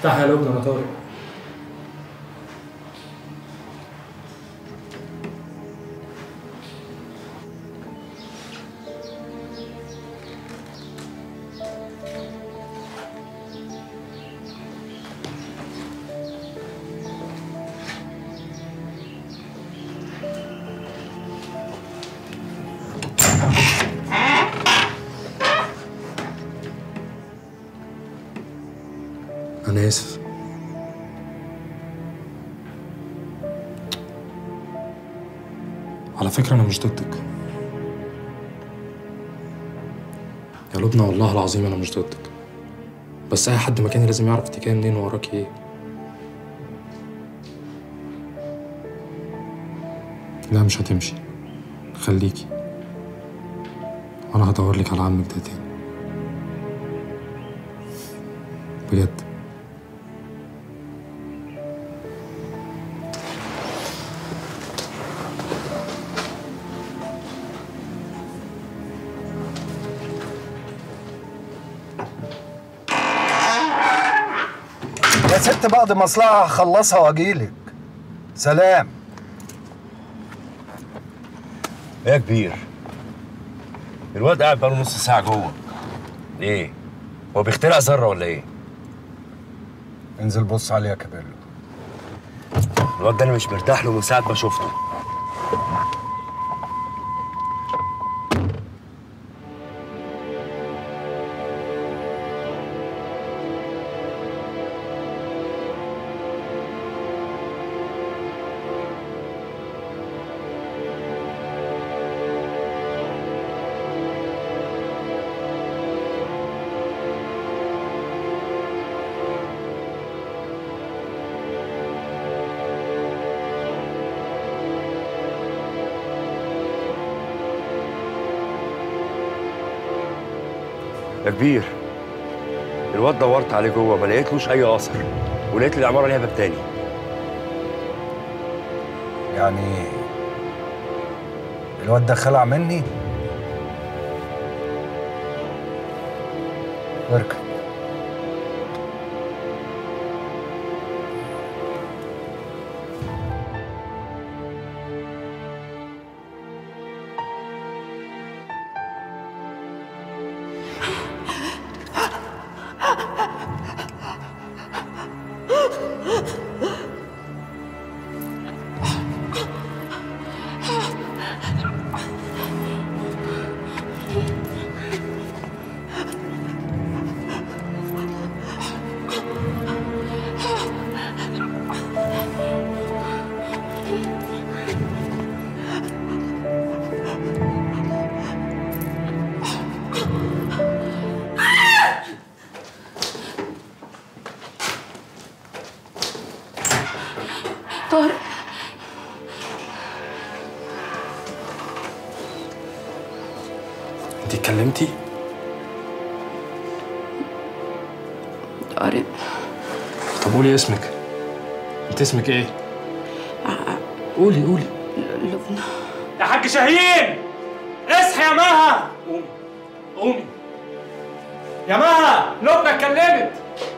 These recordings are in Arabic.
افتحها يا لبنى، انا طارق. أنا آسف. على فكرة أنا مش ضدك يا لبنى، والله العظيم أنا مش ضدك، بس أي حد مكاني لازم يعرف أنت جاية منين ووراكي إيه. لا مش هتمشي، خليكي، وأنا هدورلك على عمك ده تاني بجد. يا ست بعد مصلحة هخلصها واجيلك. سلام. ايه يا كبير؟ الواد قاعد بقاله نص ساعة جوه. ايه؟ هو بيخترع ذرة ولا ايه؟ انزل بص عليه يا كابيلو. الواد ده انا مش مرتاح له من ساعة ما شفته. يا كبير، الواد دورت عليه جوه ما لقيتلوش اي اثر، ولقيت العماره ليها باب تاني. يعني الواد ده خلع مني؟ اركب. طارق، انت اتكلمتي؟ طارق. طب قولي اسمك. انت اسمك ايه؟ قولي قولي. لبنى. يا حاج شاهين، اصحي يا مها. قومي قومي يا مها، لبنى اتكلمت.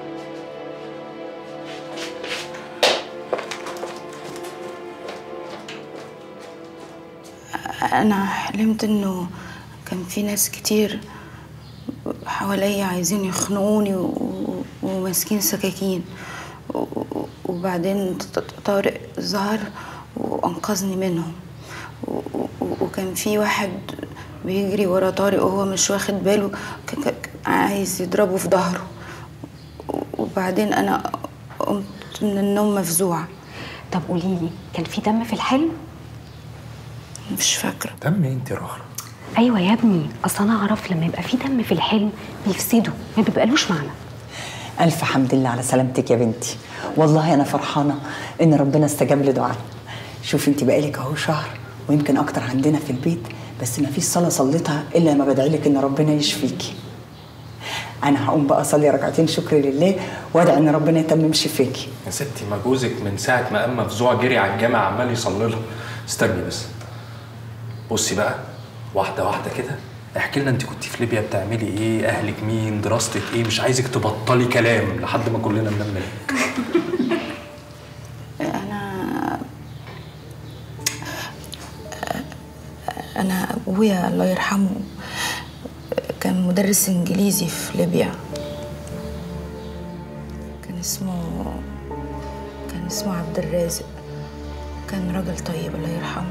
أنا حلمت إنه كان في ناس كتير حواليا عايزين يخنقوني وماسكين سكاكين، وبعدين طارق ظهر وأنقذني منهم، وكان في واحد بيجري ورا طارق وهو مش واخد باله، عايز يضربه في ظهره، وبعدين أنا قمت من النوم مفزوعة. طب قوليلي، كان في دم في الحلم؟ مش فاكرة. دم؟ انت رخرة. ايوه يا ابني، اصل انا اعرف لما يبقى في دم في الحلم بيفسده، ما بيبقالوش معنى. الف حمد لله على سلامتك يا بنتي، والله انا فرحانه ان ربنا استجاب لدعائنا. شوفي انت بقالك اهو شهر ويمكن اكتر عندنا في البيت، بس ما فيش صلاه صليتها الا لما بدعي لك ان ربنا يشفيكي. انا هقوم بقى اصلي ركعتين شكر لله وادعي ان ربنا يتمم شفاكي. يا ستي ما جوزك من ساعه ما قام مفزوع جري على الجامع عمال يصلي لها. استني بس، بصي بقى واحده واحده كده احكي لنا، انت كنت في ليبيا بتعملي ايه؟ اهلك مين؟ دراستك ايه؟ مش عايزك تبطلي كلام لحد ما كلنا ننام منك. انا ابويا الله يرحمه كان مدرس انجليزي في ليبيا. كان اسمه عبد الرازق. كان راجل طيب الله يرحمه.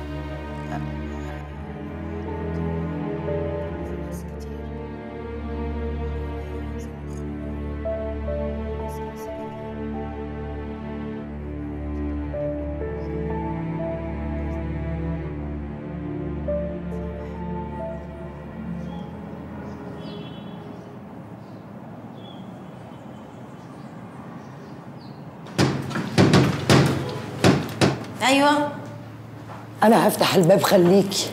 ايوه انا هفتح الباب خليكي.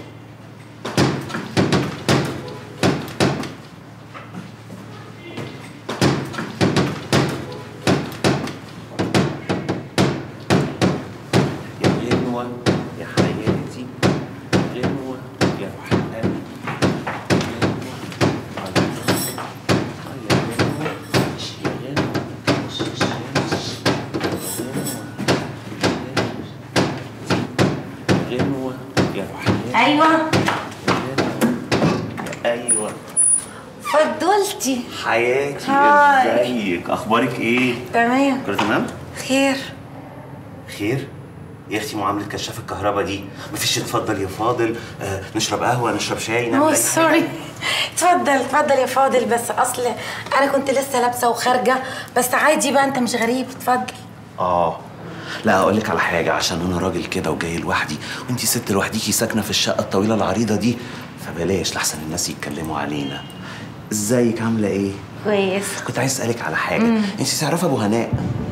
يا غنوة يا حياتي، غنوة يا روح قلبي، ايوه ايوه فضلتي حياتي. هاي. ازيك؟ اخبارك ايه؟ تمام. كله تمام؟ خير. خير؟ يا اختي معاملة كشاف الكهرباء دي مفيش. اتفضل يا فاضل، نشرب قهوة، نشرب شاي، نعمل أي سوري. حاجة. اتفضل يا فاضل، بس اصل انا كنت لسه لابسه وخارجه، بس عادي بقى، انت مش غريب. اتفضل. لا اقول لك على حاجه، عشان انا راجل كده وجاي لوحدي وانتي ست لوحديكي ساكنه في الشقه الطويله العريضه دي، فبلاش لحسن الناس يتكلموا علينا. ازيك؟ عامله ايه؟ كويس. كنت عايز اسالك على حاجه. انتي تعرفي ابو هناء؟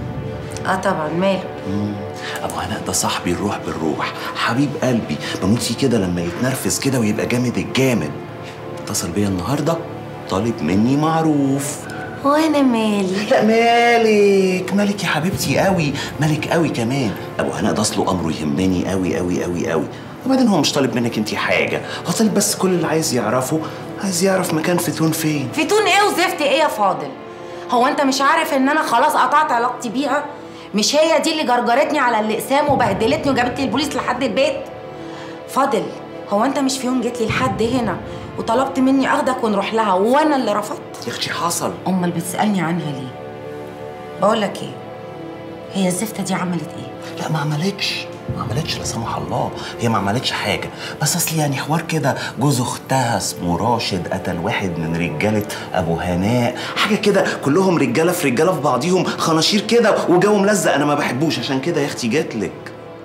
طبعا. ماله؟ ابو هناء ده صاحبي الروح بالروح، حبيب قلبي، بموت فيه كده لما يتنرفز كده ويبقى جامد الجامد. اتصل بيا النهارده طالب مني معروف. وانا مالي؟ لا مالك يا حبيبتي قوي، مالك قوي كمان. ابو هناء ده اصله امره يهمني قوي قوي قوي قوي. وبعدين هو مش طالب منك انت حاجه، هو طالب بس كل اللي عايز يعرفه، عايز يعرف مكان فتون فين. فتون ايه وزفت ايه يا فاضل؟ هو انت مش عارف ان انا خلاص قطعت علاقتي بيها؟ مش هي دي اللي جرجرتني على الاقسام وبهدلتني وجابت لي البوليس لحد البيت؟ فاضل، هو انت مش في يوم جيت لي لحد هنا وطلبت مني اخدك ونروح لها وانا اللي رفضت؟ يا اختي حصل. امال بتسالني عنها ليه؟ بقول لك ايه، هي الزفته دي عملت ايه؟ لا ما عملتش لا سمح الله، هي ما عملتش حاجه، بس اصل يعني حوار كده، جوز اختها اسمه راشد قتل واحد من رجاله ابو هناء، حاجه كده كلهم رجاله في رجاله في بعضيهم، خناشير كده وجو ملزق، انا ما بحبوش، عشان كده يا اختي جاتلك.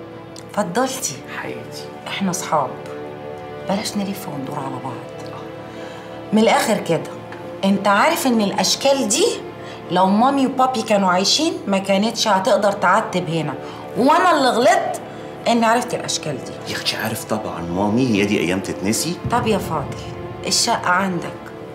فضلتي حياتي احنا اصحاب، بلاش نلف وندور على بعض. من الاخر كده، انت عارف ان الاشكال دي لو مامي وبابي كانوا عايشين ما كانتش هتقدر تعتب هنا، وانا اللي غلطت اني عرفت الاشكال دي. يا اختي عارف طبعا مامي، هي دي ايام تتنسي. طب يا فاضل، الشقه عندك،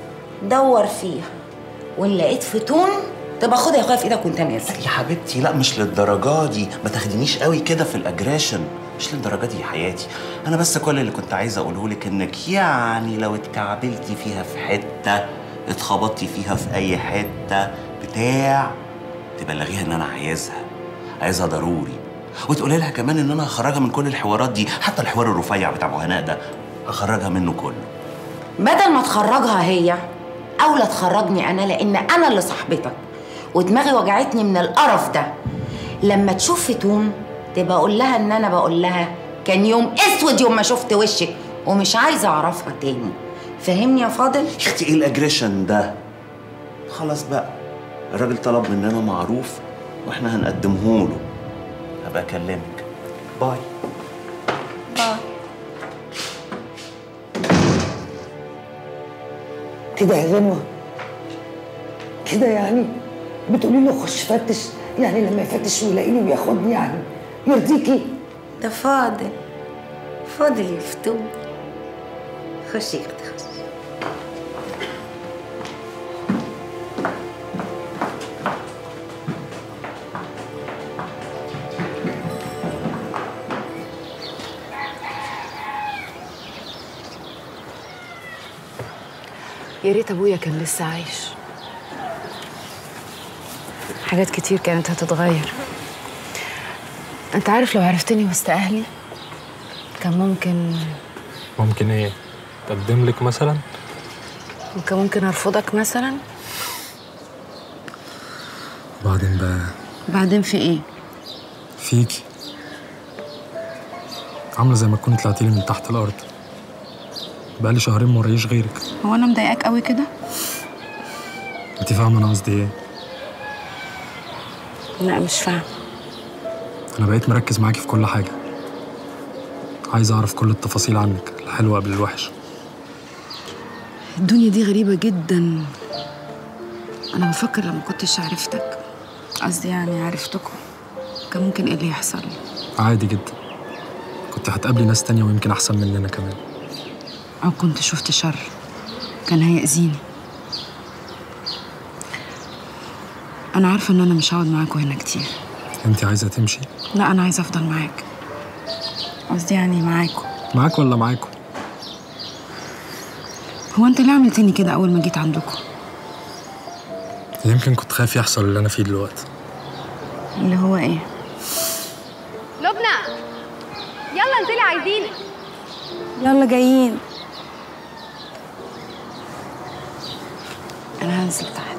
دور فيها، وان لقيت فتون تبقى خدها يا اخويا في ايدك وانت نازل. يا حبيبتي لا مش للدرجه دي، ما تاخدينيش قوي كده في الاجريشن، مش للدرجه دي يا حياتي. انا بس كل اللي كنت عايزه اقوله لك انك يعني لو اتكعبلتي فيها في حته، اتخبطتي فيها في اي حته بتاع، تبلغيها ان انا عايزها ضروري، وتقولي لها كمان ان انا هخرجها من كل الحوارات دي، حتى الحوار الرفيع بتاع ابو هناء ده هخرجها منه كله. بدل ما تخرجها هي، اولى تخرجني انا، لان انا اللي صاحبتك ودماغي وجعتني من القرف ده. لما تشوف فتون تبقى اقول لها ان انا بقول لها كان يوم اسود يوم ما شفت وشك، ومش عايزه اعرفها تاني. فهمني يا فاضل؟ يا اختي ايه الاجريشن ده؟ خلاص بقى، الراجل طلب مننا معروف واحنا هنقدمه له. هبقى اكلمك. باي. باي. كده يا غنوة؟ كده يعني بتقولي له خش فتش؟ يعني لما يفتش ويلاقيني وياخدني يعني يرضيكي؟ ده فاضل يا فتون. خشي يا اختي خشي. يا ريت ابويا كان لسه عايش. حاجات كتير كانت هتتغير. انت عارف لو عرفتني وسط اهلي كان ممكن ايه؟ تقدم لك مثلا؟ كان ممكن ارفضك مثلا. بعدين بقى بعدين في ايه؟ فيكي عامله زي ما تكوني طلعتيلي من تحت الارض. بقالي شهرين ما وريش غيرك. هو انا مضايقاك قوي كده؟ انت فاهمه انا قصدي ايه؟ لا مش فاهم. انا بقيت مركز معاكي في كل حاجه. عايز اعرف كل التفاصيل عنك، الحلوه قبل الوحش. الدنيا دي غريبة جدا. أنا بفكر لما كنتش عرفتك، قصدي يعني عرفتكم، كان ممكن إيه اللي يحصل لي؟ عادي جدا. كنت هتقابلي ناس تانية ويمكن أحسن مننا كمان. أو كنت شفت شر كان هيأذيني. أنا عارفة إن أنا مش هقعد معاكوا هنا كتير. أنت عايزة تمشي؟ لا أنا عايزة أفضل معاك. قصدي يعني معاكوا. معاك ولا معاكوا؟ هو أنت ليه عملتني كده أول ما جيت عندكم؟ يمكن كنت خايف يحصل اللي أنا فيه دلوقتي. اللي هو إيه؟ لبنى يلا انزلي عايزينك. يلا جايين. أنا هنزل تحت.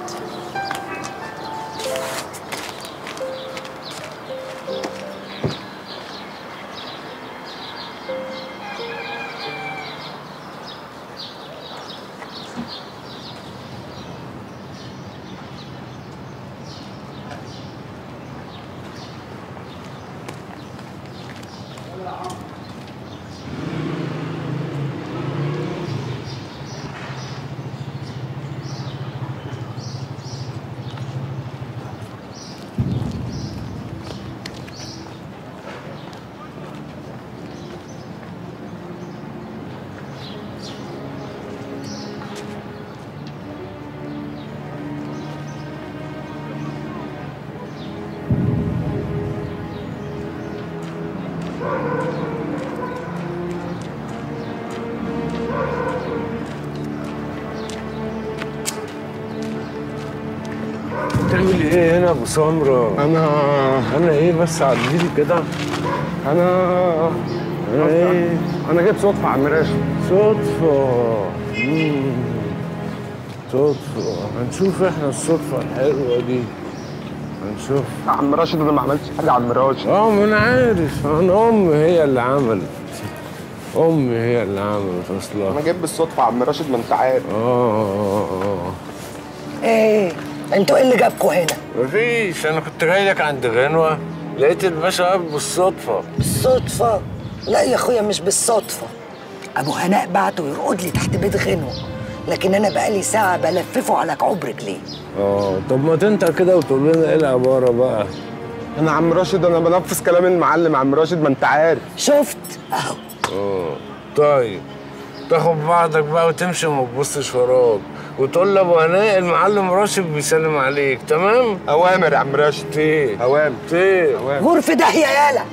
بتعمل ايه هنا يا ابو سمره؟ انا ايه بس عديلي كده. انا ايه؟ انا جيت صدفه يا عم راشد. صدفه. صدفه. هنشوف احنا الصدفه الحلوه دي. هنشوف. يا عم راشد انا ما عملتش حاجه يا عم راشد. ما انا عارف. انا امي هي اللي عملت. امي هي اللي عملت اصلا. انا جيت بالصدفه يا عم راشد، ما انت عارف. ايه انتوا ايه اللي جابكوا هنا؟ مفيش. انا كنت جاي لك عند غنوه، لقيت الباشا واقف بالصدفه. بالصدفه؟ لا يا اخويا مش بالصدفه. ابو هناء بعته يرقد لي تحت بيت غنوه، لكن انا بقالي ساعه بلففه على كعوب رجليه. طب ما تنطق كده وتقول لنا ايه العباره بقى. انا عم راشد انا بنفذ كلام المعلم عم راشد، ما انت عارف. شفت اهو. طيب تاخد بعضك بقى وتمشي وما تبصش وراك وتقول لابو هناء المعلم راشد بيسلم عليك. تمام؟ اوامر يا عم راشد. ايه؟ اوامر. ايه؟ غرفه داهيه يالا.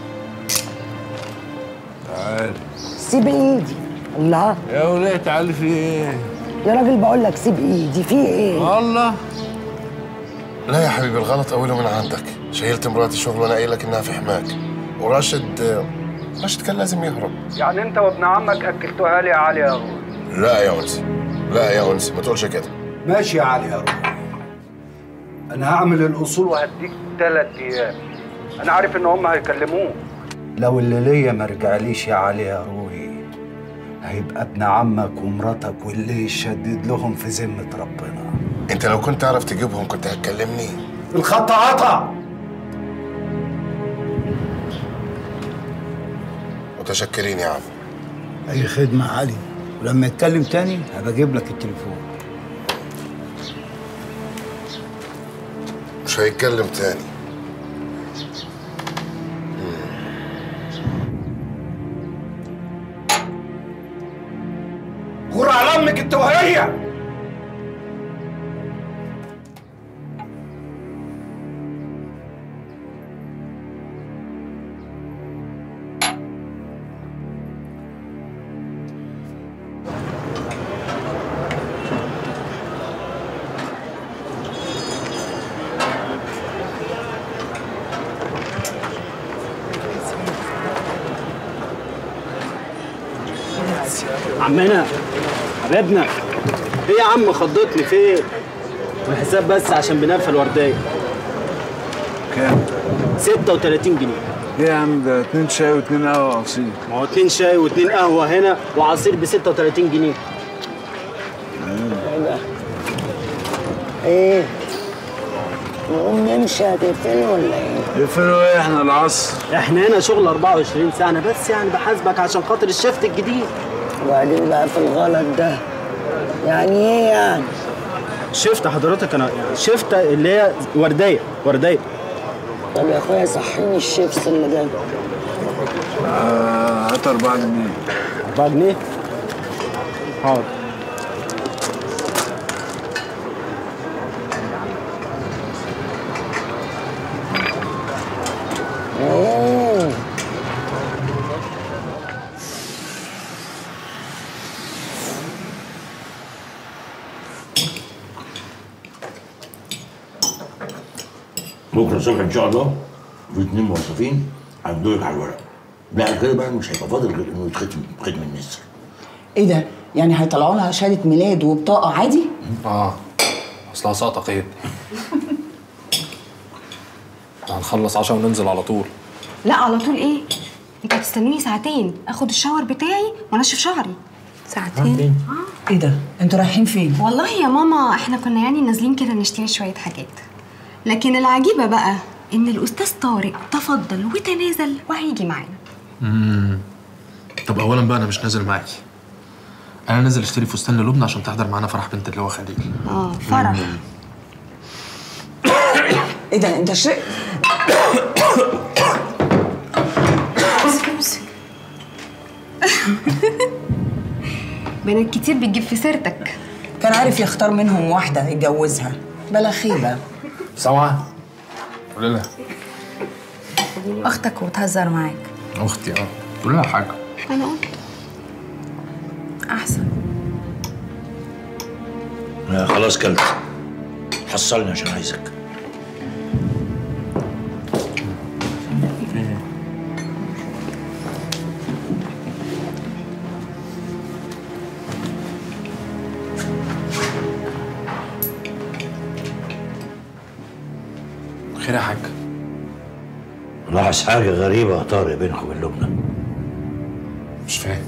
تعالي. سيب ايدي. الله يا وليه تعالي. في ايه؟ يا راجل بقول لك سيب ايدي. في ايه؟ الله. لا يا حبيبي، الغلط أوله من عندك. شيلت مراتي شغل وأنا قايل لك إنها في حماك. وراشد كان لازم يهرب. يعني أنت وابن عمك أكلتوها لي يا علي يا روح؟ لا يا أنسي، لا يا أنسي، ما تقولش كده. ماشي يا علي يا روح. أنا هعمل الأصول وهديك 3 أيام. أنا عارف إن هم هيكلموك. لو اللي ليا ما رجعليش يا علي يا روحي، هيبقى ابن عمك ومراتك واللي يشدد لهم في ذمة ربنا. أنت لو كنت تعرف تجيبهم كنت هتكلمني. الخط قطع. متشكرين يا عم. أي خدمة يا علي، ولما يتكلم تاني هبقى أجيب لك التليفون. مش هيتكلم تاني. غور على أمك أنت وهي. عمنا حبيبنا، ايه يا عم خضتني فين؟ الحساب بس عشان بنقفل ورديه. كام؟ 36 جنيه. ايه يا عم ده 2 شاي و2 قهوه عصير. ما هو 2 شاي و2 قهوه هنا وعصير ب 36 جنيه. ايه؟ نقوم نمشي هتقفلوا ولا ايه؟ يقفلوا ايه احنا العصر؟ احنا هنا شغل 24 ساعه، انا بس يعني بحاسبك عشان خاطر الشفت الجديد. وبعدين بقى في الغلط ده يعني ايه يعني؟ شفت حضرتك انا يعني شفت اللي هي ورديه. طب يا اخويا صحيني الشيبس اللي ده. هات 4 جنيه. 4 جنيه؟ حاضر. بكره الصبح ان شاء الله في 2 موظفين هيمضوا على الورق. لا كده بقى مش هيبقى فاضل غير انه يتختم ختم النسر. ايه ده؟ يعني هيطلعوا لها شهاده ميلاد وبطاقه عادي؟ اصلها ساقطه قيد. هنخلص عشان وننزل على طول. لا على طول ايه؟ انت هتستنوني ساعتين اخد الشاور بتاعي وانشف شعري. ساعتين؟ ايه ده؟ انتوا رايحين فين؟ والله يا ماما احنا كنا يعني نازلين كده نشتري شويه حاجات، لكن العجيبه بقى ان الاستاذ طارق تفضل وتنازل وهيجي معانا. طب اولا بقى انا مش نازل معاكي، انا نازل اشتري فستان للبنى عشان تحضر معانا فرح بنت اللي هو خليل. فرح. ايه ده انت شرقت؟ بنات كتير بتجيب في سيرتك. كان عارف يختار منهم واحده يتجوزها بلا خيبه. سامعه؟ قولي لها. اختك وبتهزر معاك. اختي قولي لها حاجه. انا قلت احسن. خلاص كلت. حصلني عشان عايزك. خير يا حاج؟ لاحظ حاجة غريبة يا طارق بينك وبين لبنى. مش فاهم.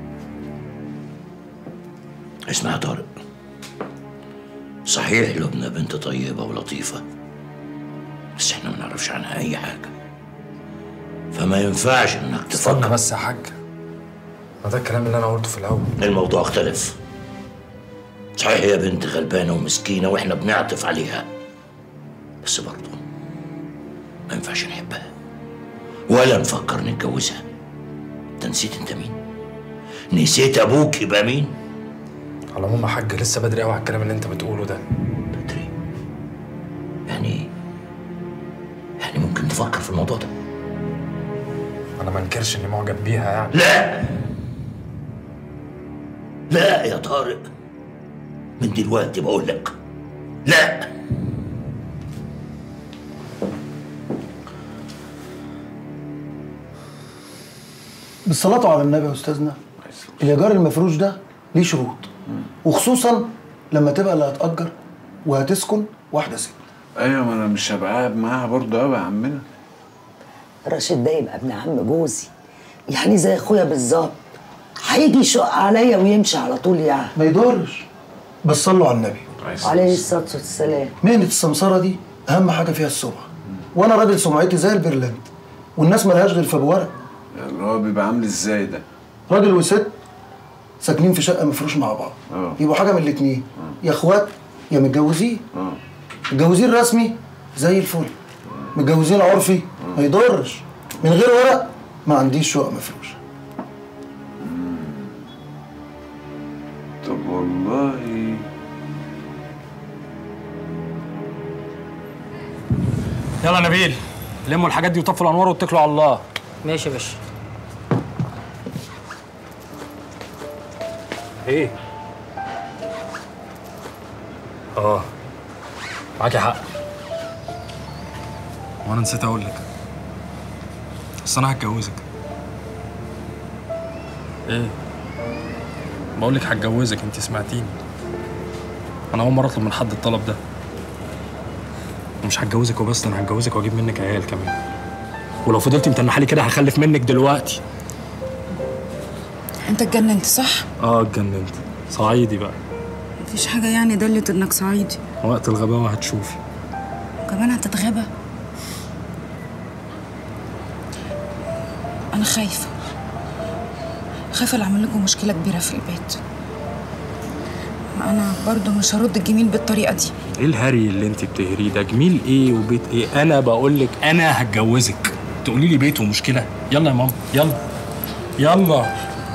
اسمع يا طارق، صحيح لبنى بنت طيبة ولطيفة، بس احنا ما نعرفش عنها أي حاجة، فما ينفعش إنك تفكر. استنى بس يا حاج، ما ده الكلام اللي أنا قلته في الأول. الموضوع اختلف. صحيح هي بنت غلبانة ومسكينة وإحنا بنعطف عليها، بس برضه ما ينفعش نحبها ولا نفكر نتجوزها. انت نسيت انت مين؟ نسيت ابوك يبقى مين؟ على العموم يا حاج لسه بدري قوي على الكلام اللي انت بتقوله ده. بدري؟ يعني ممكن تفكر في الموضوع ده. انا ما انكرش اني معجب بيها يعني. لا يا طارق، من دلوقتي بقول لك لا. بالصلاة على النبي يا أستاذنا، الإيجار المفروش ده ليه شروط، وخصوصا لما تبقى اللي هتأجر وهتسكن واحدة ست. ايوه ما انا مش هبقى قاعد معاها برضه قوي يا عمنا. راشد ده يبقى ابن عم جوزي، يعني زي اخويا بالظبط، هيجي يشق عليا ويمشي على طول يعني. ما يضرش، بس صلوا على النبي عليه الصلاة والسلام. مهنة السمسرة دي أهم حاجة فيها السمعة، وأنا راجل سمعتي زي البرلنت، والناس ملهاش غير في بورق. اللي هو بيبقى عامل ازاي ده؟ راجل وست ساكنين في شقة مفروش مع بعض، يبقوا حاجة من الاتنين، يا اخوات يا متجوزين. متجوزين رسمي زي الفل، متجوزين عرفي ما يضرش، من غير ورق ما عنديش شقة مفروشة. طب والله يلا يا نبيل، لموا الحاجات دي وطفوا الانوار واتكلوا على الله. ماشي يا باشا. ايه؟ معاكي حق. وانا نسيت اقول لك، بس انا هتجوزك. ايه؟ بقول لك هتجوزك، انت سمعتيني. انا اول مره اطلب من حد الطلب ده. ومش هتجوزك وبس، انا هتجوزك واجيب منك عيال كمان. ولو فضلت متنحالي كده هخلف منك دلوقتي. انت اتجننت صح؟ اتجننت. صعيدي بقى. مفيش حاجة يعني دلت انك صعيدي. وقت الغباوة هتشوفي. وكمان هتتغابى. انا خايفة لا اعمل لكم مشكلة كبيرة في البيت. انا برضو مش هرد الجميل بالطريقة دي. ايه الهري اللي انت بتهريه ده؟ جميل ايه وبيت ايه؟ انا بقول لك انا هتجوزك، تقولي لي بيت ومشكلة؟ يلا يا ماما يلا يلا.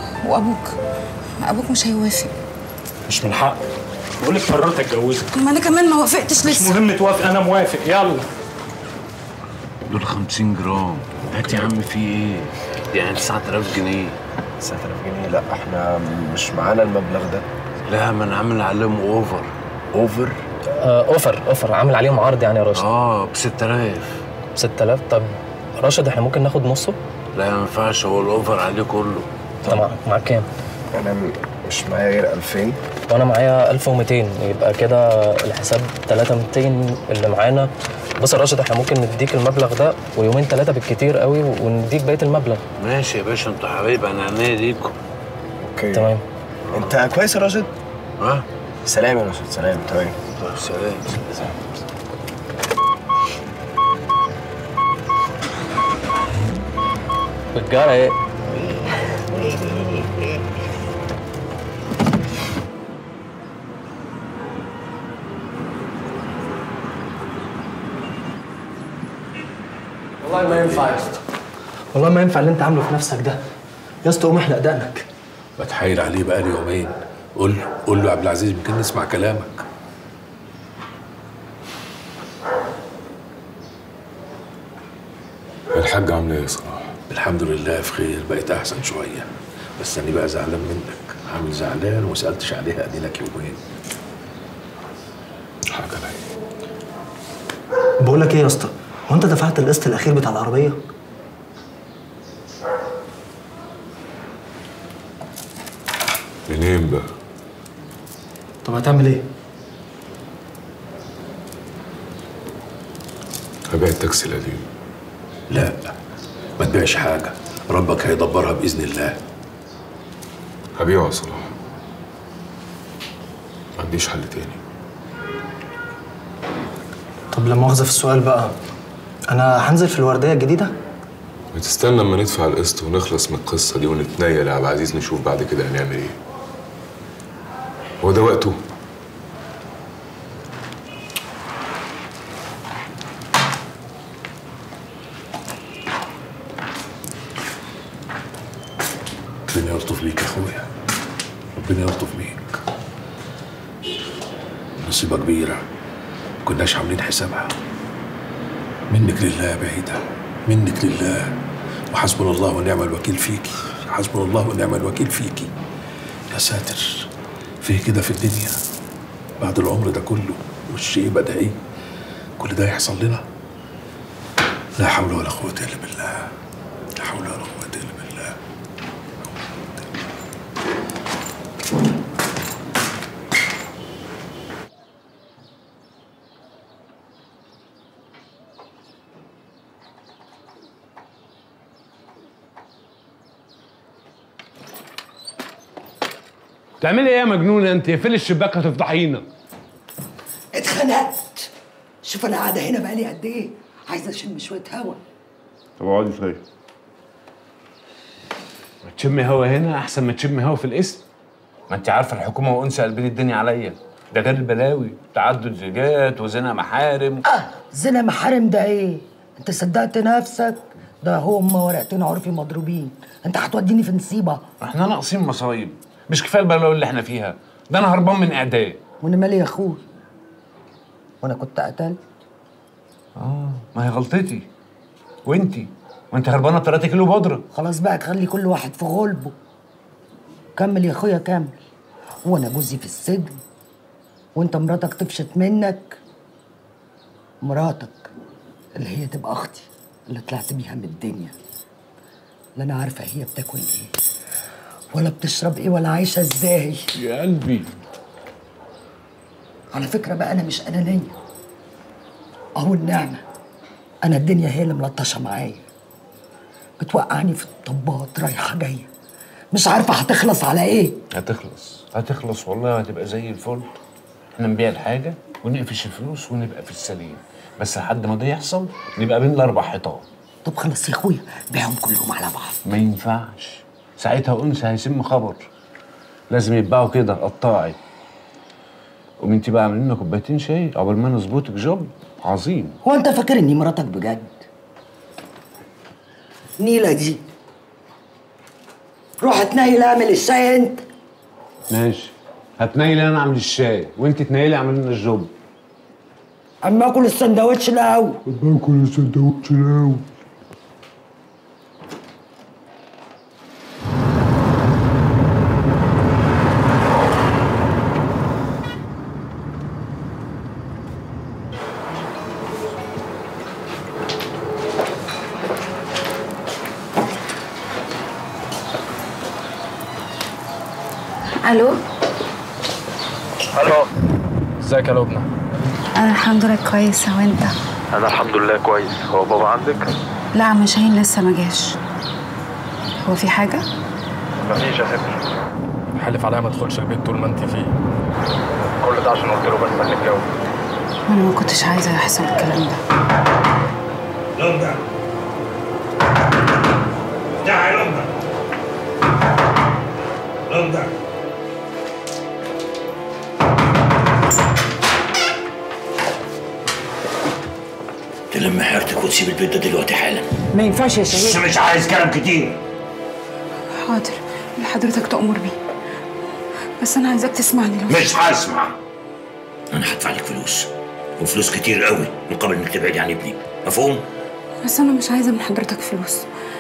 وابوك مش هيوافق. مش من حقه. بقول لك قررت اتجوزك. ما انا كمان ما وافقتش لسه. مش مهم توافق، انا موافق. يلا. دول 50 جرام. هات يا عم في ايه؟ يعني 9000 جنيه. 9000 جنيه؟ لا احنا مش معانا المبلغ ده. لا ما انا عامل عليهم اوفر. اوفر؟ اوفر عامل عليهم عرض يعني يا راشد. ب 6000. 6000؟ طب راشد احنا ممكن ناخد نصه؟ لا ما ينفعش، هو الاوفر عليه كله. انت معاك كام؟ انا مش معايا غير 2000. وانا معايا 1200، يبقى كده الحساب 3200 اللي معانا. بص يا راشد احنا ممكن نديك المبلغ ده ويومين 3 بالكتير قوي ونديك بقيه المبلغ. ماشي يا باشا، انتوا حبايب، انا عينيا ليكم. اوكي تمام. انت كويس يا راشد؟ سلام يا راشد. سلام. تمام. طيب سلام. رجاله ايه؟ والله ما ينفع يا اسطى، والله ما ينفع اللي انت عامله في نفسك ده يا اسطى. قوم احلق دقنك. بتحايل عليه بقالي يومين. قول له يا عبد العزيز يمكن نسمع كلامك. الحاجة عاملة ايه يا صلاح؟ الحمد لله في خير، بقيت احسن شويه، بس انا بقى زعلان منك. عامل زعلان وما سالتش عليها ادي لك يومين. حاجة لا. بقول لك ايه يا اسطى، هو انت دفعت القسط الاخير بتاع العربيه؟ منين بقى؟ طب هتعمل ايه؟ هبيع التاكسي القديم. لا ما تبيعش حاجه، ربك هيدبرها باذن الله. هبيعه يا صلاح، ما عنديش حل تاني. طب لا مؤاخذه في السؤال بقى، انا هنزل في الورديه الجديده؟ ما تستنى اما ندفع القسط ونخلص من القصه دي ونتنيل يا عبد العزيز، نشوف بعد كده هنعمل ايه. هو ده وقته؟ ربنا يلطف بيك يا اخويا، ربنا يلطف بيك. مصيبه كبيره كناش عاملين حسابها. منك لله يا بعيده، منك لله، وحسبنا الله ونعم الوكيل فيكي. حسبنا الله ونعم الوكيل فيكي. يا ساتر، فيه كده في الدنيا بعد العمر ده كله والشيء بديهي كل ده يحصل لنا؟ لا حول ولا قوة إلا بالله، لا حول ولا قوة إلا بالله. تعملي ايه يا مجنونه انت؟ اقفلي الشباك هتفضحينا. اتخنقت. شوف انا قاعده هنا بقالي قد ايه، عايزه اشم شويه هوا. طب اقعدي طيب. ما تشمي هوا هنا احسن ما تشمي هوا في القسم. ما انت عارفه الحكومه وانثى قلبين الدنيا عليا، ده غير البلاوي، تعدد زوجات وزنا محارم. زنا محارم ده ايه؟ انت صدقت نفسك؟ ده هم ورقتين عرفي مضروبين، انت هتوديني في نصيبه. احنا ناقصين مصايب، مش كفايه البلاوي اللي احنا فيها، ده انا هربان من اعدام. وانا مالي يا اخوي؟ وانا كنت قتلت؟ ما هي غلطتي. وانتي هربانه ب 3 كيلو بودره. خلاص بقى تخلي كل واحد في غلبه. كمل يا اخويا كمل. وانا جوزي في السجن وانت مراتك تفشت منك. مراتك اللي هي تبقى اختي اللي طلعت بيها من الدنيا، لا انا عارفه هي بتاكل ايه ولا بتشرب ايه ولا عايشه ازاي. يا قلبي على فكره بقى انا مش انانيه، اهو النعمه انا الدنيا هي اللي ملطشه معايا، بتوقعني في الطبات رايحه جايه، مش عارفه هتخلص على ايه. هتخلص والله، هتبقى زي الفل. احنا نبيع الحاجه ونقفش الفلوس ونبقى في السليم، بس لحد ما ده يحصل نبقى بين الاربع حيطان. طب خلاص يا اخويا بيعهم كلهم على بعض. ما ينفعش، ساعتها انثى هيسم خبر، لازم يتباعوا كده قطاعي. قومي انت بقى اعملي لنا كوبايتين شاي قبل ما نظبطك جوب عظيم. هو انت فاكر اني مراتك بجد؟ نيلة دي روح اتنيل اعمل الشاي انت. ماشي، هتنيلي انا اعمل الشاي وانت تنيلي اعمل لنا الجوب. اما اكل السندوتش الاول. باكل السندوتش الاول. الو. الو، ازيك يا لبنى؟ انا الحمد لله كويسه، وانت؟ انا الحمد لله كويس. هو بابا عندك؟ لا عم شاهين لسه ما جاش. هو في حاجه؟ مفيش يا ستي، حلف عليا ما ادخلش البيت طول ما انت فيه. كل ده عشان قلت له بس هنتجوز. انا ما كنتش عايزه يحصل الكلام ده. لبنى تعالي لبنى. لبنى تلم حيرتك وتسيب البيت ده دلوقتي حالا. ما ينفعش يا شهيد. مش عايز كلام كتير. حاضر اللي حضرتك تأمر بيه، بس انا عايزاك تسمعني. لو مش هسمع. انا هدفع لك فلوس، وفلوس كتير قوي مقابل انك تبعدي عن ابني، مفهوم؟ بس انا مش عايزه من حضرتك فلوس.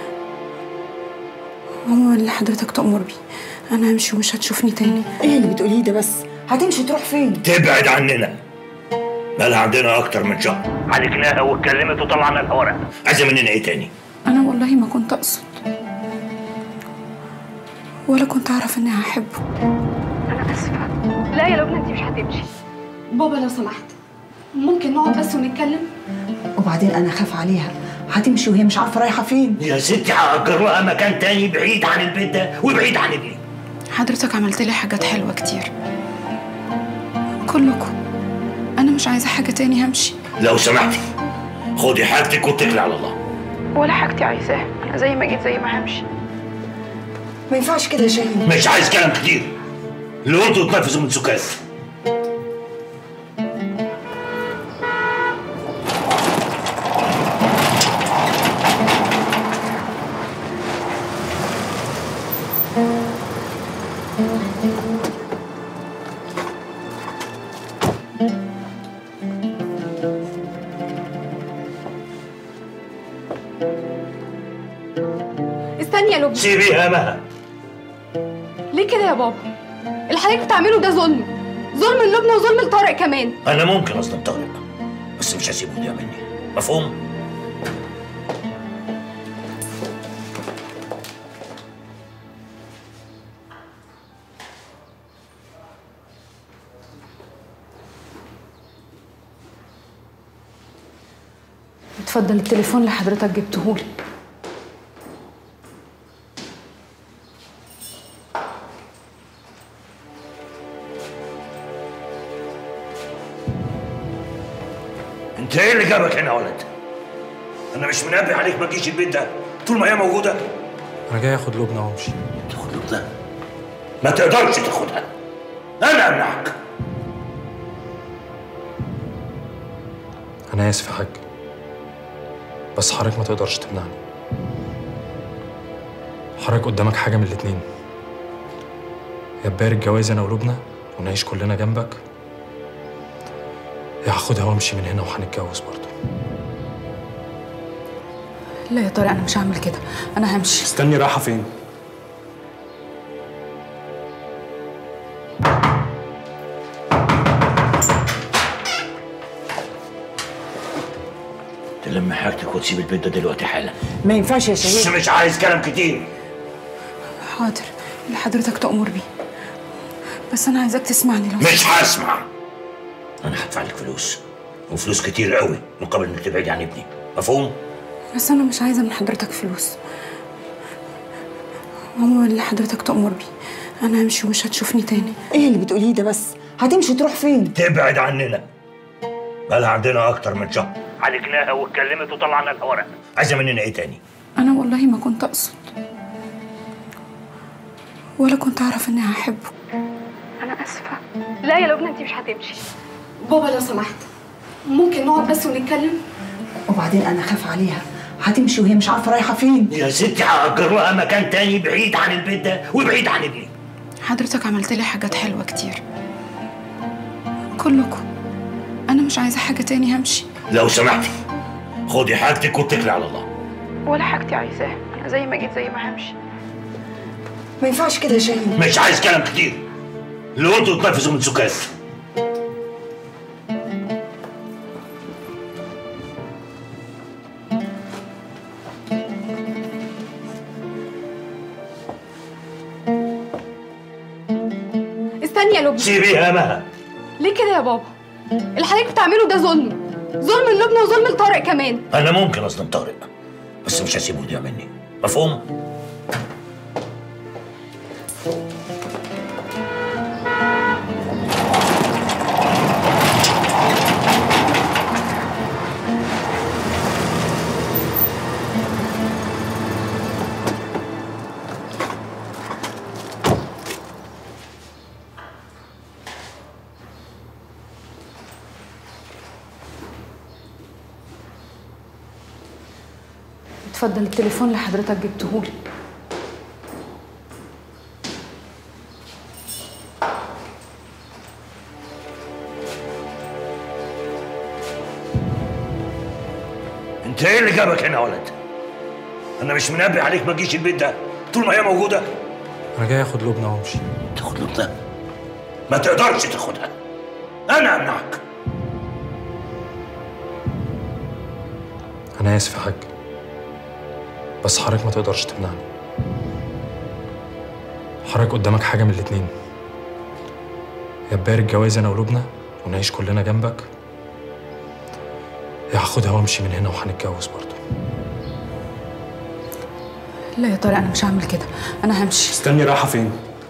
هو اللي حضرتك تأمر بيه. انا همشي ومش هتشوفني تاني. ايه اللي بتقوليه ده بس؟ هتمشي تروح فين؟ تبعد عننا. بقى عندنا اكتر من شهر عالجناها واتكلمت وطلعنا لها ورق. عايزه مننا ايه تاني؟ انا والله ما كنت اقصد، ولا كنت اعرف اني هحبه. انا اسفه. لا يا لبنى انت مش هتمشي. بابا لو سمحت ممكن نقعد بس ونتكلم؟ وبعدين انا خاف عليها، هتمشي وهي مش عارفه رايحه فين. يا ستي هأجر لها مكان تاني بعيد عن البيت ده وبعيد عن ابني. حضرتك عملت لي حاجات حلوه كتير كلكم. انا مش عايزه حاجه تاني، همشي. لو سمحتي خدي حاجتك واتكلي على الله. ولا حاجتي عايزاها، انا زي ما جيت زي ما همشي. ما ينفعش كده يا شاهين. مش عايز كلام كتير، اللي قلته تنفذوا من سكات. استني يا لبنى. سيبيها مها. ليه كده يا بابا؟ اللي حضرتك بتعمله ده ظلم، ظلم للبنى وظلم لطارق كمان. انا ممكن اظلم طارق، بس مش هسيبه يضيع مني، مفهوم؟ اتفضل التليفون اللي حضرتك جبتهولي. انت ايه اللي جابك هنا يا ولد؟ انا مش منبه عليك ما تجيش البيت ده طول ما هي موجوده. انا جاي اخد لبنى وامشي. تاخد لبنى؟ ما تقدرش تاخدها، انا امنعك. انا اسف يا حاج، بس حضرتك ما تقدرش تمنعني. حضرتك قدامك حاجه من الاتنين، يا تبارك جوازي انا ولبنى ونعيش كلنا جنبك، يا هاخدها وامشي من هنا وهنتجوز برضه. لا يا طارق انا مش هعمل كده، انا همشي. استني، رايحه فين؟ تلم حاجتك وتسيب البيت ده دلوقتي حالا. ما ينفعش يا شهيد. مش عايز كلام كتير. حاضر اللي حضرتك تأمر بيه، بس أنا عايزاك تسمعني لو مش هسمع. أنا هدفع لك فلوس، وفلوس كتير قوي مقابل إنك تبعدي عن ابني، مفهوم؟ بس أنا مش عايزة من حضرتك فلوس. عموما اللي حضرتك تأمر بيه، أنا همشي ومش هتشوفني تاني. ايه اللي بتقوليه ده بس؟ هتمشي تروح فين؟ تبعد عننا. بقى عندنا أكتر من شهر عالجناها واتكلمت وطلعنا لها ورق، عايزة مننا إيه تاني؟ أنا والله ما كنت أقصد، ولا كنت أعرف إني هحبه. أنا آسفة. لا يا لبنى، أنت مش هتمشي. بابا لو سمحت ممكن نقعد بس ونتكلم؟ وبعدين انا خاف عليها، هتمشي وهي مش عارفه رايحه فين. يا ستي هأجر لها مكان تاني بعيد عن البيت ده وبعيد عن ابني. حضرتك عملت لي حاجات حلوة كتير كلكم. أنا مش عايزة حاجة تاني، همشي. لو سمحتي خدي حاجتك واتكلي على الله. ولا حاجتي عايزاها، أنا زي ما جيت زي ما همشي. ما ينفعش كده يا شاهين. مش عايز كلام كتير، اللي قلته تنفذوا من سكات. استني يا لبنى. سيبيها مها. ليه كده يا بابا؟ اللي حضرتك بتعمله ده ظلم، ظلم للبنى وظلم لطارق كمان. أنا ممكن أظلم طارق، بس مش هسيبه يضيع مني، مفهوم؟ اتفضل التليفون اللي حضرتك جبتهولي. انت ايه اللي جابك هنا يا ولد؟ انا مش منبه عليك ما تجيش البيت ده طول ما هي موجوده. انا جاي اخد لبنى وامشي. تاخد لبنى؟ ما تقدرش تاخدها، انا امنعك. انا اسف يا حاج، بس حضرتك ما تقدرش تمنعني. حضرتك قدامك حاجه من الاتنين، يا تبارك جواز انا ولبنى ونعيش كلنا جنبك، يا هاخدها وامشي من هنا وهنتجوز برضه. لا يا طارق، انا مش هعمل كده، انا همشي. استني، رايحه فين؟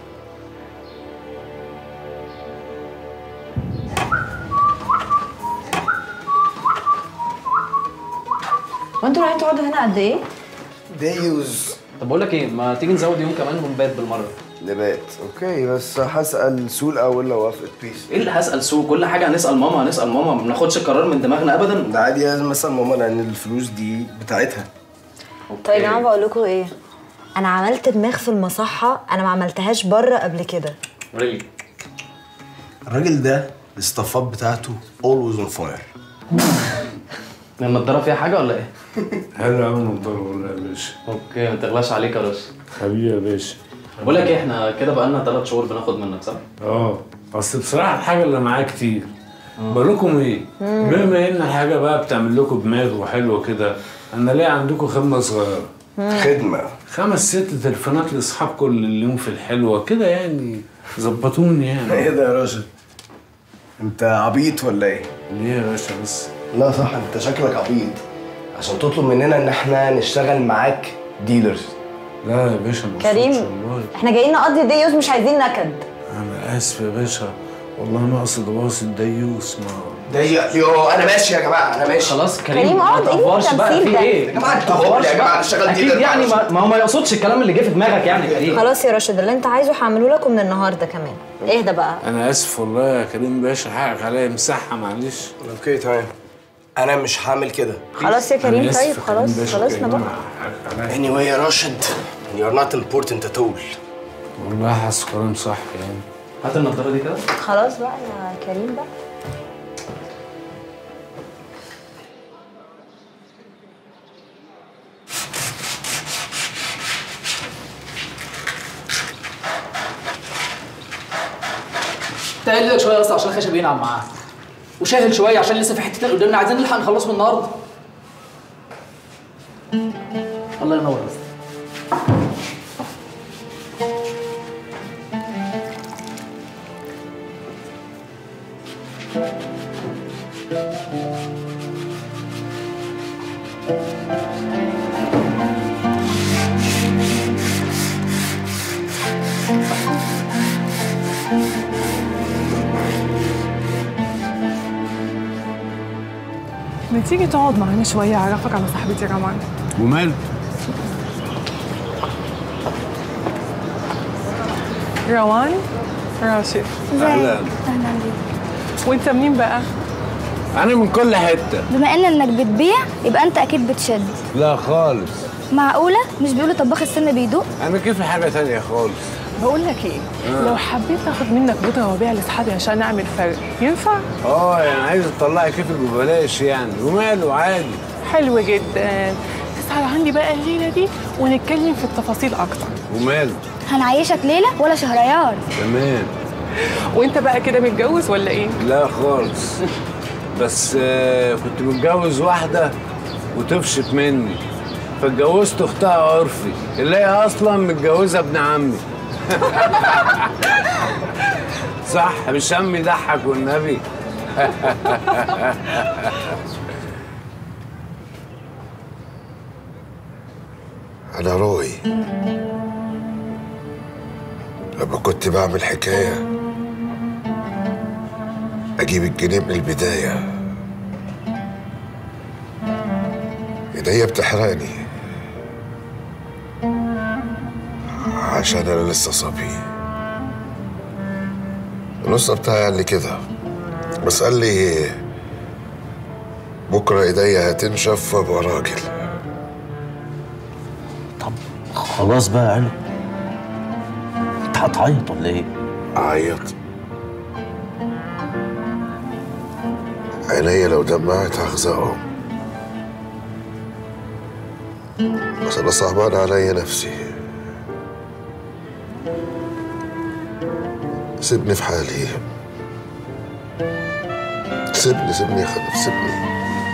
وانتوا رايحين تقعدوا هنا قد ايه؟ دايوز. طب بقول لك ايه، ما تيجي نزود يوم كمان ونبات بالمره؟ نبات اوكي، بس هسأل سو الاول لو وافقت. بيس. ايه اللي هسأل سو؟ كل حاجه هنسأل ماما، هنسأل ماما، ما بناخدش القرار من دماغنا ابدا. ده عادي، لازم اسأل ماما لان الفلوس دي بتاعتها. طيب يا جماعه بقول لكم ايه، انا عملت دماغ في المصحه انا ما عملتهاش بره قبل كده. ريلي؟ الراجل ده الاستافات بتاعته اولويز اون فاير. النضاره فيها حاجه ولا ايه؟ حلو قوي النضاره والله يا باشا. اوكي، ما تغلاش عليك يا باشا. حبيبي يا باشا. بقول لك ايه، احنا كده بقالنا 3 شهور بناخد منك صح؟ اصل بصراحه الحاجه اللي معايا كتير. بقول لكم ايه؟ بما ان الحاجه بقى بتعمل لكم دماغ وحلوه كده، انا ليه عندكم خدمه صغيره؟ خدمه 5 6 تليفونات لاصحابكم اللي اليوم في الحلوه كده يعني، ظبطوني يعني. ايه ده يا راشد؟ انت عبيط ولا ايه؟ ليه يا باشا بس؟ لا صح، انت شكلك عبيط عشان تطلب مننا ان احنا نشتغل معاك ديلرز. لا يا باشا كريم، احنا جايين نقضي ديوز، مش عايزين نكد. انا اسف يا باشا، والله ما اقصد ابوظ الديوس. ما ضيق يو، انا ماشي يا جماعه، انا ماشي. خلاص كريم ما تقفرش بقى، في ايه؟ يا جماعه انتوا هبل يا جماعه، نشتغل اكيد يعني، ما هو ما يقصدش الكلام اللي جه في دماغك يعني كريم. خلاص يا راشد، اللي انت عايزه هعمله لكم من النهارده كمان. اهدى بقى. انا اسف والله يا كريم باشا، حقك عليا، مسحها معلش. اوكي تمام، انا مش هعمل كده. خلاص يا كريم، طيب خلاص خلصنا بقى. anyway يا راشد، you're not important at all. والله حاسس كلام صح يعني. هات النضاره دي كده. خلاص بقى يا كريم بقى. تقلل لك شويه اصلا عشان الخشب ينعم معاه، وشاهل شويه عشان لسه في حتتين قدامنا عايزين نلحق نخلصهم النهارده. الله ينور. تيجي تقعد معانا شويه اعرفك على صاحبتي روان. وماله؟ روان راشد. اهلا. اهلا بيك. وانت منين بقى؟ انا من كل حته. بما انك بتبيع يبقى انت اكيد بتشد. لا خالص. معقوله؟ مش بيقولوا طباخ السم بيدوق؟ انا كيف حاجه تانية خالص. بقول لك ايه؟ لو حبيت اخد منك بودره وابيع لاصحابي عشان اعمل فرق ينفع؟ يعني عايزه تطلعي كيفك ببلاش يعني، وماله عادي. حلو جدا. تسهر عندي بقى الليله دي ونتكلم في التفاصيل اكتر. وماله؟ هنعيشك ليله ولا شهريار؟ تمام. وانت بقى كده متجوز ولا ايه؟ لا خالص، بس كنت متجوز واحده وطفشت مني، فاتجوزت اختها عرفي اللي هي اصلا متجوزه ابن عمي. صح مش عم يضحك والنبي. أنا روي لما كنت بعمل حكاية أجيب الجنيه من البداية، إيديا بتحرقني عشان أنا لسه صبي. النص بتاعي قال لي كده، بس قال لي بكرة إيديا هتنشف وأبقى راجل. خلاص بقى يا علو، انت هتعيط ولا ايه؟ أعيط؟ عينيا لو دمعت هغزقهم، بس أنا صعبان عليا نفسي. سيبني في حالي، سيبني يا خلف، سيبني.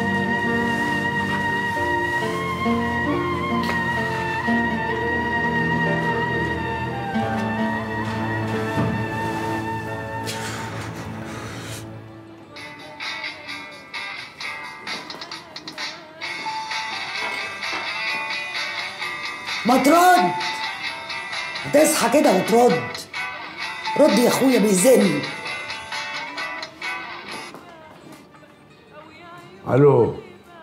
ما ترد، تصحى كده وترد. رد يا اخويا بيزن. الو،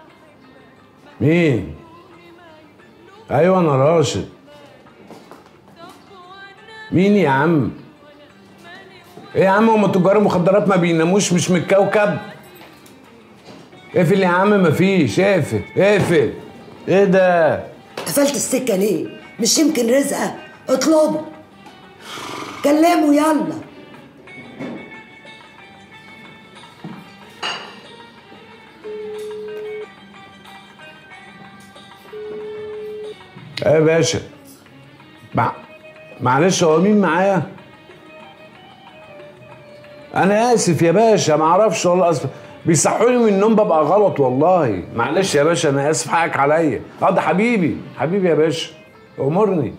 مين؟ ايوه انا راشد. مين يا عم؟ ايه يا عم، هما تجار المخدرات ما بيناموش؟ مش من الكوكب؟ اقفل يا عم، مفيش. اقفل. ايه ده؟ قفلت السكه ليه؟ مش يمكن رزقه؟ اطلبه، كلمه يلا. يا باشا، معلش، هو مين معايا؟ انا اسف يا باشا، ما اعرفش والله، اصلا بيصحوني من النوم ببقى غلط والله. معلش يا باشا، انا اسف، حقك عليا. ده حبيبي يا باشا، امرني.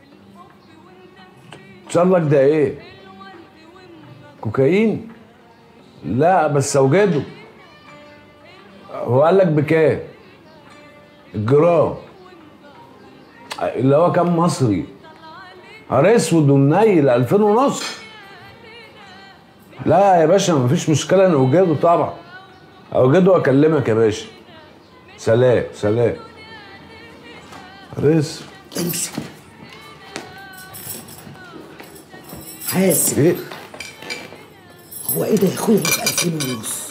شرلك ده ايه؟ كوكايين؟ لا بس اوجده. هو قال لك بكام؟ الجرام اللي هو كام مصري؟ نهار اسود ومنيل، 2000 ونص. لا يا باشا مفيش مشكله، انا اوجده طبعا، اوجده واكلمك يا باشا. سلام. رزق امسك. حاسب. ايه؟ هو ايه ده يا اخويا اللي ب 2000 ونص؟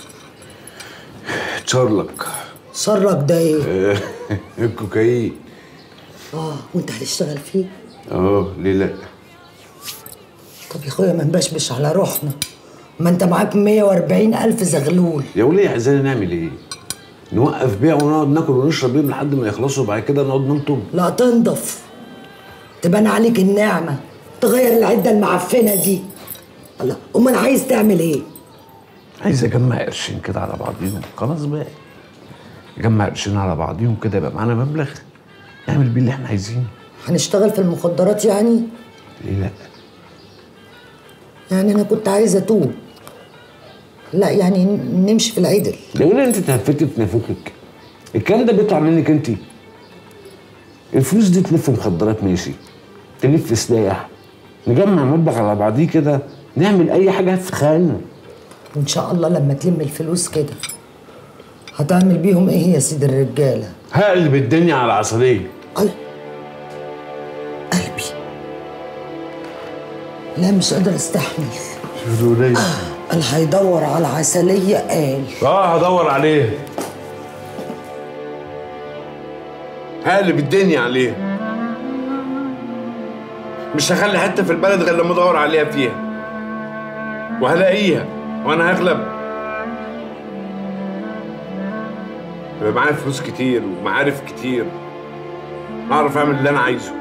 شارلك ده ايه؟ الكوكايين. وانت هتشتغل فيه؟ ليه لا؟ طب يا اخويا ما نبشبش على روحنا، ما انت معاك 140,000 زغلول. يا وليه عايزين نعمل ايه؟ نوقف بيع ونقعد ناكل ونشرب بيهم لحد ما يخلصوا وبعد كده نقعد ننطم؟ لا تنضف، تبان عليك النعمه، تغير العده المعفنه دي. الله، امال عايز تعمل ايه؟ عايز اجمع قرشين كده على بعضيهم، خلاص بقى. اجمع قرشين على بعضيهم كده يبقى معانا مبلغ نعمل بيه اللي احنا عايزينه. هنشتغل في المخدرات يعني؟ ليه لا؟ يعني انا كنت عايزه اتوب. لا يعني نمشي في العدل. لو انت تهفتي في نافوخك، الكلام ده بيطلع منك انت. الفلوس دي تلف مخدرات ماشي، تلف سلاح، نجمع مبلغ على بعضيه كده نعمل اي حاجه في خيالنا. وان شاء الله لما تلم الفلوس كده هتعمل بيهم ايه يا سيد الرجاله؟ هقلب الدنيا على العسليه. قلبي لا مش قادر استحمل. شرورية. اللي هيدور على عسليه قال. هدور عليه. هقلب الدنيا عليه. مش هخلي حته في البلد غير لما ادور عليها فيها، وهلاقيها وانا هغلب. يبقى معايا فلوس كتير ومعارف كتير، اعرف اعمل اللي انا عايزه.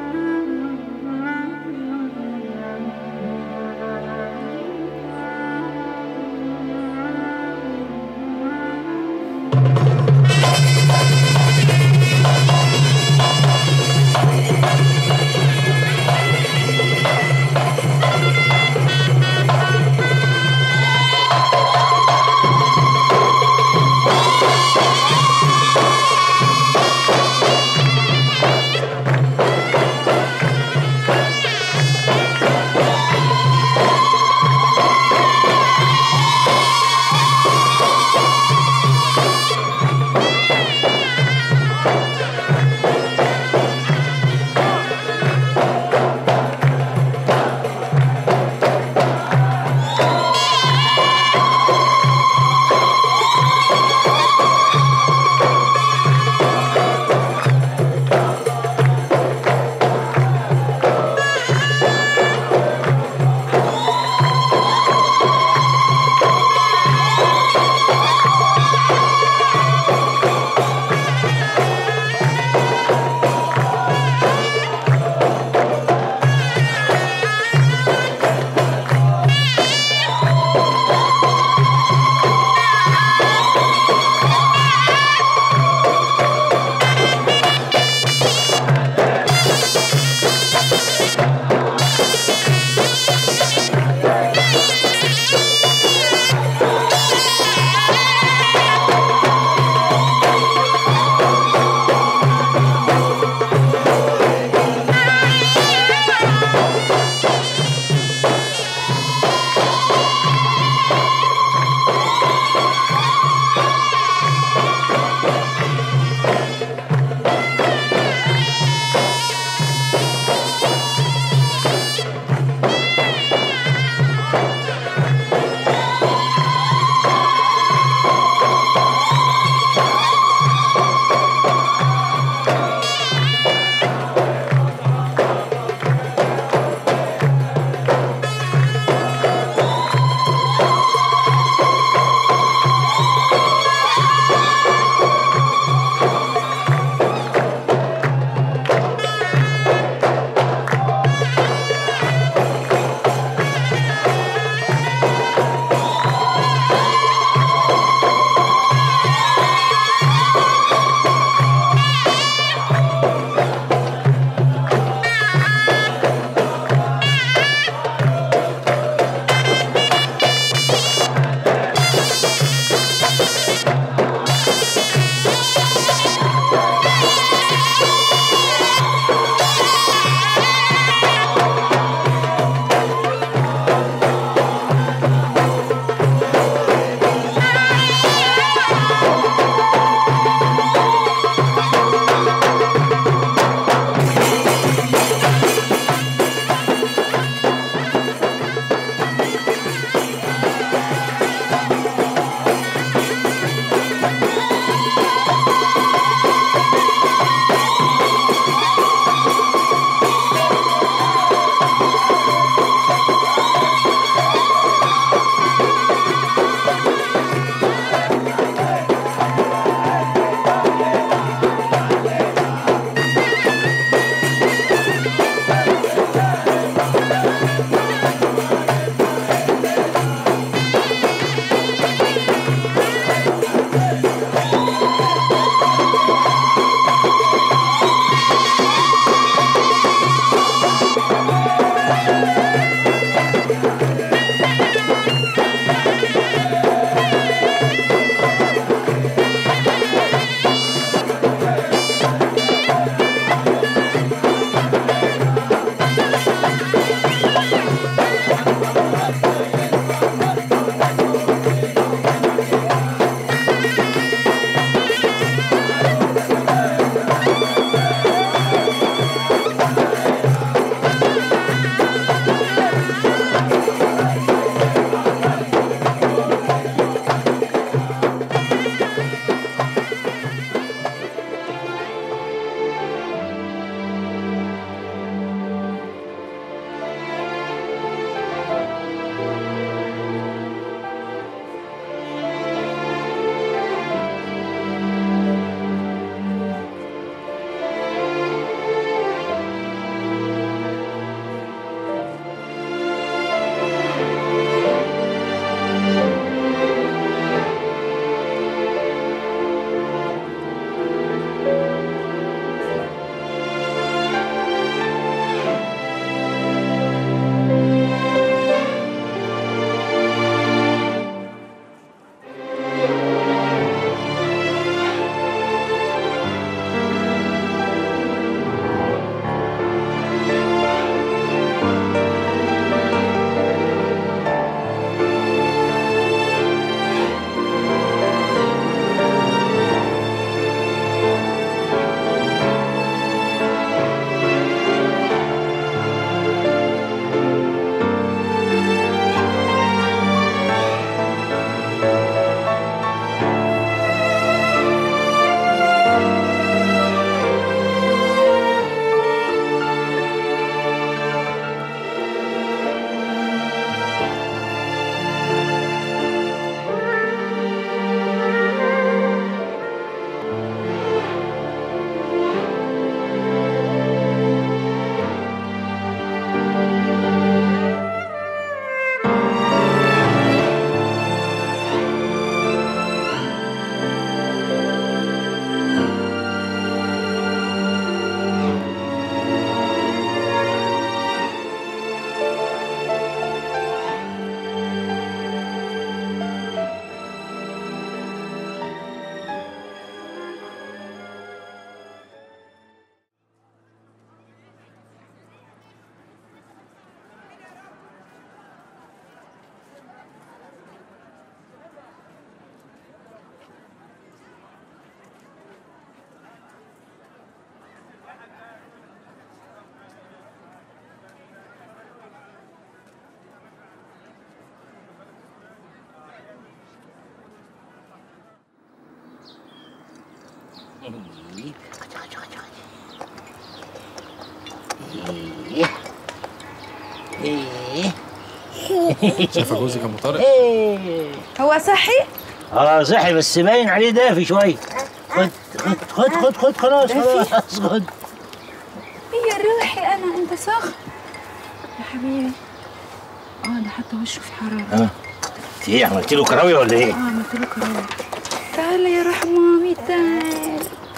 شايفه جوزك يا ابو طارق؟ هو صحي؟ صحي بس باين عليه دافي شويه. خد خد خد خد خلاص خلاص خد. يا روحي انا انت سخن يا حبيبي. ده حتى وشه في حراره. ايه عملت له كراويه ولا ايه؟ عملت له كراويه. تعالى يا روح مامي تعالى.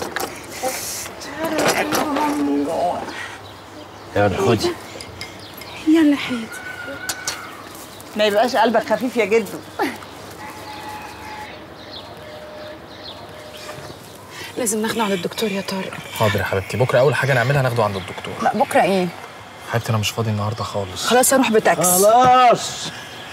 تعالى يا مامي من جوه. يلا خدي. يلا حياتي. ما يبقاش قلبك خفيف يا جدو. لازم ناخده عند الدكتور يا طارق. حاضر يا حبيبتي، بكره اول حاجه نعملها ناخده عند الدكتور. لا بكره ايه؟ حبيبتي انا مش فاضي النهارده خالص. خلاص اروح بتاكس. خلاص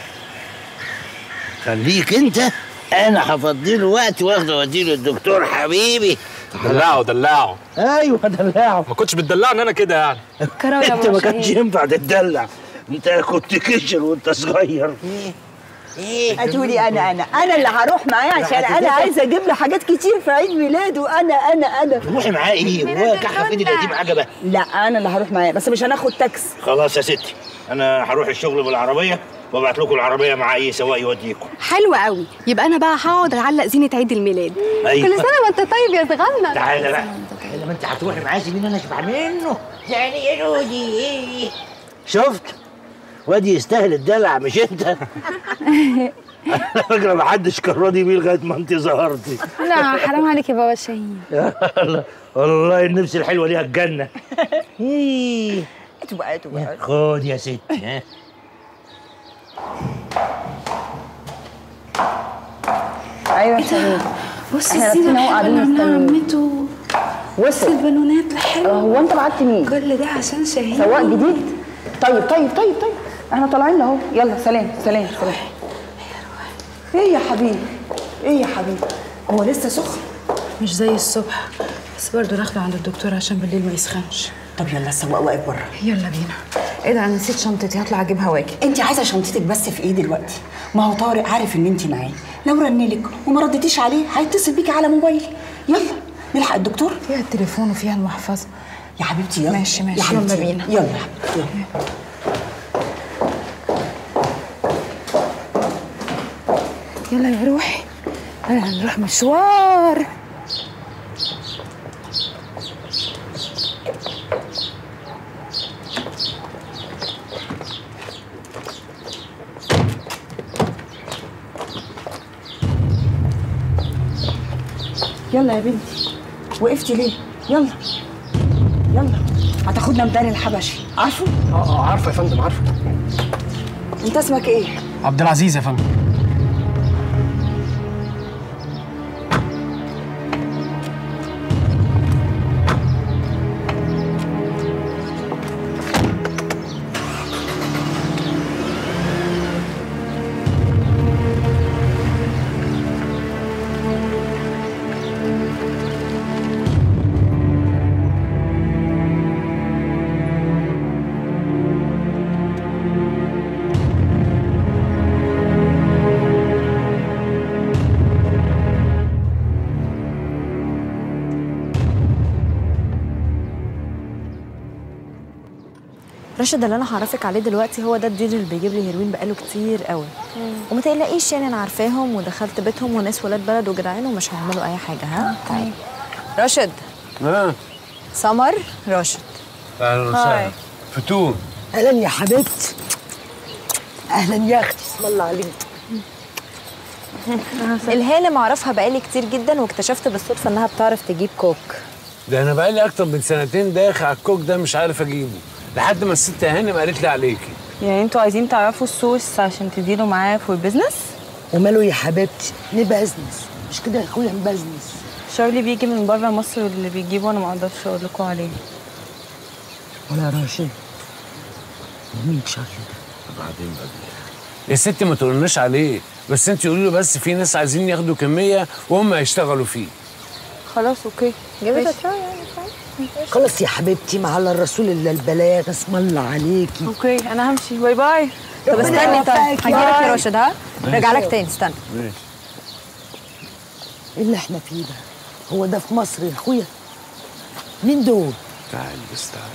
خليك انت، انا هفضي له وقت واخده واديله الدكتور حبيبي. دلعه. ايوه دلعه. ما كنتش بتدلعني انا كده يعني. انت ما كانش ينفع تتدلع، انت كنت كشر وانت صغير. هتقولي انا اللي هروح معاه عشان انا عايزه اجيب له حاجات كتير في عيد ميلاده. انا روحي معاه ايه؟ هو كحه في ايد القديم عجبه؟ لا انا اللي هروح معاه بس مش هناخد تاكس. خلاص يا ستي، انا هروح الشغل بالعربيه وابعت لكم العربيه مع اي سواق يوديكم. حلو قوي، يبقى انا بقى هقعد اعلق زينه عيد الميلاد. أيوة. كل سنه وانت طيب يا صغنن. تعالى بقى، لما انت هتروحي معاه سيبيني انا اشبع منه. يعني يا رودي شفت؟ وادي يستاهل الدلع مش انت. على فكره ما حدش كان راضي بيه لغايه ما انت ظهرتي. لا حرام عليك يا بابا شاهين. والله النفس الحلوه ليها الجنه. اتوقع خد يا ستي. ها ايوه يا شاهين. بص الزينه الحلوه اللي عاملاها عمته. وصل البالونات الحلوه. هو انت بعت مين؟ كل ده عشان شاهين. سواق جديد؟ طيب احنا طالعين اهو. يلا سلام. ايه يا حبيبي هو لسه سخن؟ مش زي الصبح بس برضه ناخده عند الدكتور عشان بالليل ما يسخنش. طب يلا السواق واقف بره. يلا بينا. ايه ده انا نسيت شنطتي، هطلع اجيبها واجي. انت عايزه شنطتك بس في ايه دلوقتي؟ ما هو طارق عارف ان انت معاه، لو رنلك وما ردتيش عليه هيتصل بيكي على موبايل. يلا نلحق الدكتور. فيها التليفون وفيها المحفظه يا حبيبتي. يلا ماشي يلا بينا. يلا يا حبيبتي يلا يا روحي، هنروح مشوار. يلا يا بنتي، وقفتي ليه؟ يلا هتاخدنا ميدان الحبشي، عارفه؟ عارفه يا فندم عارفه. انت اسمك ايه؟ عبد العزيز يا فندم. راشد اللي انا هعرفك عليه دلوقتي هو ده الديلر اللي بيجيب لي هيروين بقاله كتير قوي. وما تقلقيش يعني انا عارفاهم ودخلت بيتهم وناس ولاد بلد وجدعان ومش هيعملوا اي حاجه. ها طيب راشد. سمر راشد. اهلا وسهلا. فتون. اهلا يا حبيبتي. اهلا يا اختي. اسم الله عليك. الهانم اعرفها بقالي كتير جدا واكتشفت بالصدفه انها بتعرف تجيب كوك. ده انا بقالي اكتر من سنتين داخل على الكوك ده مش عارف اجيبه لحد ما الست هانم قالت لي عليكي. يعني انتوا عايزين تعرفوا السوس عشان تديروا معاه في البيزنس؟ وماله يا حبيبتي نبزنس مش كده يا اخويا نبزنس. شارلي بيجي من بره مصر واللي بيجيبه انا ما اقدرش اقول لكم عليه. ولا راشد مين شارلي ده؟ بعدين يا ستي ما تقولناش عليه، بس انت قولي له بس في ناس عايزين ياخدوا كميه وهم هيشتغلوا فيه. خلاص اوكي. جابتها خلاص يا حبيبتي ما على الرسول الا البلاغ. اسم الله عليكي. اوكي انا همشي. باي باي. طب استني طيب هجيلك يا راشد. ها راجع لك تاني. استنى. ماشي. ايه اللي احنا فيه ده؟ هو ده في مصر يا اخويا؟ مين دول؟ تعال بس تعال.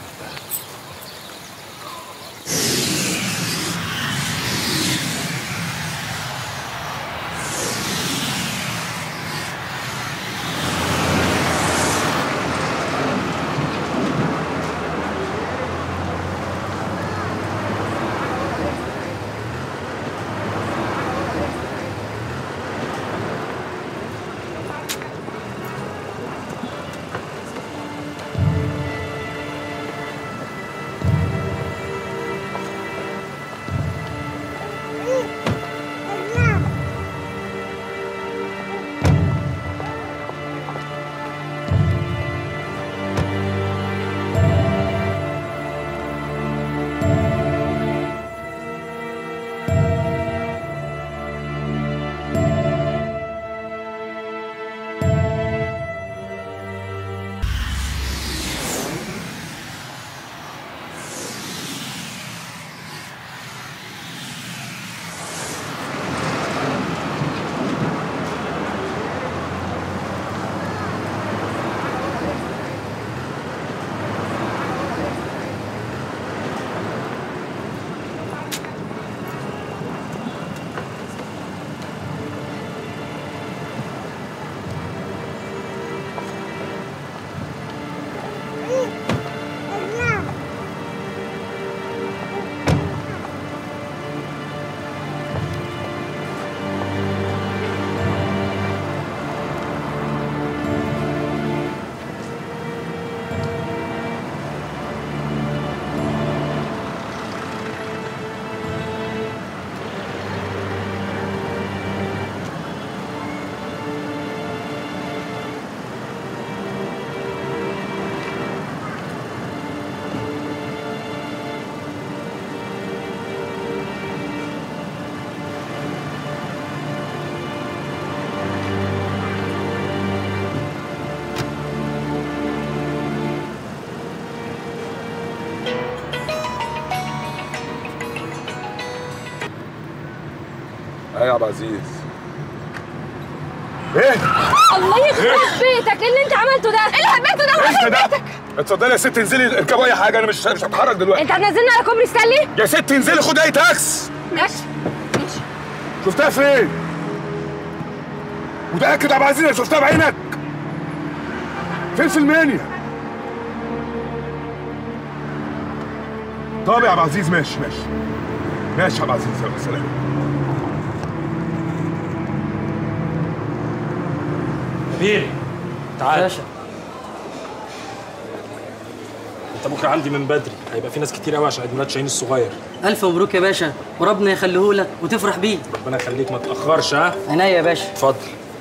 يا عبد العزيز. ايه؟ الله يخرب بيتك، ايه اللي انت عملته ده؟ ايه اللي هبيته ده؟ انت ده؟ اتفضلي يا ست انزلي اركبوا اي حاجه، انا مش هتحرك دلوقتي. انت هتنزلنا على كوبري ستانلي؟ يا ست انزلي خدي اي تاكس. ماشي ماشي. شفتها فين؟ متأكد يا عبد العزيز انك شفتها بعينك؟ فين في المنيا؟ طب يا عبد العزيز ماشي ماشي. ماشي يا عبد العزيز، يلا سلام. نبيل تعال. باشا انت بكره عندي من بدري، هيبقى في ناس كتير قوي عشان عيد ميلاد شاهين الصغير. الف مبروك يا باشا، وربنا يخليه لك وتفرح بيه. ربنا يخليك ما تاخرش. ها عينيا يا باشا. اتفضل.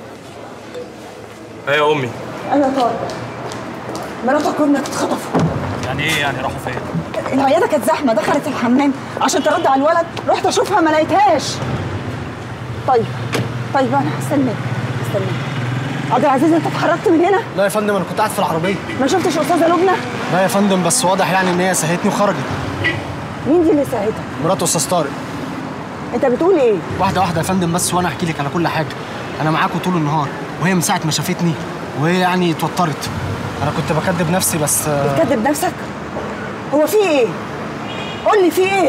ايه يا امي؟ انا طارق مراتك وابنك اتخطفوا. يعني ايه يعني راحوا فين؟ العياده كانت زحمه، دخلت الحمام عشان ترد على الولد، رحت اشوفها ما لقيتهاش. طيب انا هستناك. عبد العزيز انت اتحركت من هنا؟ لا يا فندم، انا كنت قاعد في العربيه. ما شفتش استاذه لبنى؟ لا يا فندم، بس واضح يعني ان هي سهتني وخرجت. مين دي اللي ساعتها؟ مرات استاذ طارق. انت بتقول ايه؟ واحده واحده يا فندم بس، وانا احكي لك على كل حاجه. انا معاكم طول النهار، وهي من ساعه ما شافتني وهي يعني اتوترت. انا كنت بكدب نفسي بس. بتكدب نفسك؟ هو في ايه؟ قول لي في ايه؟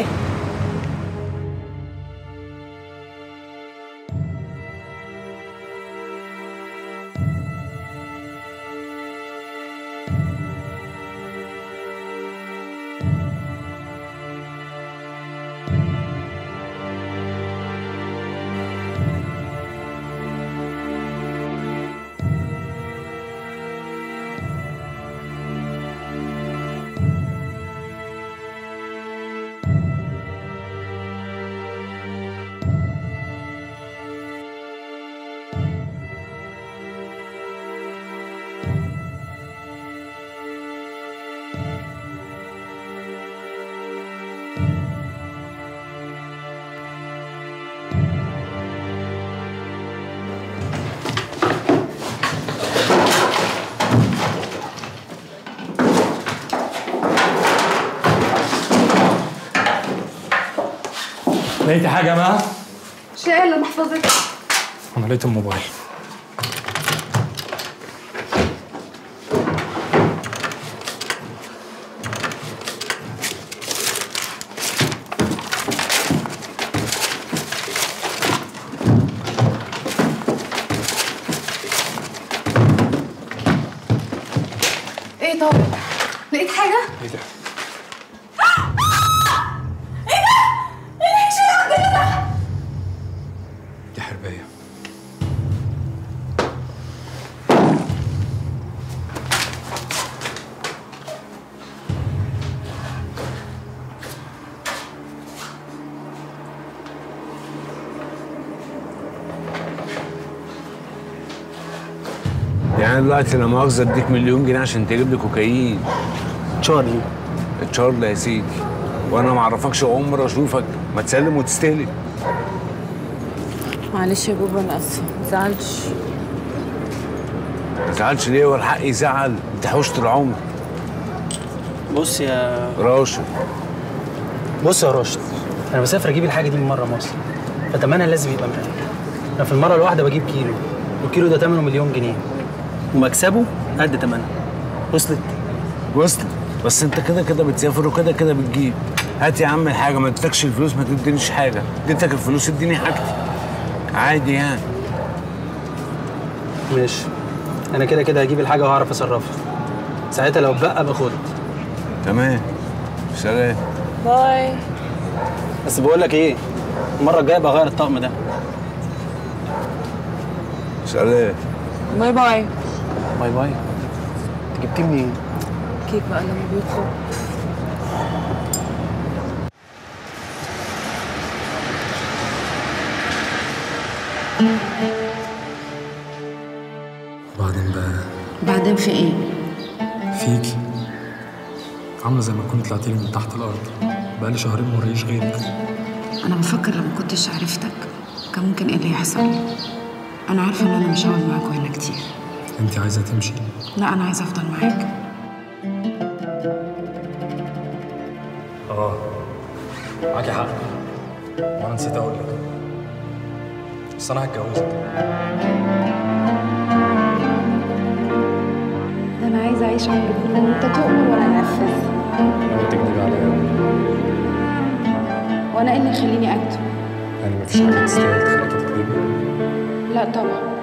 لقيتي حاجة يا مها؟ مش لاقيه الا محفظتي. انا لقيت الموبايل. ايه ده؟ دي حربايه. يعني دلوقتي لا مؤاخذه اديك مليون جنيه عشان تجيب لي كوكايين. تشارلي. تشارلي يا سيدي، وانا ما اعرفكش عمر اشوفك، ما تسلم وتستلم. معلش يا بابا انا اسفه، متزعلش. ما تزعلش ليه؟ هو الحق يزعل؟ انت حوشت العمر. بص يا راشد، بص يا راشد، انا بسافر اجيب الحاجه دي من مره مصر، فتمنها لازم يبقى مريح. انا في المره الواحده بجيب كيلو، والكيلو ده ثمنه مليون جنيه، ومكسبه قد ثمنها. وصلت؟ وصلت. بس انت كده كده بتسافر وكده كده بتجيب. هات يا عم الحاجه، ما اديتكش الفلوس ما تدينيش حاجه، اديتك الفلوس اديني حاجتي. عادي يعني. ماشي، انا كده كده هجيب الحاجه وهعرف اصرفها. ساعتها لو اتبقى باخدها. تمام. سلام. باي. بس بقول لك ايه، المره الجايه بغير الطقم ده. سلام. باي باي. باي باي. انت جبتيه منين؟ كيك بقى لما بيطلب. وبعدين بقى بعدين في ايه؟ فيكي عامله زي ما كنت طلعتي لي من تحت الارض، بقالي شهرين ما وريش غيرك. انا بفكر لو ما كنتش عرفتك كان ممكن ايه اللي يحصل. انا عارفه ان انا مش هقعد معاك هنا كتير. انت عايزه تمشي؟ لا انا عايزه افضل معاك. معاكي حق، وانا نسيت اقول لك، بس انا هتجوزك. ده انا عايزه اعيش عمري كله وانت تؤمر وانا انفذ. لو تكدبي عليا وانا ايه اللي يخليني اكتب؟ يعني مفيش حاجه تستاهل تخليكي تكدبي؟ لا طبعا.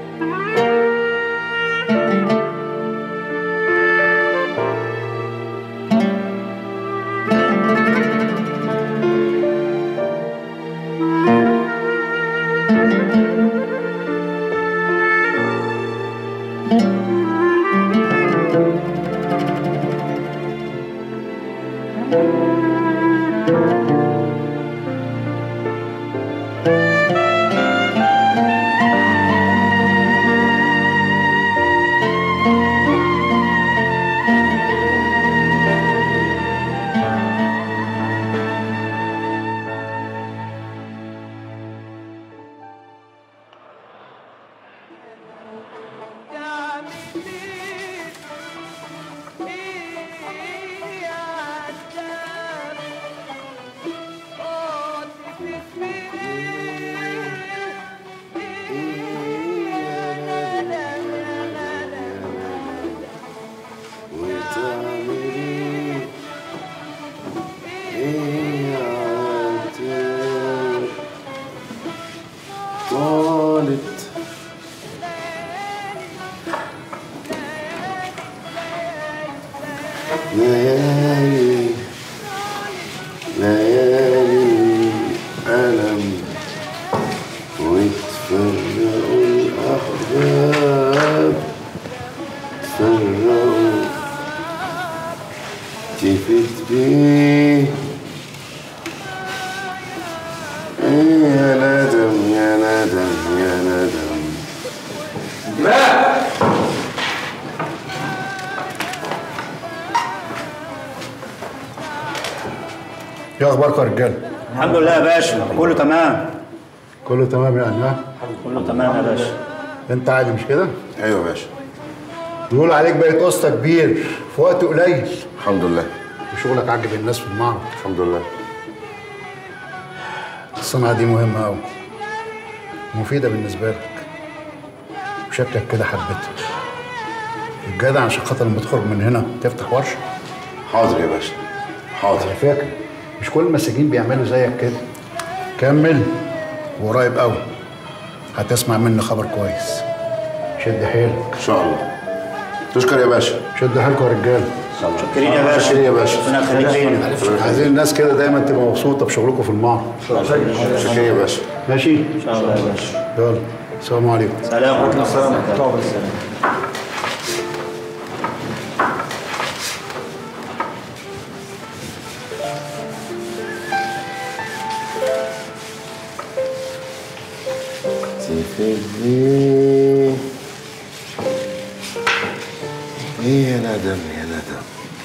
ليالي ليالي ألم وتفرقوا الأحباب تفرقوا تفت بيه يا ندم يا ندم يا ندم ايه اخباركم يا رجاله؟ الحمد لله يا باشا، كله تمام. كله تمام يعني ها؟ كله تمام يا باشا. انت عادي مش كده؟ ايوه يا باشا. بيقولوا عليك بقيت قسطة كبير في وقت قليل. الحمد لله. وشغلك عاجب الناس في المعرض. الحمد لله. الصنعة دي مهمة أوي، مفيدة بالنسبة لك، وشكلك كده حبيتها. الجدع عشان خاطر لما تخرج من هنا تفتح ورشة. حاضر يا باشا، حاضر. على فكرة مش كل المساجين بيعملوا زيك كده. كمل وقريب قوي هتسمع مني خبر كويس. شد حيلك. ان شاء الله. تشكر يا باشا. شد حيلكم يا رجاله. شكرين يا باشا. شكرين يا باشا. ربنا يخليك. عايزين الناس كده دايما تبقى مبسوطه بشغلكم في المعرض. شكرين يا باشا. ماشي؟ ان شاء الله يا باشا. يلا السلام عليكم. سلام ورحمه الله وبركاته. سيفي ايه يا ندم يا ندم.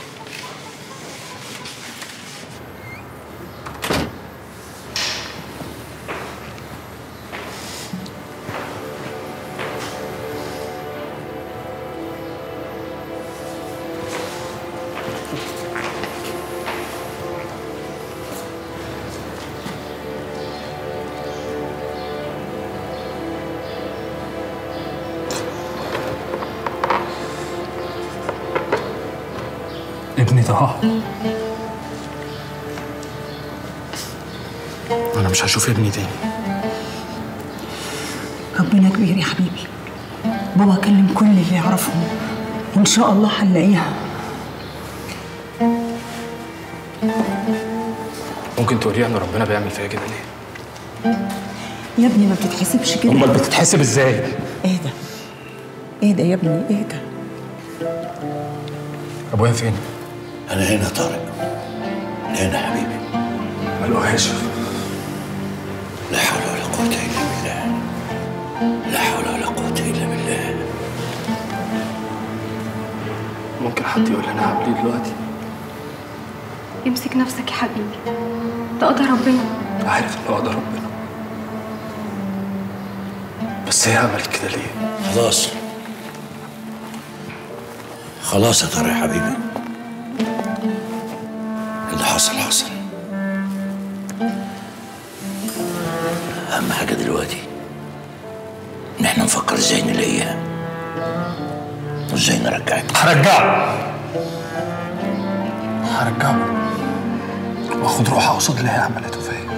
ابني طه، انا مش هشوف ابني تاني. ربنا كبير يا حبيبي. بابا كلم كل اللي يعرفهم وان شاء الله هنلاقيها. ممكن تقولي ان ربنا بيعمل فيا كده ليه؟ يا ابني ما بتتحسبش كده. امال بتتحسب ازاي؟ اهدى اهدى يا ابني اهدى. ابويا فين؟ أنا هنا طارق، هنا حبيبي. ملقوهاش. لا حول ولا قوة إلا بالله، لا حول ولا قوة إلا بالله. ممكن حد يقول لي أنا هعمل إيه دلوقتي؟ امسك نفسك يا حبيبي، ده قدر ربنا. عارف إنه قدر ربنا، بس هي عملت كده ليه؟ خلاص خلاص يا طارق يا حبيبي، اللي حصل حصل. أهم حاجة دلوقتي إن إحنا نفكر إزاي نلاقيها وإزاي نرجعها. هرجعه وآخد روحها قصاد اللي هي عملته فيا.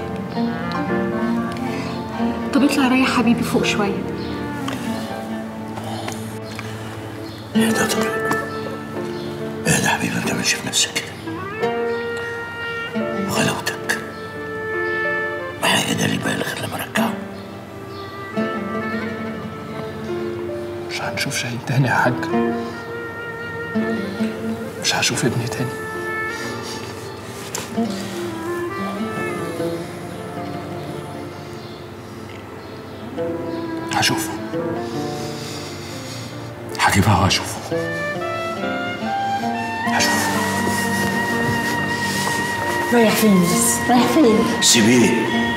طب اطلع ريح حبيبي فوق شويه. اهدى يا طارق، اهدى يا حبيبي، ما تعملش في نفسك كده. غلاوتك ما هيقدر اللي بالغ غير لما ارجعه. مش هنشوف شاهين تاني يا حاج، مش هشوف ابني تاني. هشوفه، هجيبها وهشوفه. هشوفه. رايح فين بس؟ رايح فين؟ سيبيه.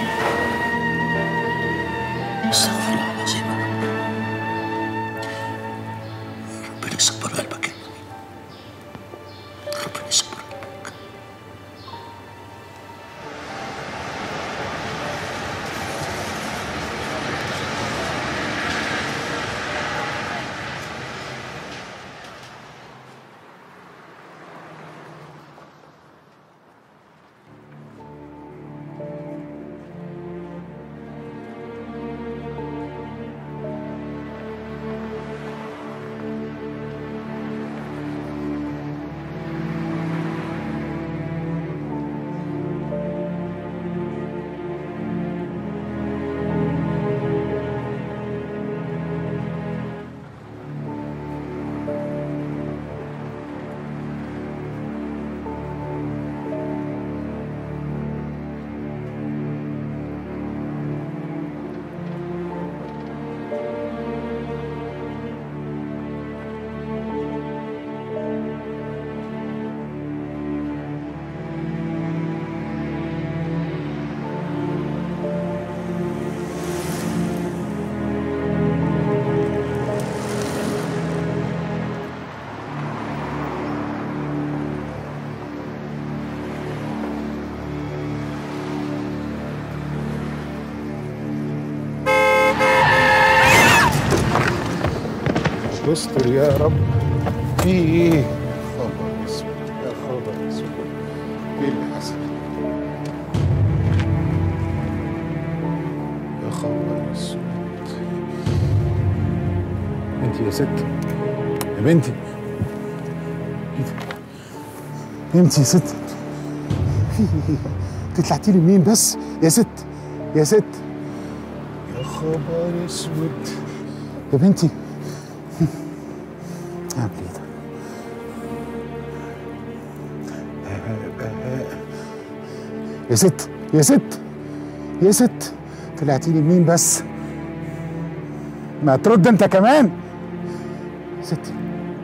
استغفر الله العظيم. ربنا يصبر قلبك يا ابني، ربنا يصبر قلبك. استر يا رب. في ايه؟ خبر اسود يا خبر اسود. ايه اللي حصل؟ يا خبر اسود. بنتي يا ست، يا بنتي. ايه ده؟ انت يا ست انت طلعتي لي منين بس يا ست يا ست؟ يا خبر اسود يا بنتي. اعمل ايه ده؟ يا ست يا ست يا ست طلعتي لي منين بس؟ ما ترد انت كمان يا ستي.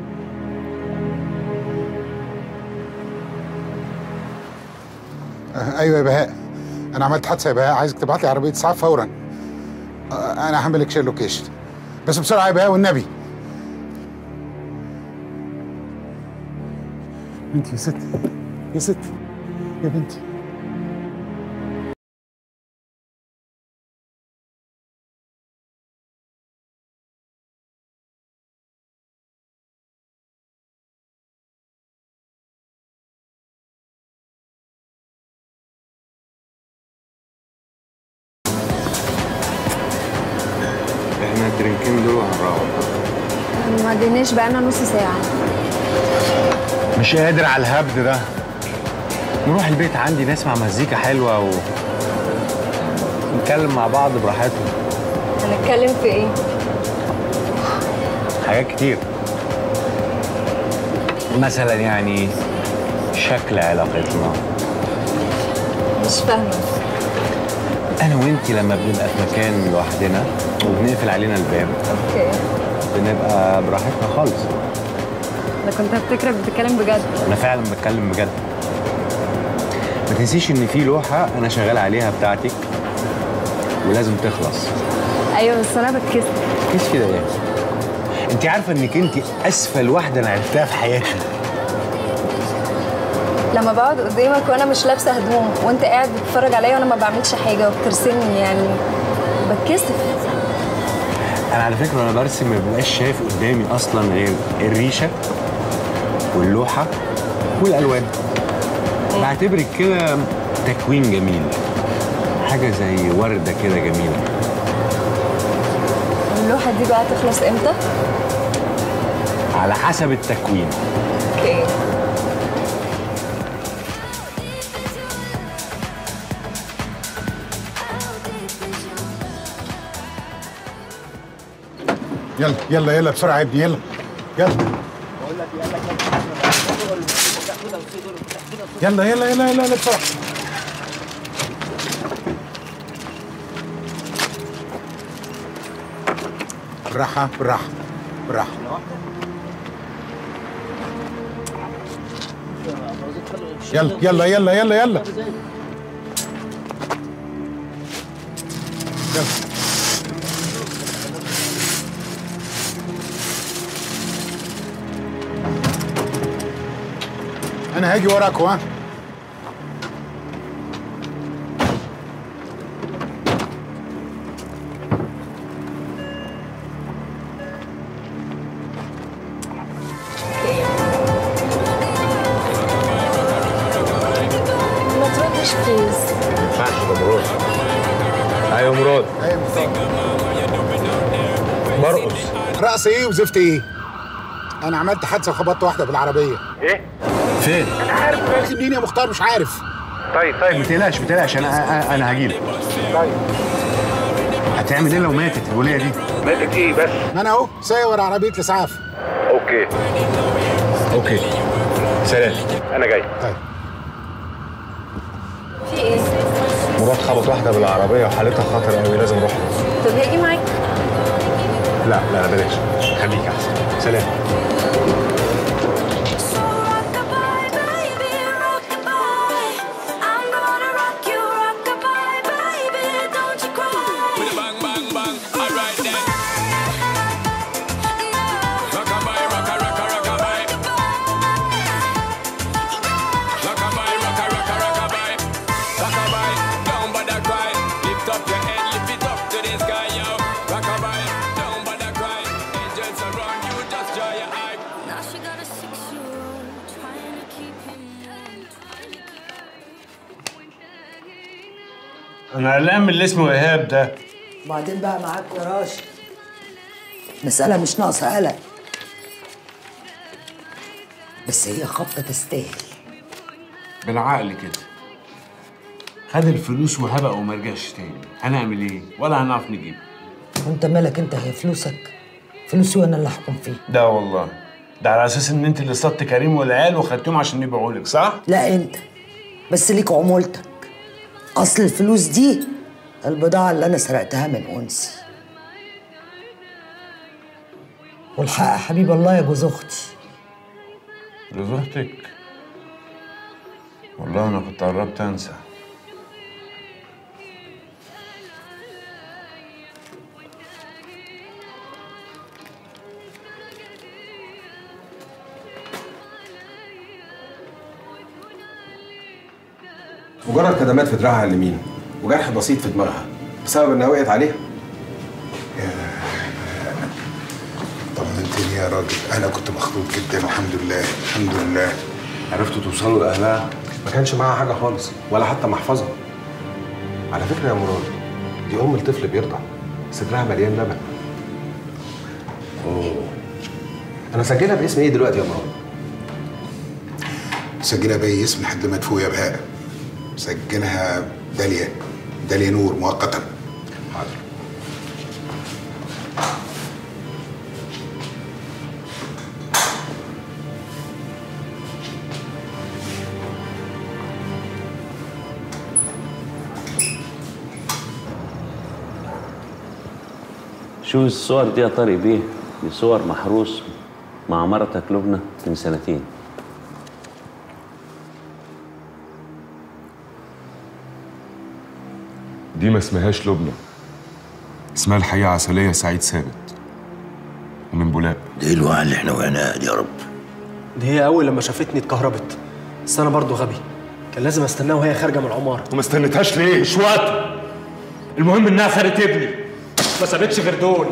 ايوه يا بهاء، انا عملت حادثه يا بهاء، عايزك تبعت لي عربيه اسعاف فورا. انا هعمل لك شير لوكيشن بس بسرعه يا بهاء والنبي. انت يا ست يا ست يا بنتي. احنا الدرينكين دول هنروح. ما عديناش بقالنا نص ساعة. مش قادر على الهبد ده. نروح البيت عندي نسمع مزيكا حلوة ونتكلم مع بعض براحتنا. هنتكلم في ايه؟ حاجات كتير. مثلا يعني شكل علاقتنا. مش فاهمة. أنا وأنتي لما بنبقى في مكان لوحدنا وبنقفل علينا الباب اوكي بنبقى براحتنا خالص. انا كنت هفتكرك بتتكلم بجد. أنا فعلا بتكلم بجد. ما تنسيش إن في لوحة أنا شغال عليها بتاعتك ولازم تخلص. ايوه بس انا بتكسف. مفيش كده إيه؟ أنت عارفة إنك أنت أسفل واحدة أنا عرفتها في حياتي. لما بقعد قدامك وانا مش لابسه هدوم وانت قاعد بتتفرج عليا وانا ما بعملش حاجه وبترسمني يعني بتكسف. انا على فكره وانا برسم ما ببقاش شايف قدامي اصلا غير الريشه واللوحه والالوان. بعتبرك كده تكوين جميل، حاجه زي ورده كده جميله. اللوحه دي بقى تخلص امتى؟ على حسب التكوين. اوكي. يلا يلا يلا بسرعه يا ابني يلا يلا يلا يلا يلا يلا بسرعه. بالراحه بالراحه بالراحه. يلا يلا يلا يلا يلا يلا. أنا هاجي وراكوا ها. ما تردش بليز. ما ينفعش ده مراد. أيوة مراد. أيوة مرقص. رقص إيه وزفت إيه؟ أنا عملت حادثة وخبطت واحدة بالعربية. إيه؟ فين؟ أنا عارف دلوقتي منين يا مختار مش عارف. طيب ما تقلقش ما تقلقش أنا هجيلك. طيب. هتعمل إيه لو ماتت الولية دي؟ ماتت إيه بس؟ ما أنا أهو سايق ورا عربية الإسعاف. أوكي. سلام. أنا جاي. طيب. في ايه؟ مراد خبط واحدة بالعربية وحالتها خطر قوي لازم أروح. طب هاجي معاك. لا بلاش خليك أحسن. سلام. انا قلقان من اللي اسمه ايهاب ده. وبعدين بقى معاك يا راشد، مسألة مش ناقصة قلق، بس هي خبطة تستاهل. بالعقل كده. خد الفلوس وهبق وما رجعش تاني، هنعمل ايه؟ ولا هنعرف نجيب. وانت مالك انت؟ هي فلوسك، فلوسي وانا اللي احكم فيها. ده والله ده على اساس ان انت اللي اصطدت كريم والعيال وخدتهم عشان يبيعوا لك، صح؟ لا انت بس ليك عمولتك. اصل الفلوس دي البضاعة اللي انا سرقتها من انسي. والحق يا حبيب الله يا جوز اختي. جوز اختك؟ والله انا كنت قربت انسى. مجرد كدمات في دراعها اليمين وجرح بسيط في دماغها بسبب انها وقعت عليها. طمنتني يا راجل، انا كنت مخضوض جدا. الحمد لله الحمد لله. عرفتوا توصلوا لاهلها؟ ما كانش معاها حاجه خالص ولا حتى محفظه. على فكره يا مراد، دي ام الطفل بيرضع، صدرها مليان لبن. اوه، انا سجلها باسم ايه دلوقتي يا مراد؟ سجلها باي اسم لحد ما تفوق يا بهاء. سجلها داليا نور مؤقتا. حاضر. شوف الصور دي يا طارق بيه، دي صور محروس مع مرتك لبنى من 2 دي ما اسمهاش لبنى، اسمها الحقيقة عسلية سعيد ثابت ومن بولاق. دي الوعي اللي احنا وقعناها دي يا رب. دي هي اول لما شافتني اتكهربت، بس انا برضه غبي، كان لازم استناها وهي خارجه من العماره. وما استنيتهاش ليه؟ مش وقت. المهم انها خدت ابني، ما سابتش غير دول.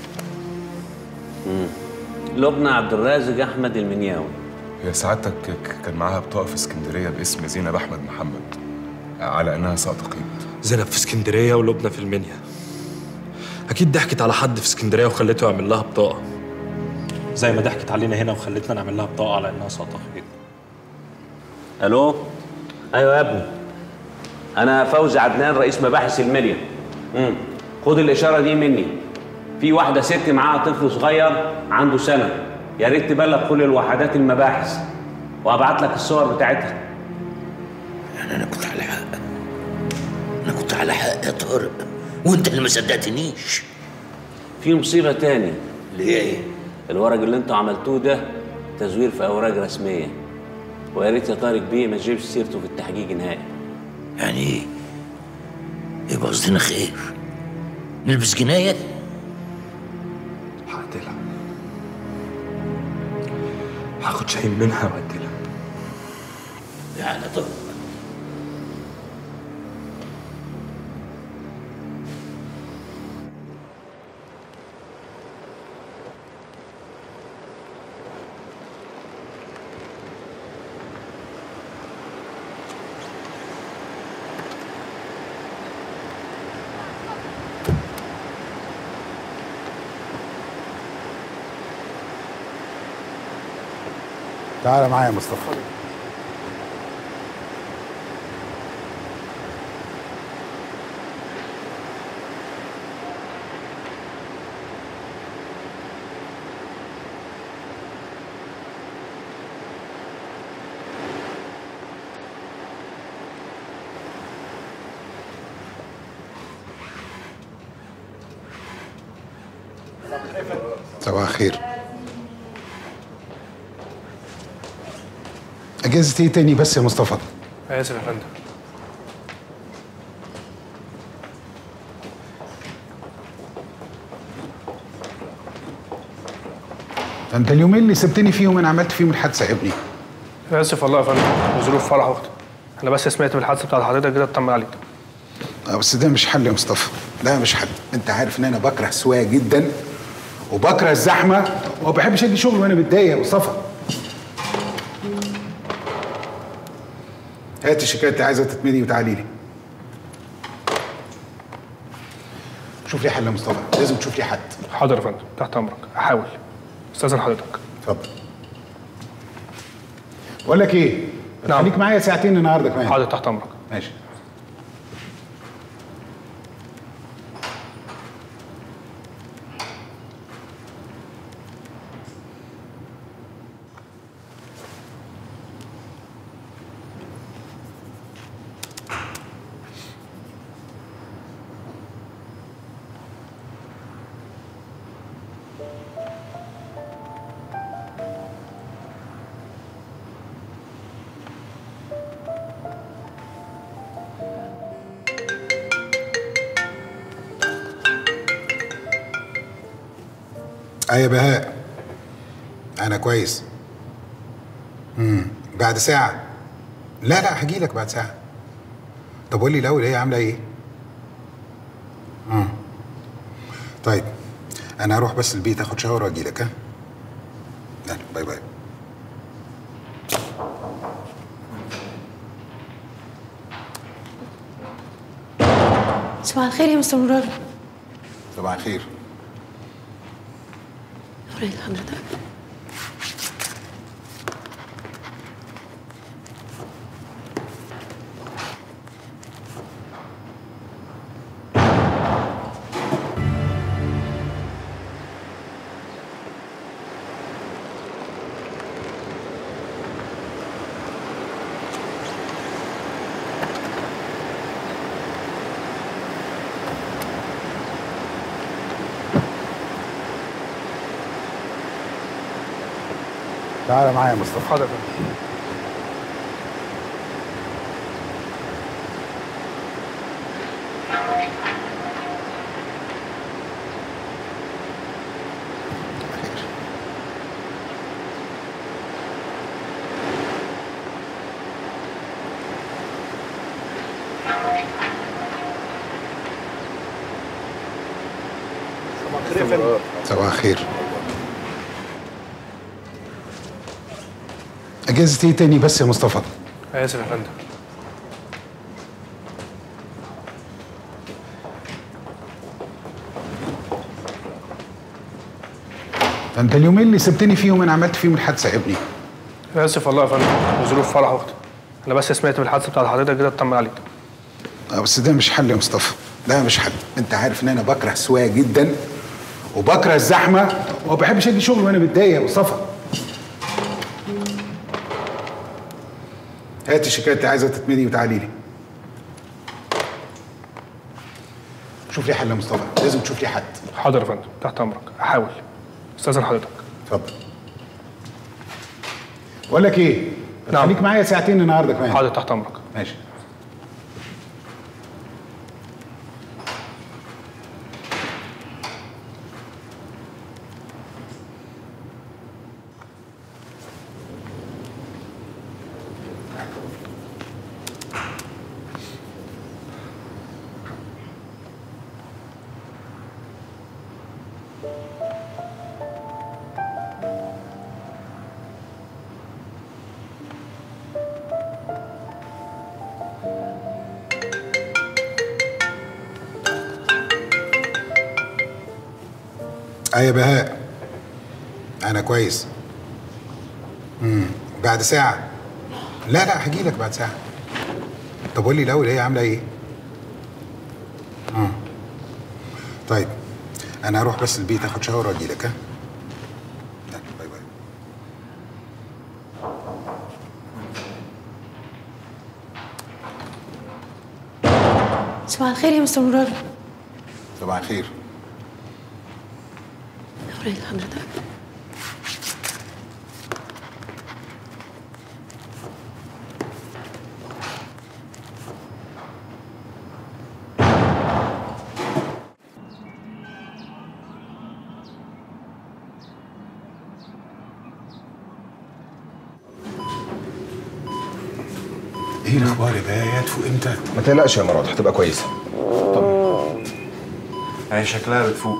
لبنى عبد الرازق احمد المنياوي. هي سعادتك كان معاها بطاقة في اسكندرية باسم زينب أحمد محمد على إنها ساقطة قيد. زينب في اسكندرية ولبنى في المنيا. أكيد ضحكت على حد في اسكندرية وخلته يعمل لها بطاقة، زي ما ضحكت علينا هنا وخلتنا نعمل لها بطاقة على إنها ساقطة قيد. الو، ايوه يا ابني، انا فوزي عدنان رئيس مباحث المنيا. خد الاشاره دي مني، في واحده ست معاها طفل صغير عنده 1 سنة، يا ريت تبلغ كل الوحدات المباحث وابعت لك الصور بتاعتها. يعني انا كنت على حق، انا كنت على حق يا طارق، وانت اللي ما صدقتنيش. في مصيبه تاني. اللي هي ايه؟ الورق اللي انتوا عملتوه ده تزوير في اوراق رسميه، ويا ريت يا طارق بيه ما تجيبش سيرته في التحقيق نهائي. يعني ايه؟ يبقى قصدنا خير، نلبس جنايه؟ هقتلها، هاخد شاهين منها وأقتلها. يعني طب تعالى معايا يا مصطفى. صباح الخير. اجازة ايه تاني بس يا مصطفى؟ اسف يا فندم. انت اليومين اللي سبتني فيهم انا عملت فيهم الحادثه يا ابني. اسف والله يا فندم، وظروف فرح اختي. انا بس سمعت بالحادثه بتاعت حضرتك كده اطمن عليك. بس ده مش حل يا مصطفى، ده مش حل. انت عارف ان انا بكره السواقه جدا وبكره الزحمه وما بحبش اجي شغل وانا متضايق يا مصطفى. هات الشيكات اللي عايزه تتمدي وتعالي لي. شوف لي حل يا مصطفى، لازم تشوف لي حد. حاضر يا فندم، تحت امرك، احاول. استاذن حضرتك. اتفضل. بقول لك ايه، نعم. خليك معايا ساعتين النهارده كمان. حاضر تحت امرك. ماشي. يا بهاء انا كويس. بعد ساعة. لا هجيلك بعد ساعة. طب قول لي الاول هي عاملة ايه؟ طيب انا هروح بس البيت اخد شاور واجيلك. ها؟ يلا باي باي. صباح الخير يا مستر مراد. صباح الخير. أوريك حضرتك. تعالى معايا يا مصطفى. حاضر. صباح الخير. اجازة ايه تاني بس يا مصطفى؟ اسف يا فندم. انت اليومين اللي سبتني فيهم انا عملت فيهم الحادثة يا ابني. اسف والله يا فندم، وظروف فرح اختي. انا بس سمعت بالحادثه بتاعت حضرتك كده اطمن عليك. بس ده مش حل يا مصطفى، ده مش حل. انت عارف ان انا بكره السواقه جدا وبكره الزحمه وما بحبش اجي شغل وانا متضايق يا مصطفى. هات الشيكات اللي عايزه تتمدي وتعالي لي. شوف لي حل يا مصطفى، لازم تشوف لي حد. حاضر يا فندم، تحت امرك، احاول. استاذن حضرتك. اتفضل. بقول لك ايه؟ نعم. خليك معايا ساعتين النهارده كمان. حاضر تحت امرك. ماشي. يا بهاء انا كويس. بعد ساعة. لا هجيلك بعد ساعة. طب قول لي الاول هي عاملة ايه؟ طيب انا هروح بس البيت اخد شاور واجيلك. ها؟ يلا باي باي. صباح الخير يا مستر مراد. صباح الخير. أوريك حضرتك. ايه الاخبار يا بهاء؟ تفوق امتى؟ ما تقلقش يا مراد، هتبقى كويسه. هي شكلها بتفوق.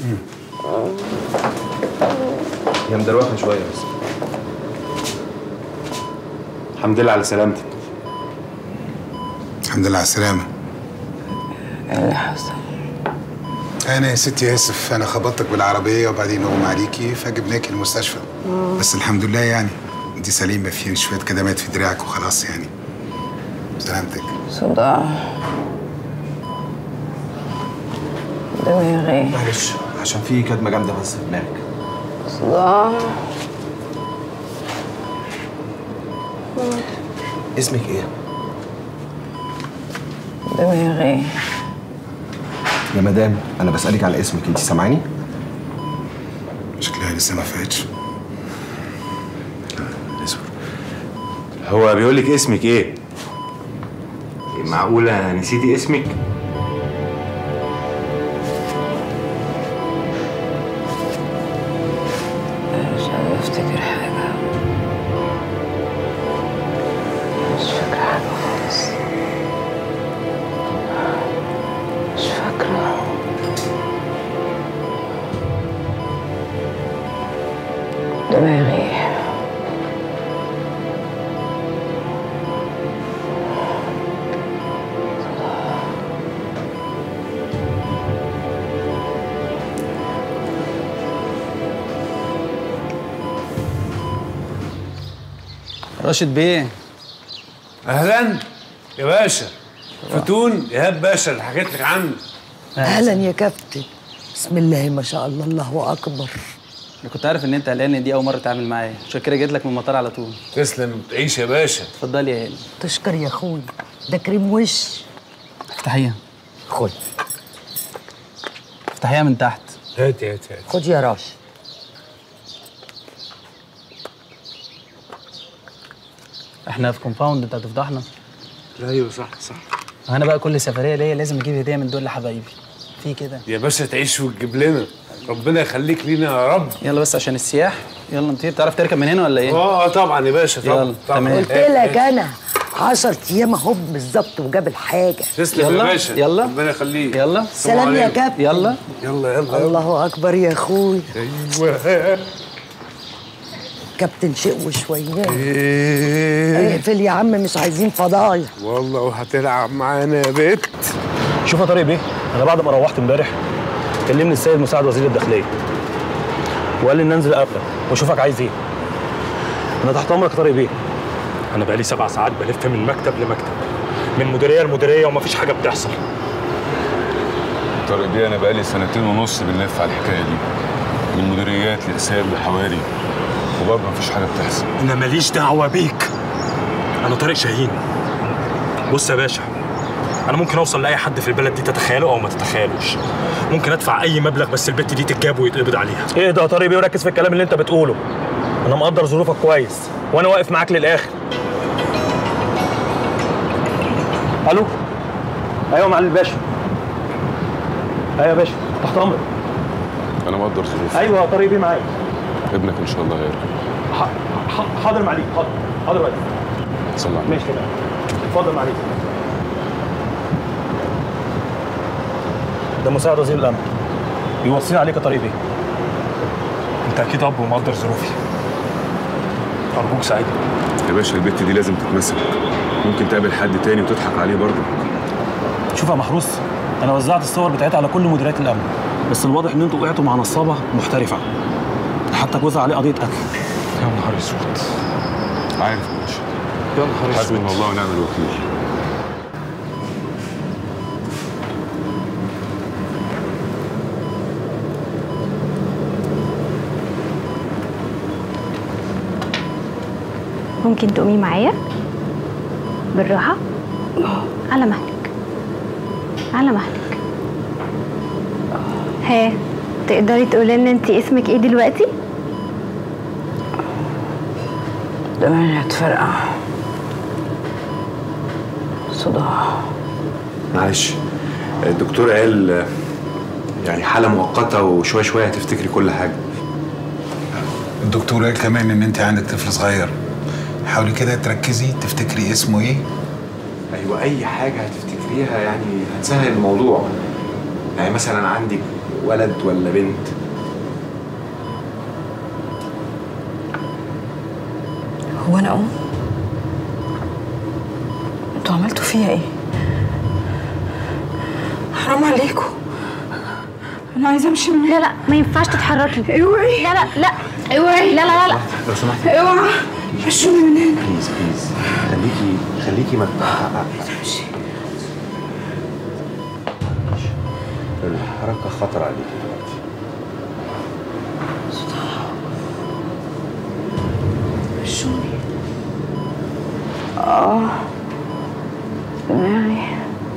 هي مدروخه شويه بس. الحمد لله على سلامتك. الحمد لله على السلامة. ايه اللي حصل؟ أنا يا ستي آسف، أنا خبطتك بالعربية وبعدين أغمى عليكي فجبناكي المستشفى. بس الحمد لله يعني. انت سليمه، في شويه كدمات في دراعك وخلاص يعني. سلامتك. صداع، دماغي. معلش عشان في كدمه جامده بس في دماغك. صداع. اسمك ايه؟ دماغي. يا مدام انا بسألك على اسمك، انت سامعاني؟ شكلها لسه ما فاتش. هو بيقول لك اسمك ايه؟ معقولة نسيتي اسمك؟ مش قادرة افتكر حاجة، مش فاكرة حاجة خالص، مش فاكرة. دماغي. راشد بيه. اهلا يا باشا. فتون ايهاب باشا اللي حكيت لك عنه. اهلا يا كابتن. بسم الله ما شاء الله، الله اكبر. انا كنت عارف ان انت قلقان، دي اول مره تتعامل معايا، عشان كده جيت لك من المطار على طول. تسلم تعيش يا باشا. اتفضلي يا هاني. تشكر يا اخوي، ده كريم وش. افتحيها. خد. افتحيها من تحت. هاتي هاتي هاتي. خد يا راشد. احنا في كومباوند، انت هتفضحنا. ايوه صح صح. انا بقى كل سفريه ليا لازم اجيب هديه من دول لحبايبي. في كده يا باشا تعيش وتجيب لنا، ربنا يخليك لينا يا رب. يلا بس عشان السياح، يلا نطير. تعرف تركب من هنا ولا ايه؟ اه طبعا يا باشا طبعا. يلا تمام. قلت لك انا 10 ايام اهو بالظبط وجاب الحاجه. تسلم يا باشا. يلا ربنا يخليك. يلا سلام يا كابتن. يلا يلا يلا. الله اكبر يا اخوي. ايوه كابتن شيء وشويه. اقفل يا عم، مش عايزين فضايح. والله وهتلعب معانا يا بت. شوف يا طارق بيه، انا بعد ما روحت امبارح كلمني السيد مساعد وزير الداخليه وقال لي ان انزل اقابلك واشوفك عايز ايه. انا تحت امرك يا طارق بيه. انا بقالي 7 ساعات بلف من مكتب لمكتب، من مديريه لمديريه، ومفيش حاجه بتحصل. طارق بيه انا بقالي 2.5 سنين بنلف على الحكايه دي، من مديريات لاقسام لحواري، وبرضه مفيش حاجه بتحصل. انا ماليش دعوه بيك، انا طارق شاهين. بص يا باشا، انا ممكن اوصل لاي حد في البلد دي تتخيله او ما تتخيلوش، ممكن ادفع اي مبلغ بس البت دي تتجاب ويتقبض عليها. ايه ده يا طارق بيه، وركز في الكلام اللي انت بتقوله. انا مقدر ظروفك كويس وانا واقف معاك للاخر. الو. ايوه معالي الباشا. ايوه يا باشا تحت امرك. انا مقدر ظروفك. ايوه يا طارق بيه معاك. ابنك ان شاء الله هيرجع. حاضر معاليك، حاضر معاليك. صلى على ماشي كده. اتفضل معاليك. ده مساعد وزير الامن بيوصيني عليك يا طارق بيه. انت اكيد اب ومقدر ظروفي، ارجوك ساعدني. يا باشا البت دي لازم تتمسك، ممكن تقابل حد تاني وتضحك عليه برضه. شوف يا محروس، انا وزعت الصور بتاعتها على كل مديريات الامن، بس الواضح ان انتوا وقعتوا مع نصابه محترفه، حتى جوزها عليه قضيه قتل. يا نهار اسود. عارف يا باشا. يا نهار اسود. حسبنا الله ونعم الوكيل. ممكن تقومي معايا بالراحه؟ على مهلك، على مهلك. ها، تقدري تقولي لنا انت اسمك ايه دلوقتي؟ دماغي هتفرقع، صداع. معلش الدكتور قال يعني حالة مؤقتة وشوية شوية هتفتكري كل حاجة. الدكتور قال كمان ان انت عندك طفل صغير، حاولي كده تركزي تفتكري اسمه ايه. ايوه اي حاجة هتفتكريها يعني هتسهل الموضوع. يعني مثلا عندك ولد ولا بنت؟ هو انا انتوا عملتوا فيا ايه؟ حرام عليكم، انا عايزه امشي من لا لا ما ينفعش تتحركي. اوعي. لا لا لا اوعي. لا لا لا لو سمحتي اوعى مشوني من هنا. بليز بليز خليكي ما الحركة خطر عليكي دلوقتي. مشوني. دماغي.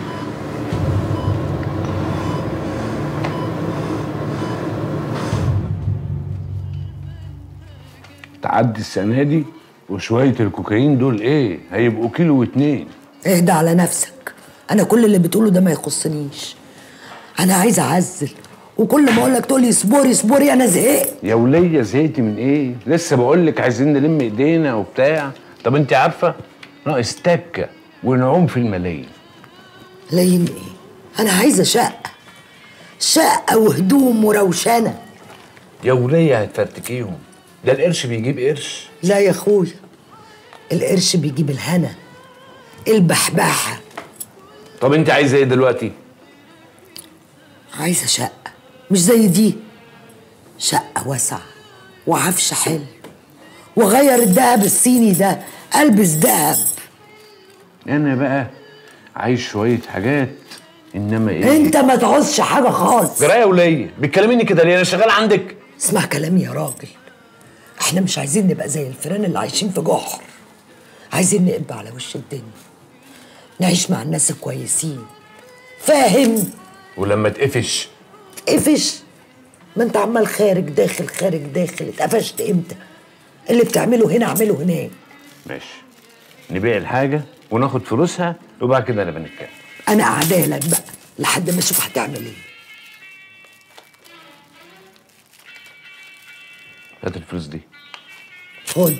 تعدي السنه دي وشويه الكوكايين دول ايه هيبقوا كيلو و2. اهدى على نفسك، انا كل اللي بتقوله ده ما يخصنيش. انا عايزه اعزل، وكل ما اقول لك تقول لي اصبري اصبري، انا زهقت. يا وليه زهقتي من ايه؟ لسه بقول لك عايزين نلم ايدينا وبتاع. طب انت عارفه ناقص تكه ونعوم في الملايين. ملايين ايه؟ انا عايزه شقه وهدوم وروشنه. يا وليه هتفرتكيهم، ده القرش بيجيب قرش. لا يا اخويا، القرش بيجيب الهنا، البحبحه. طب انت عايزه ايه دلوقتي؟ عايزه شقه مش زي دي، شقه واسعه وعفش حلو، وغير الدهب الصيني ده البس دهب. انا بقى عايز شويه حاجات، انما ايه؟ انت ما تعوزش حاجه خالص. جرايه وليه بتكلميني كده ليه؟ انا شغال عندك. اسمع كلامي يا راجل، احنا مش عايزين نبقى زي الفيران اللي عايشين في جحر، عايزين نقب على وش الدنيا، نعيش مع الناس الكويسين، فاهم؟ ولما تقفش تقفش؟ ما انت عمال خارج داخل خارج داخل، اتقفشت امتى؟ اللي بتعمله هنا اعمله هناك. ماشي، نبيع الحاجه وناخد فلوسها وبعد كده نبقى نتكلم. انا قاعده لك بقى لحد ما اشوف هتعمل ايه. هات الفلوس دي. خد.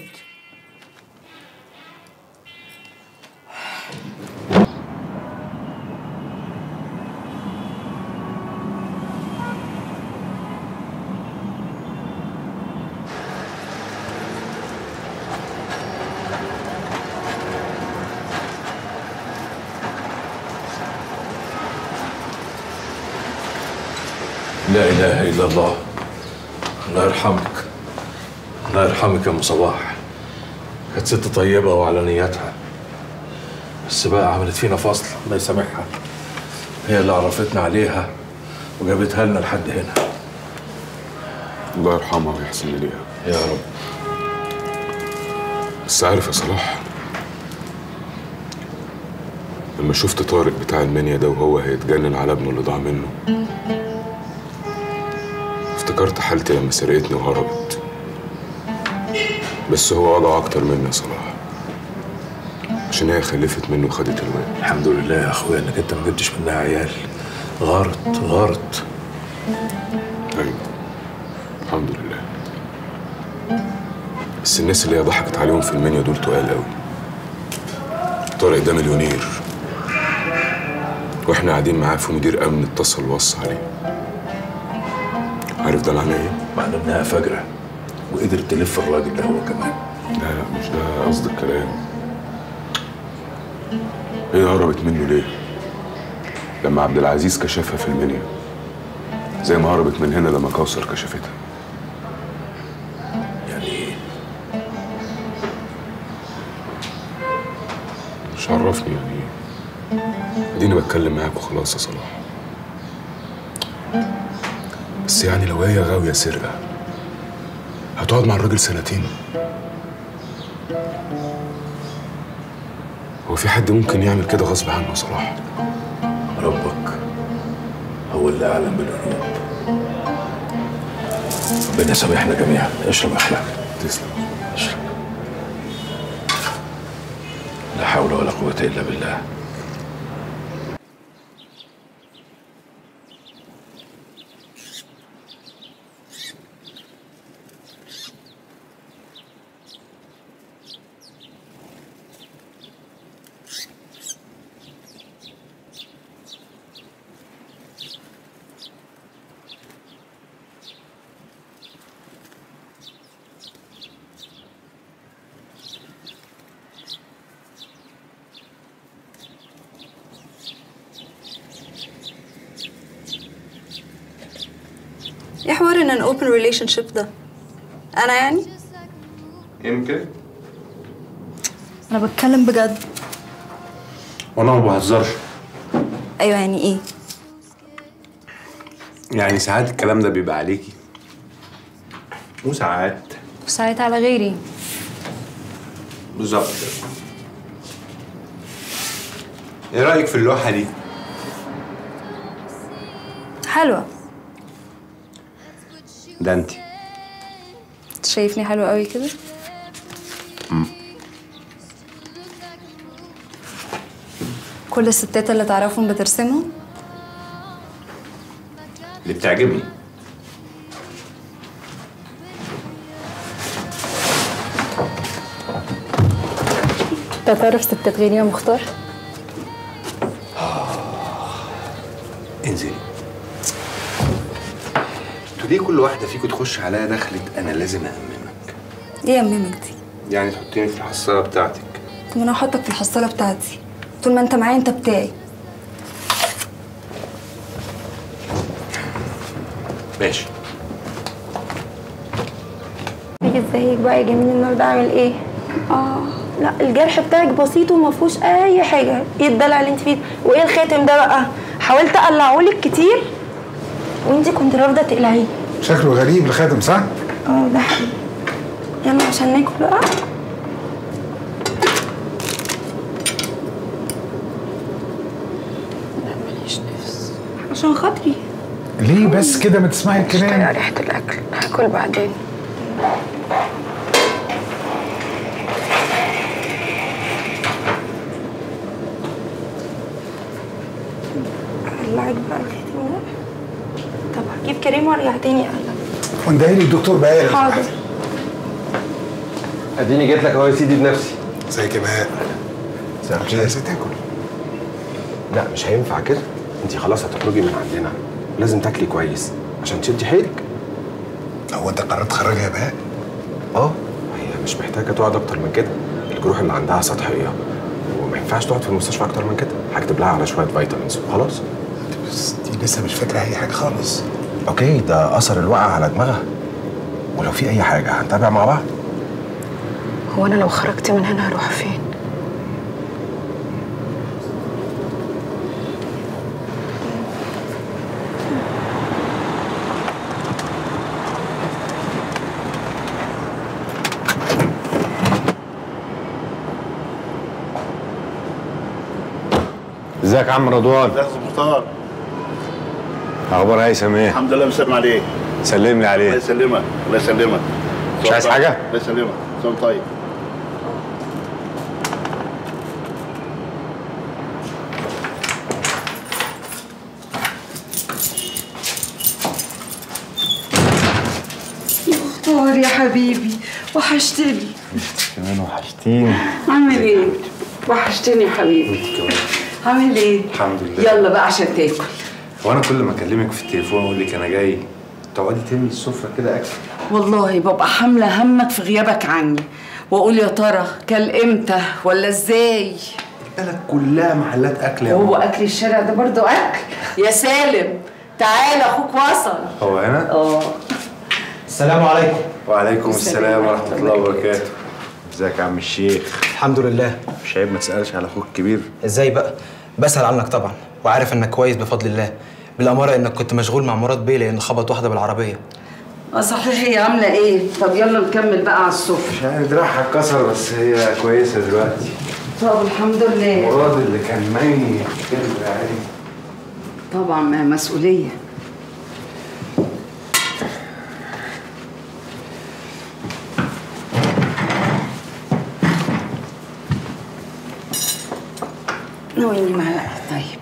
لا إله إلا الله. الله يرحمك، الله يرحمك يا أم صباح. كانت ست طيبة وعلى نياتها، بس بقى عملت فينا فصل، الله يسامحها. هي اللي عرفتنا عليها وجابتها لنا لحد هنا. الله يرحمها ويحسن إليها يا رب. بس عارف يا صلاح، لما شفت طارق بتاع المنيا ده وهو هيتجنن على ابنه اللي ضاع منه، افتكرت حالتي لما سرقتني وهربت. بس هو وضعه اكتر مني يا صلاح، عشان هي خلفت منه وخدت الواد. الحمد لله يا اخويا انك انت ما جبتش منها عيال. غارت. ايوه الحمد لله. بس الناس اللي هي ضحكت عليهم في المنيا دول تقال قوي. طارق ده مليونير، واحنا قاعدين معاه في مدير امن اتصل ووصى عليه. عارف ده معناه ايه؟ معناه انها فجرة وقدرت تلف الراجل ده هو كمان. لا مش ده قصد الكلام. هي هربت منه ليه؟ لما عبد العزيز كشفها في المنيا، زي ما هربت من هنا لما كوثر كشفتها. يعني ايه؟ مش عرفني يعني ايه. اديني بتكلم معاك وخلاص يا صلاح. بس يعني لو هي غاوية سرقة هتقعد مع الراجل سنتين؟ هو في حد ممكن يعمل كده غصب عنه يا صلاح؟ ربك هو اللي اعلم بالقلوب. ربنا يسامحنا جميعا. اشرب احلى. تسلم. اشرب. لا حول ولا قوة الا بالله. ايه حوار ان ان open relationship ده؟ انا يعني؟ يمكن. انا بتكلم بجد. وانا ما بهزرش. ايوه يعني ايه؟ يعني ساعات الكلام ده بيبقى عليكي وساعات وساعات على غيري. بالظبط. ايه رايك في اللوحه دي؟ حلوة. ده انت شايفني حلوة قوي كده؟ كل الستات اللي تعرفهم بترسمهم؟ اللي بتعجبني. انت تعرف ستات غيري يا مختار؟ انزلي. انتوا ليه كل واحده فيكم تخش عليا دخلت انا لازم أأممك؟ ايه أممك دي؟ يعني تحطيني في الحصاله بتاعتك. طب انا هحطك في الحصالة بتاعتي. طول ما انت معايا انت بتاعي. ماشي. ازيك بقى يا جميل النهارده عامل ايه؟ لا الجرح بتاعك بسيط وما فيهوش اي حاجه، ايه الدلع اللي انت فيه؟ وايه الخاتم ده بقى؟ حاولت اقلعهولك كتير وانت كنت رافضه تقلعيه. شكله غريب الخاتم صح؟ ده حقيقي. يلا عشان ناكل بقى. لا ماليش نفس عشان خاطري. ليه بس كده ما تسمعي الكلام؟ مش ريحه الاكل، هاكل بعدين. قلعك بقى الخاتم ده. طب هجيب كريم وارجع تاني اقلع. وندهي لي الدكتور بقى. حاضر. اديني جيت لك اهو يا سيدي بنفسي. ازيك يا بهاء؟ مش عايزه تاكل. لا مش هينفع كده، انت خلاص هتخرجي من عندنا، لازم تاكلي كويس عشان تشدي حيلك. هو انت قررت تخرجها يا بهاء؟ هي مش محتاجه تقعد اكتر من كده، الجروح اللي عندها سطحيه وما ينفعش تقعد في المستشفى اكتر من كده، هكتب لها على شويه فيتامينز وخلاص. بس دي لسه مش فاكره اي حاجه خالص. اوكي، ده اثر الوقعه على دماغها، ولو في اي حاجه هنتابع مع بعض. هو انا لو خرجت من هنا هروح فين؟ ازيك يا عم رضوان؟ ازيك يا مختار؟ اخبار هيثم ايه؟ الحمد لله بسلم عليك. سلم لي عليه. الله يسلمك الله يسلمك. مش عايز حاجه؟ الله يسلمك. سلام طيب. مختار يا حبيبي وحشتني. كمان وحشتيني. عامل ايه؟ وحشتني يا حبيبي. عامل ايه؟ الحمد لله. يلا بقى عشان تاكل. وانا كل ما اكلمك في التليفون واقول لك انا جاي تقعدي تملي السفره كده اكل. والله ببقى حامله همك في غيابك عني واقول يا ترى كل امتى ولا ازاي. البلد كلها محلات اكل يا وهو اكل الشارع ده برضو اكل؟ يا سالم تعال اخوك وصل. هو هنا؟ السلام عليكم. وعليكم السلام ورحمه الله وبركاته. ازيك يا عم الشيخ؟ الحمد لله. مش عيب ما تسالش على اخوك الكبير؟ ازاي بقى؟ بسأل عنك طبعا وعارف انك كويس بفضل الله، بالاماره انك كنت مشغول مع مراد بيه لان خبط واحده بالعربيه. صحيح هي عامله ايه؟ طب يلا نكمل بقى على السفره. مش عارف دراعها اتكسر بس هي كويسه دلوقتي. طب الحمد لله. مراد اللي كان ميت كده عادي. طبعا ما مسؤوليه. ناولني معلقه طيب.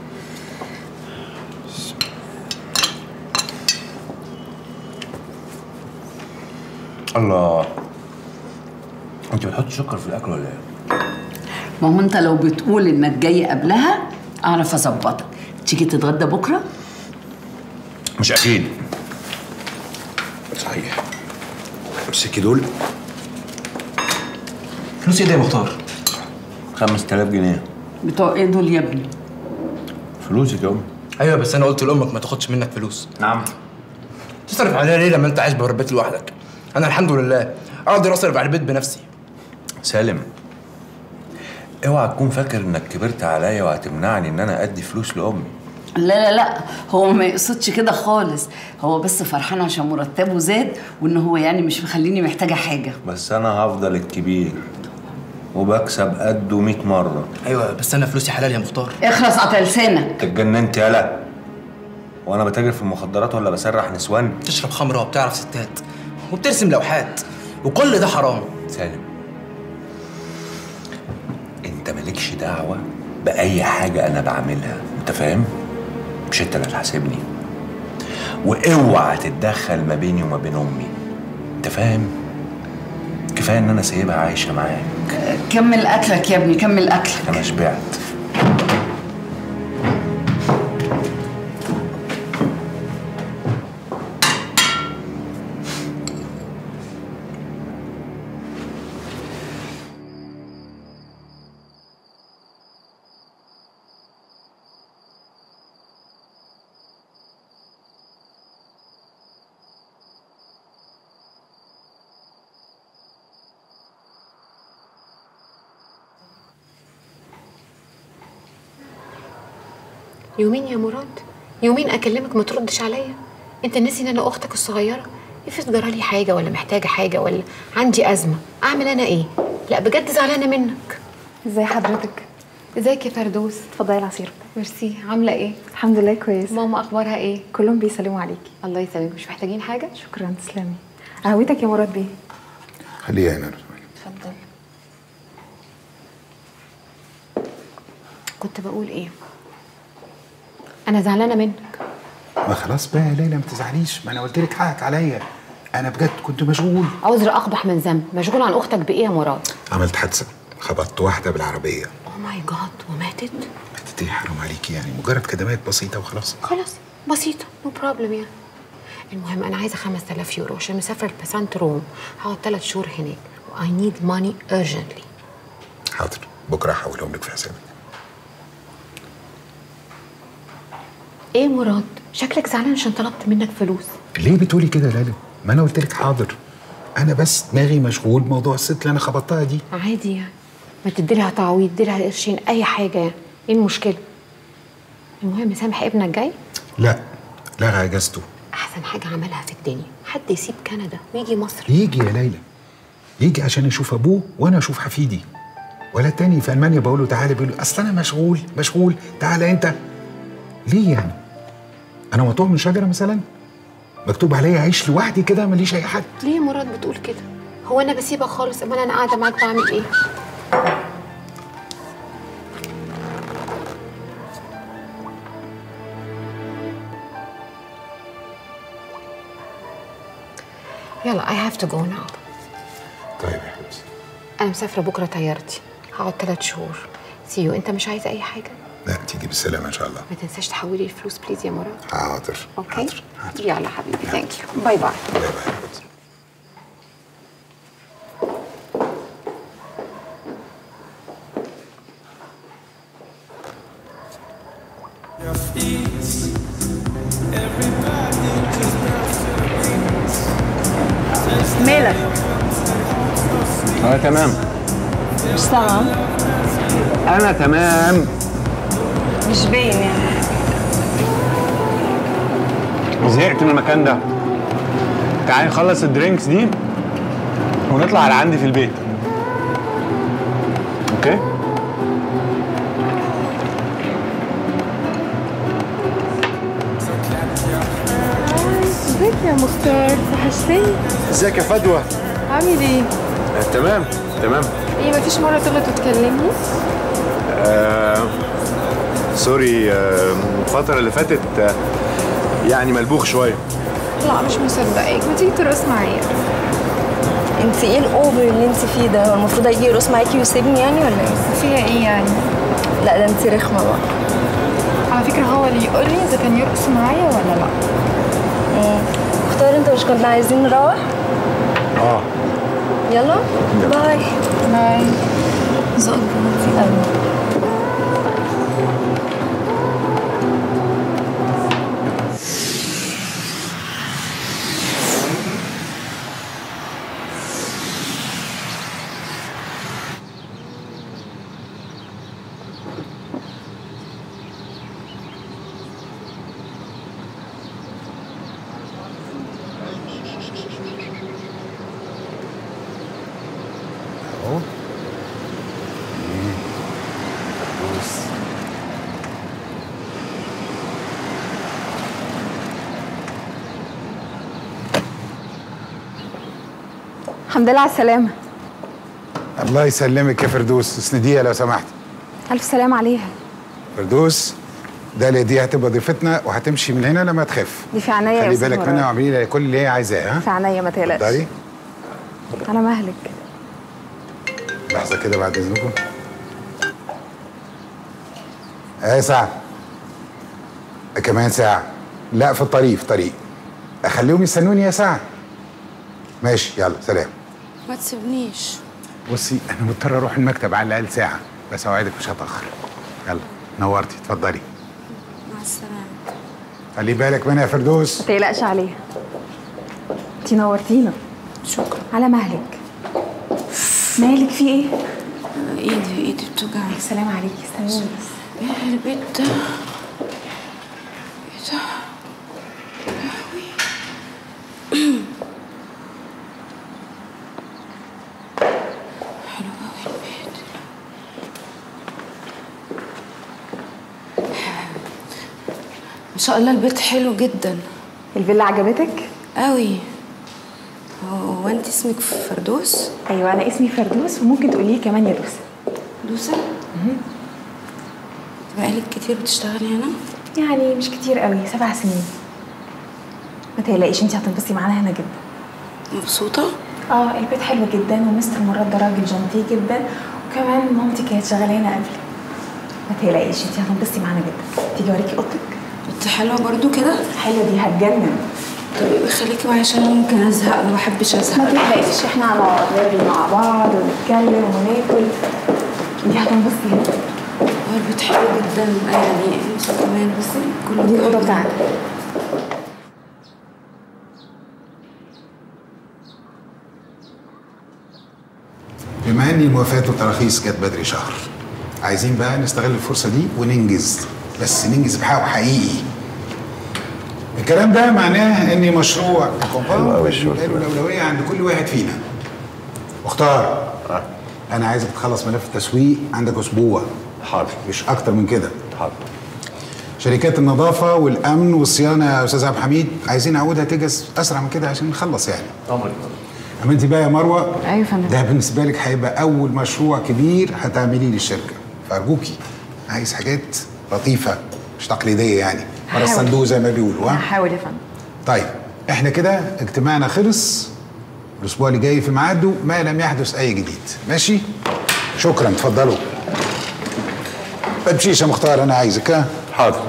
الله، انت بتحطي سكر في الاكل ولا ايه؟ ما هو انت لو بتقول انك جاي قبلها اعرف اظبطك. تيجي تتغدى بكره؟ مش اكيد. صحيح. امسكي دول. فلوس ايه ده يا مختار؟ 5000 جنيه. بتوع ايه دول يا ابني؟ فلوسك يا امي. ايوه بس انا قلت لامك ما تاخدش منك فلوس. نعم. تصرف عليها ليه لما انت عايش بره البيت لوحدك؟ انا الحمد لله اقدر اصرف على البيت بنفسي. سالم، اوعى تكون فاكر انك كبرت عليا وهتمنعني ان انا ادي فلوس لامي. لا لا لا، هو ما يقصدش كده خالص، هو بس فرحان عشان مرتبه زاد وان هو يعني مش مخليني محتاجه حاجه. بس انا هفضل الكبير وبكسب قده 100 مره. ايوه بس انا فلوسي حلال يا مختار. اخلص قطع لسانك. انت اتجننت يالا؟ وانا بتاجر في المخدرات ولا بسرح نسوان؟ بتشرب خمره وبتعرف ستات وبترسم لوحات وكل ده حرام. سالم، انت مالكش دعوه باي حاجه انا بعملها، انت فاهم؟ مش انت اللي هتحاسبني، واوعى تتدخل ما بيني وما بين امي، انت فاهم؟ كفايه ان انا سايبها عايشه معاك. كمل اكلك يا ابني، كمل اكلك. انا شبعت. يومين يا مراد، يومين اكلمك ما تردش عليا. انت ناسي ان انا اختك الصغيره؟ افرض جرالي حاجه ولا محتاجه حاجه ولا عندي ازمه، اعمل انا ايه؟ لا بجد زعلانه منك. ازي حضرتك؟ ازيك يا فردوس؟ اتفضلي العصير. ميرسي. عامله ايه؟ الحمد لله كويس. ماما اخبارها ايه؟ كلهم بيسلموا عليكي. الله يسلمك. مش محتاجين حاجه؟ شكرا تسلمي. قهوتك يا مراد بيه. خليها هنا. اتفضل. كنت بقول ايه؟ انا زعلانه منك. ما خلاص بقى يا ليلى ما تزعليش، ما انا قلت لك حقك عليا، انا بجد كنت مشغول. عذر اقبح من ذنب. مشغول عن اختك بايه يا مراد؟ عملت حادثه، خبطت واحده بالعربيه. اوه ماي جاد. وماتت؟ ماتت ايه؟ حرام عليكي، يعني مجرد كدمات بسيطه وخلاص. خلاص بسيطه، نو بروبلم يعني. المهم انا عايزه 5000 يورو عشان مسافره لباسانت روم، هقعد 3 شهور هناك واي نيد ماني urgently. حاضر، بكره هحولهم لك في حسابك. ايه مراد؟ شكلك زعلان عشان طلبت منك فلوس. ليه بتقولي كده يا ليلى؟ ما انا قلت لك حاضر. انا بس دماغي مشغول بموضوع الست اللي انا خبطتها دي. عادي يعني، ما تديلها تعويض، تديلها قرشين، اي حاجه يعني. ايه المشكله؟ المهم سامح ابنك جاي؟ لا، لغى اجازته. احسن حاجه عملها في الدنيا. حد يسيب كندا ويجي مصر؟ يجي يا ليلى، يجي عشان يشوف ابوه وانا اشوف حفيدي. ولا التاني في المانيا بقول له تعالى، بيقول له اصل انا مشغول، تعالى انت. ليه يعني؟ انا مقطوع من شجره مثلا؟ مكتوب عليا اعيش لوحدي كده ماليش اي حد؟ ليه يا مراد بتقول كده؟ هو انا بسيبك خالص؟ امال انا قاعده معاك بعمل ايه؟ يلا I have to go now. طيب يا حبيبتي. انا مسافره بكره طيارتي، هقعد 3 شهور. سيو. انت مش عايزه اي حاجه؟ لا تيجي بالسلامه ان شاء الله. ما تنساش تحولي الفلوس بليز يا مراد. حاضر. اوكي. حاضر. يلا حبيبي. ثانك يو. باي باي. باي باي حبيبتي. مالك؟ انا تمام. مش تمام؟ انا تمام. مش باين يعني. زهقت من المكان ده. تعالي نخلص الدرينكس دي ونطلع على عندي في البيت. اوكي؟ ازيك يا مختار؟ وحشتني. ازيك يا فدوى؟ عامل ايه؟ تمام. ايه مفيش مرة تغلط وتكلمني؟ سوري، الفترة اللي فاتت يعني ملبوخ شوية. لا مش مصدقاك، ما تيجي ترقص معايا. انت ايه الاوفر اللي انت فيه ده؟ هو المفروض يجي يرقص معاكي ويسيبني يعني ولا ايه؟ فيها ايه يعني؟ لا ده انت رخمه بقى. على فكرة هو اللي يقول لي اذا كان يرقص معايا ولا لا. اختار انت، مش كنا عايزين نروح؟ يلا باي. باي. زقك في قلبي. الحمد لله على السلامه. الله يسلمك يا فردوس، اسنديها لو سمحت. الف سلامه عليها. فردوس، داليا دي هتبقى ضيفتنا وهتمشي من هنا لما تخف. دي في عينيا يا خلي أستاذ بالك مراد. منها واعملي لها كل اللي هي عايزاه. ها؟ في عينيا ما تقلقش. اتفضلي. على مهلك. لحظه كده بعد اذنكم. ساعه كمان ساعه. لا في الطريق، في الطريق. اخليهم يستنوني يا ساعه. ماشي يلا سلام. ما تسيبنيش. بصي انا مضطر اروح المكتب على الاقل ساعه، بس اوعدك مش هتاخر. يلا نورتي، اتفضلي. مع السلامه. خلي بالك منها يا فردوس. ما تقلقش عليها. انتي نورتينا. شكرا. على مهلك. مالك في ايه؟ ايدي بتوجعني. السلام عليكي. استنوني بس. ايه البيت ده؟ ايه ده؟ حلو قوي البيت. ما شاء الله البيت حلو جدا. الفيلا عجبتك؟ قوي. هو انت اسمك فردوس؟ ايوه انا اسمي فردوس، وممكن تقوليه كمان يا دوسه. دوسه؟ بقالك كتير بتشتغلي هنا؟ يعني مش كتير قوي، 7 سنين. ما تقلقيش انتي هتنبسطي معانا هنا جدا. مبسوطه؟ البيت حلو جدا، ومستر مراد ده راجل جنتي جدا، وكمان مامتي كانت شغاله هنا قبلي. ما تقلقيش انتي هتنبسطي معانا جدا. تيجي اوريكي اوضتك؟ اوضتي حلوه برضو كده؟ حلوه دي هتجنن. طب يبقى خليكي معايا عشان انا ممكن ازهق، انا ما بحبش ازهق. ما تقلقيش احنا هنقعد نرغي مع بعض ونتكلم وناكل. انتي هتنبسطي هنا. البيت حلو جدا يعني انت كمان. بصي كله دي الاوضه بتاعتك. بما اني موافقات التراخيص جت بدري شهر، عايزين بقى نستغل الفرصه دي وننجز، بس ننجز بحقه حقيقي. الكلام ده معناه ان مشروع الكومباوند له الاولويه عند كل واحد فينا. مختار، انا عايزك تخلص ملف التسويق عندك اسبوع. حاضر. مش اكتر من كده. حاضر. شركات النظافه والامن والصيانه يا استاذ عبد الحميد عايزين نعودها تجهز اسرع من كده عشان نخلص يعني. امرك. اما انت بقى يا مروه، ايوه يا فندم، ده بالنسبه لك هيبقى اول مشروع كبير هتعمليه للشركه، فارجوكي عايز حاجات لطيفه مش تقليديه يعني، ورا الصندوق زي ما بيقولوا. هحاول يا فندم. طيب احنا كده اجتماعنا خلص، الاسبوع اللي جاي في ميعاده ما لم يحدث اي جديد. ماشي؟ شكرا، اتفضلوا. ما تمشيش يا مختار، انا عايزك. ها؟ حاضر.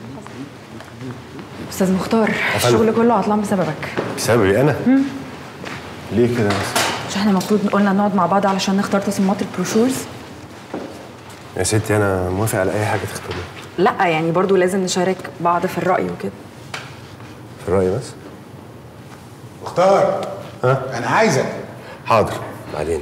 استاذ مختار، الشغل كله عطلان بسببك. بسببي انا؟ ليه كده بس؟ مش احنا المفروض قلنا نقعد مع بعض علشان نختار تصميمات البروشورز؟ يا ستي انا موافق على اي حاجه تختاريها. لا يعني برضو لازم نشارك بعض في الرأي وكده. في الرأي بس؟ مختار، ها؟ انا عايزك. حاضر، بعدين.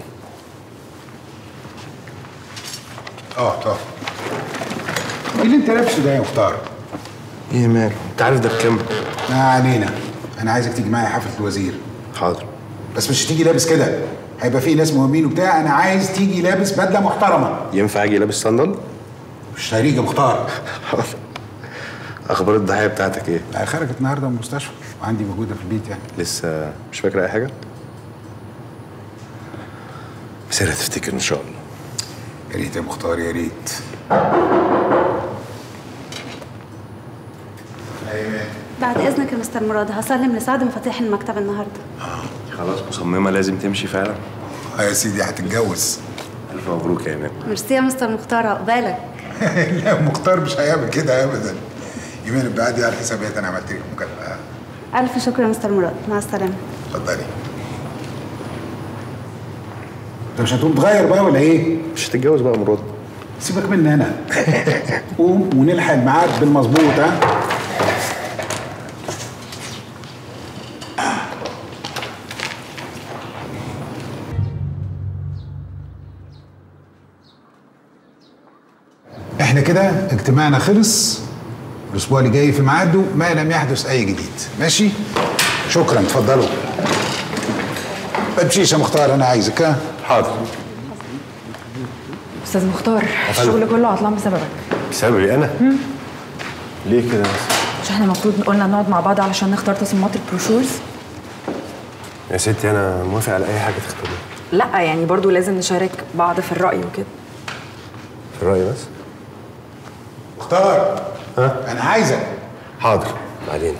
اه ايه اللي انت لابسه ده يا مختار؟ ايه ماله؟ انت عارف ده بكام؟ ما علينا، انا عايزك تيجي معايا حفله الوزير. حاضر. بس مش تيجي لابس كده، هيبقى في ناس مهمين وبتاع، انا عايز تيجي لابس بدله محترمه. ينفع اجي لابس صندل؟ مش هيجي مختار. حاضر. اخبار الضحيه بتاعتك ايه؟ خرجت النهارده من المستشفى وعندي موجوده في البيت يعني. لسه مش فاكره اي حاجه؟ بس هتفتكر ان شاء الله. يا ريت يا مختار، يا ريت. بعد اذنك يا مستر مراد، هسلم لسعد مفاتيح المكتب النهارده. خلاص مصممه لازم تمشي فعلا؟ يا سيدي هتتجوز. الف مبروك يا ايمان. ميرسي يا مستر مختار، عقبالك. لا مختار مش هيعمل كده ابدا. يمين بعدي على حسابيات، انا عملت لك مكافاه. الف شكر يا مستر مراد، مع السلامه. اتفضلي. انت مش هتقوم تغير بقى ولا ايه؟ مش هتتجوز بقى يا مراد. سيبك مني انا. قوم ونلحق الميعاد بالمظبوط. ها؟ احنا كده اجتماعنا خلص، الاسبوع اللي جاي في ميعاده ما لم يحدث اي جديد. ماشي؟ شكرا، اتفضلوا. ما تمشيش يا مختار، انا عايزك. ها؟ حاضر. استاذ مختار، الشغل كله عطلان بسببك. بسببي انا؟ ليه كده بس؟ مش احنا المفروض قلنا نقعد مع بعض علشان نختار تصميمات البروشورز؟ يا ستي انا موافق على اي حاجه تختاريها. لا يعني برضو لازم نشارك بعض في الرأي وكده. في الراي بس. مختار، انا عايزك. حاضر بعدين.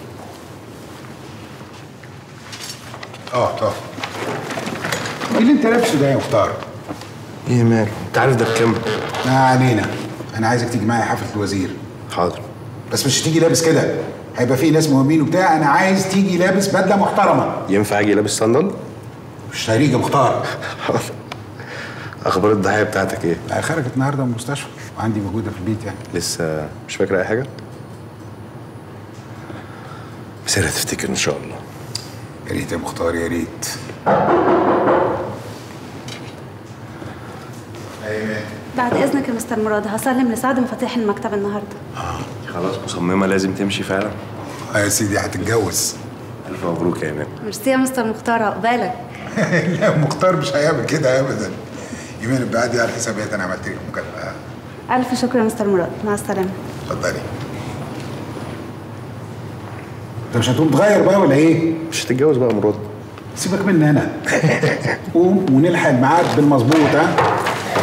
طب ايه اللي انت لابسه ده يا مختار؟ ايه مال؟ انت عارف ده بكام؟ ما علينا، انا عايزك تيجي معايا حفله الوزير. حاضر. بس مش تيجي لابس كده، هيبقى في ناس مهمين وبتاع، انا عايز تيجي لابس بدله محترمه. ينفع اجي لابس صندل؟ مش هيجي مختار. حاضر. اخبار الضحيه بتاعتك ايه؟ خرجت النهارده من المستشفى وعندي موجوده في البيت يعني. لسه مش فاكره اي حاجه؟ بس هتفتكر ان شاء الله. يا ريت يا مختار يا ريت. بعد اذنك يا مستر مراد، هسلم لسعد مفاتيح المكتب النهارده. خلاص مصممه لازم تمشي فعلا؟ يا سيدي هتتجوز. الف مبروك يا ايمان. ميرسي يا مستر مختار، عقبالك. لا مختار مش هيعمل كده ابدا. يمين بعدي على حسابات، انا عملت لك مكافاه. الف شكر يا مستر مراد، مع السلامه. اتفضلي. انت مش هتقوم تغير بقى ولا ايه؟ مش هتتجوز بقى يا مراد؟ سيبك مني انا. قوم ونلحق الميعاد بالمظبوط. ها؟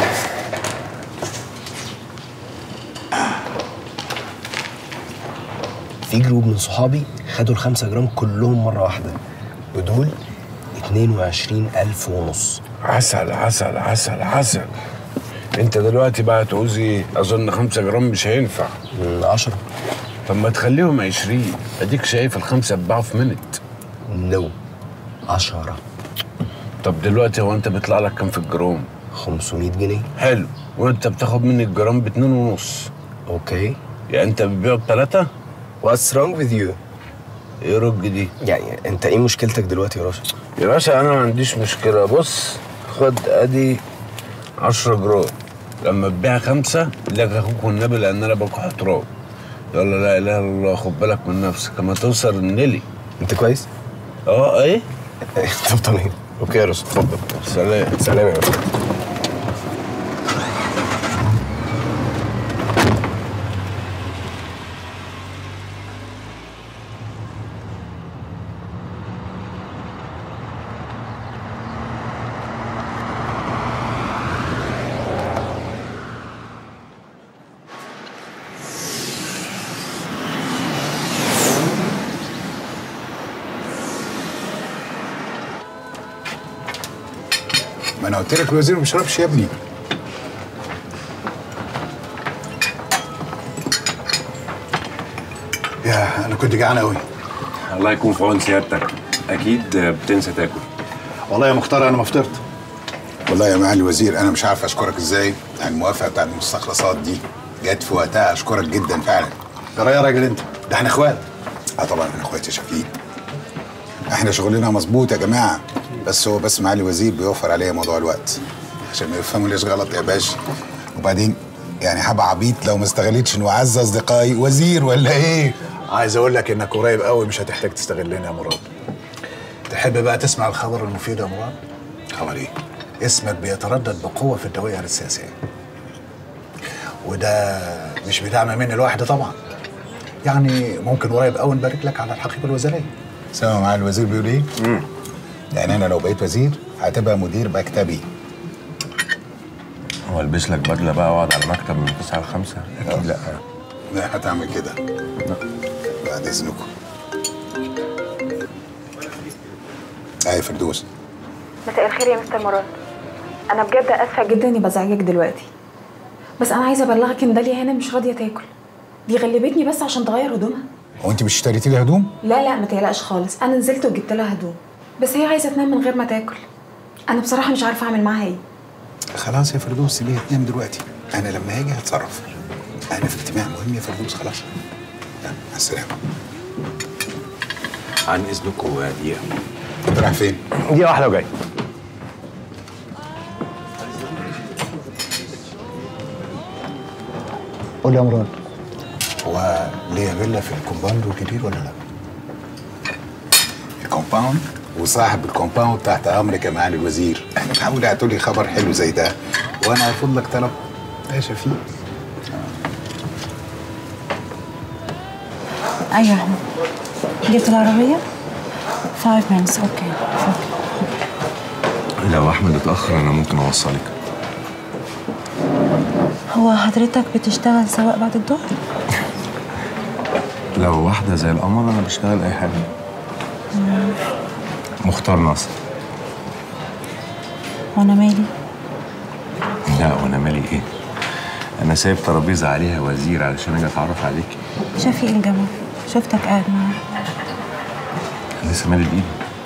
في جروب من صحابي خدوا ال5 جرام كلهم مرة واحدة، ودول 22,500. عسل عسل عسل عسل. انت دلوقتي بقى تعوز ايه؟ اظن 5 جرام مش هينفع. 10. طب ما تخليهم 20. اديك شايف ال5 اتباعوا في منت. نو 10. طب دلوقتي هو انت بيطلع لك كام في الجرام؟ 500 جنيه. حلو. وانت بتاخد مني الجرام ب2.5. اوكي. يعني انت بتبيعه ب3؟ What's wrong with you؟ ايه رج دي؟ يعني انت ايه مشكلتك دلوقتي يا راشد؟ يا باشا انا ما عنديش مشكلة. بص خد ادي 10 جرام. لما تبيع 5 لك اخوك والنبي، لان انا بكح تراب. يلا لا اله الا الله، خد بالك من نفسك اما توصل النيلي. انت كويس؟ ايه؟ طب تمام. اوكي يا راشد اتفضل. سلام. سلام يا راشد. ما انا قلت لك الوزير ما بيشربش يا ابني. يا انا كنت جعان قوي. الله يكون في عون سيادتك. اكيد بتنسى تاكل. والله يا مختار انا ما فطرت. والله يا معالي الوزير انا مش عارف اشكرك ازاي على الموافقه بتاع المستخلصات دي. جت في وقتها، اشكرك جدا فعلا. ترى يا راجل انت، ده احنا اخوات. طبعا احنا اخوات يا شفيق. احنا شغلنا مظبوط يا جماعه، بس هو معالي الوزير بيوفر عليا موضوع الوقت عشان ما يفهمونيش غلط يا باشا. وبعدين يعني هبقى عبيط لو ما استغلتش انه اعز اصدقائي وزير ولا ايه؟ عايز اقول لك انك قريب قوي مش هتحتاج تستغلني يا مراد. تحب بقى تسمع الخبر المفيد يا مراد؟ خبر ايه؟ اسمك بيتردد بقوه في الدوائر السياسيه. وده مش بدعم مني لوحدي طبعا. يعني ممكن قريب قوي نبارك لك على الحقيبه الوزاريه. سامع معالي الوزير بيقول ايه؟ يعني انا لو بقيت وزير هتبقى مدير مكتبي. هو البس لك بدله بقى واقعد على مكتب من 9 ل 5؟ اكيد لا. لا هتعمل كده. بعد اذنكم. يا فردوس. مساء الخير يا مستر مراد. انا بجد اسفه جدا اني بزعجك دلوقتي، بس انا عايزه ابلغك ان داليا هنا مش راضيه تاكل. دي غلبتني بس عشان تغير هدومها. هو انت مش اشتريتي لي هدوم؟ لا ما تقلقش خالص، انا نزلت وجبت لها هدوم، بس هي عايزه تنام من غير ما تاكل. انا بصراحه مش عارفه اعمل معاها ايه. خلاص يا فردوس سيبيها تنام دلوقتي، انا لما هاجي هتصرف. انا في اجتماع مهم يا فردوس. خلاص مع السلامه. عن اذنكم دقيقه. انت رايح فين؟ دقيقه واحده وجاي. قول يا مراد، هو ليا فيلا في الكومباوند الجديد ولا لا؟ الكومباوند وصاحب الكومباوند تحت امرك يا معالي الوزير. احنا بحاول اعطولي خبر حلو زي ده وانا هرفض لك طلب. يا شفيق. ايوه احمد، جبت العربيه 5 minutes. اوكي. لو احمد اتاخر انا ممكن اوصلك. هو حضرتك بتشتغل سواق بعد الظهر؟ لو واحده زي القمر انا بشتغل اي حاجه. مختار ناصر. وانا مالي؟ لا وانا مالي ايه؟ انا سايب ترابيزه عليها وزير علشان اجي اتعرف عليكي. شفيق الجمال، شفتك قاعد معاه. لسه مالي بايدي.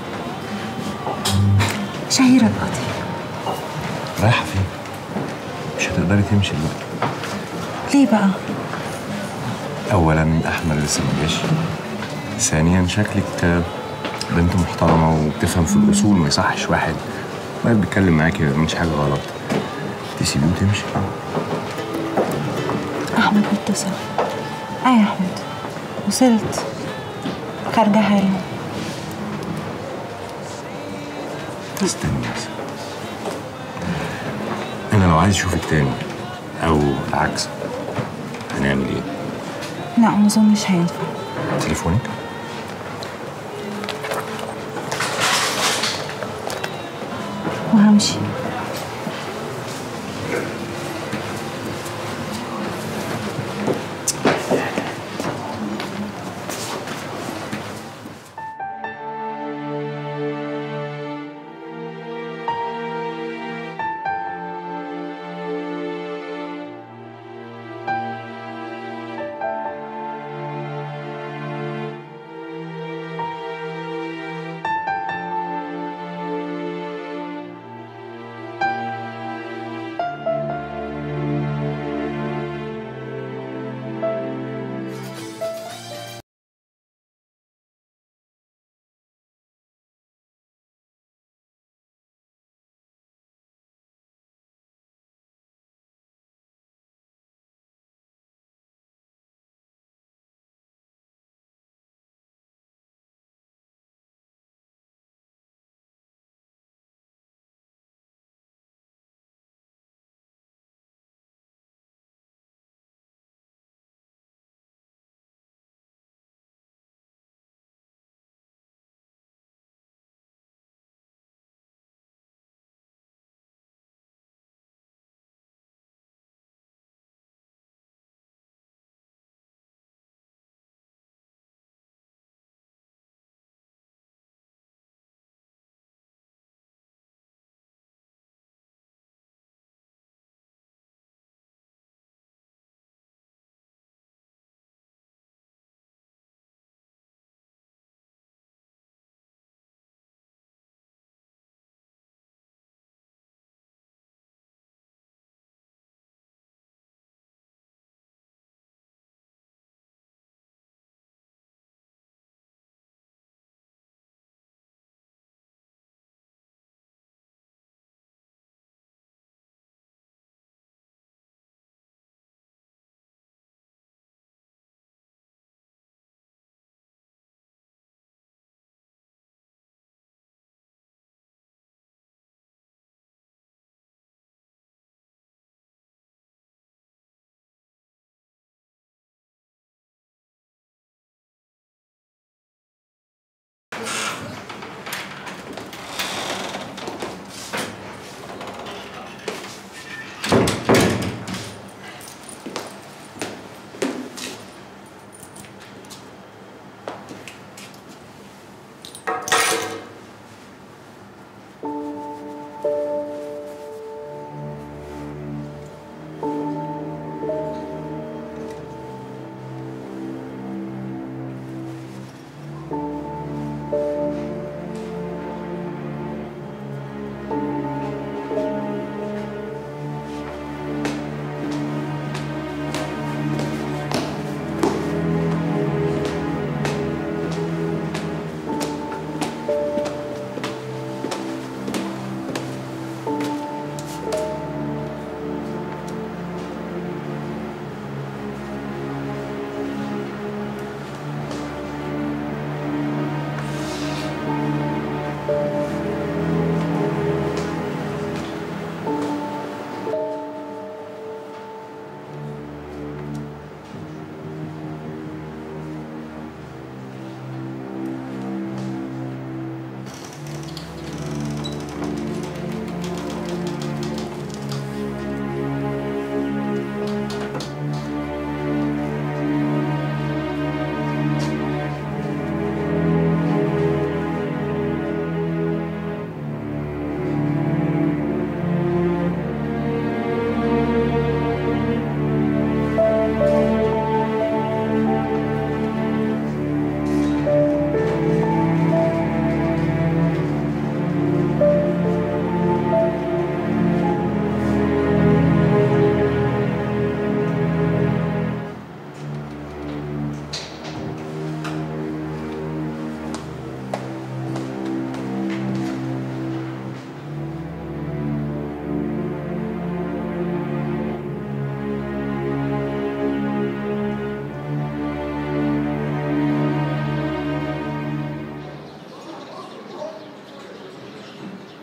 شهيرة القاضي. رايحه فين؟ مش هتقدري تمشي دلوقتي. ليه بقى؟ اولا احمد لسه ما جاش. ثانيا شكلك بنت محترمه وبتفهم في الاصول، ما يصحش واحد واقف بيتكلم معاكي ما يعملش حاجه غلط تسيبيه وتمشي. احمد متصل. يا احمد وصلت، خارجه حالا. استني بس. انا لو عايز اشوفك تاني او العكس هنعمل ايه؟ لا ما اظنش هينفع. تليفونك؟ وهمشي.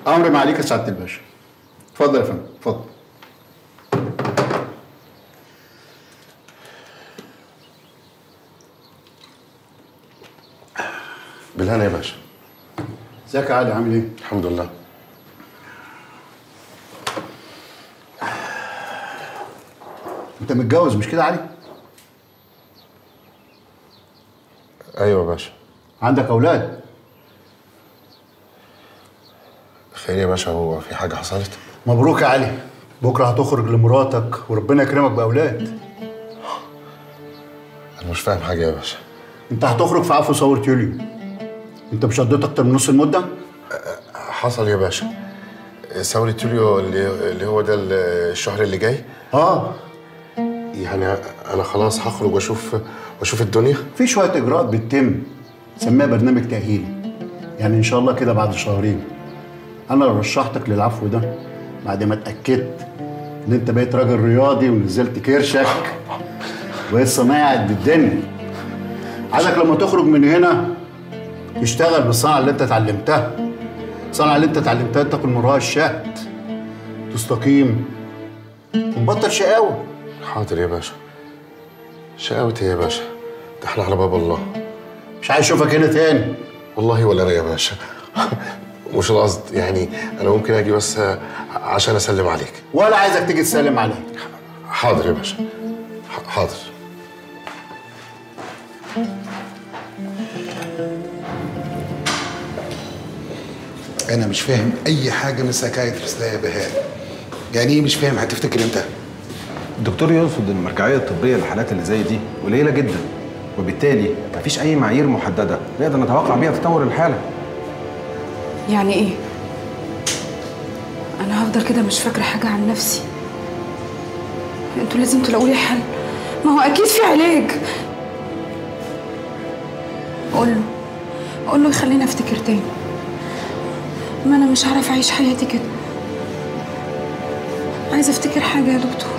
امر ما عليك يا سعاده الباشا. اتفضل يا فندم، اتفضل. بالهنا يا باشا. ازيك يا علي، عامل ايه؟ الحمد لله. انت متجوز مش كده يا علي؟ ايوه يا باشا. عندك اولاد؟ خير يا باشا، هو في حاجه حصلت؟ مبروك يا علي، بكره هتخرج لمراتك وربنا يكرمك باولاد. انا مش فاهم حاجه يا باشا. انت هتخرج في عفو ثوره يوليو. انت مش قضيت اكتر من نص المده؟ حصل يا باشا. ثوره يوليو اللي هو ده الشهر اللي جاي. يعني انا خلاص هخرج واشوف الدنيا. في شويه اجراءات بتتم، سميها برنامج تاهيلي. يعني ان شاء الله كده بعد شهرين انا رشحتك للعفو ده بعد ما اتاكدت ان انت بقيت راجل رياضي ونزلت كرشك وبقيت صنايعي قد الدنيا. عايزك لما تخرج من هنا تشتغل بالصنعه اللي انت اتعلمتها. الصنعه اللي انت اتعلمتها تاكل من وراها الشهد، تستقيم وتبطل شقاوه. حاضر يا باشا. شقاوة ايه يا باشا؟ ده احنا على باب الله. مش عايز اشوفك هنا تاني. والله ولا انا يا باشا. مش القصد، يعني انا ممكن اجي بس عشان اسلم عليك. ولا عايزك تيجي تسلم عليا. حاضر يا باشا، حاضر. انا مش فاهم اي حاجه من سايكايترست ده يا بهاء. يعني ايه مش فاهم؟ هتفتكر امتى؟ الدكتور يقصد ان المرجعيه الطبيه للحالات اللي زي دي قليله جدا، وبالتالي مفيش اي معايير محدده نقدر نتوقع بيها تطور الحاله. يعني ايه؟ انا هفضل كده مش فاكره حاجه عن نفسي؟ انتوا لازم تلاقوا لي حل. ما هو اكيد في علاج. قول له يخليني افتكر تاني. ما انا مش هعرف اعيش حياتي كده. عايزه افتكر حاجه يا دكتور.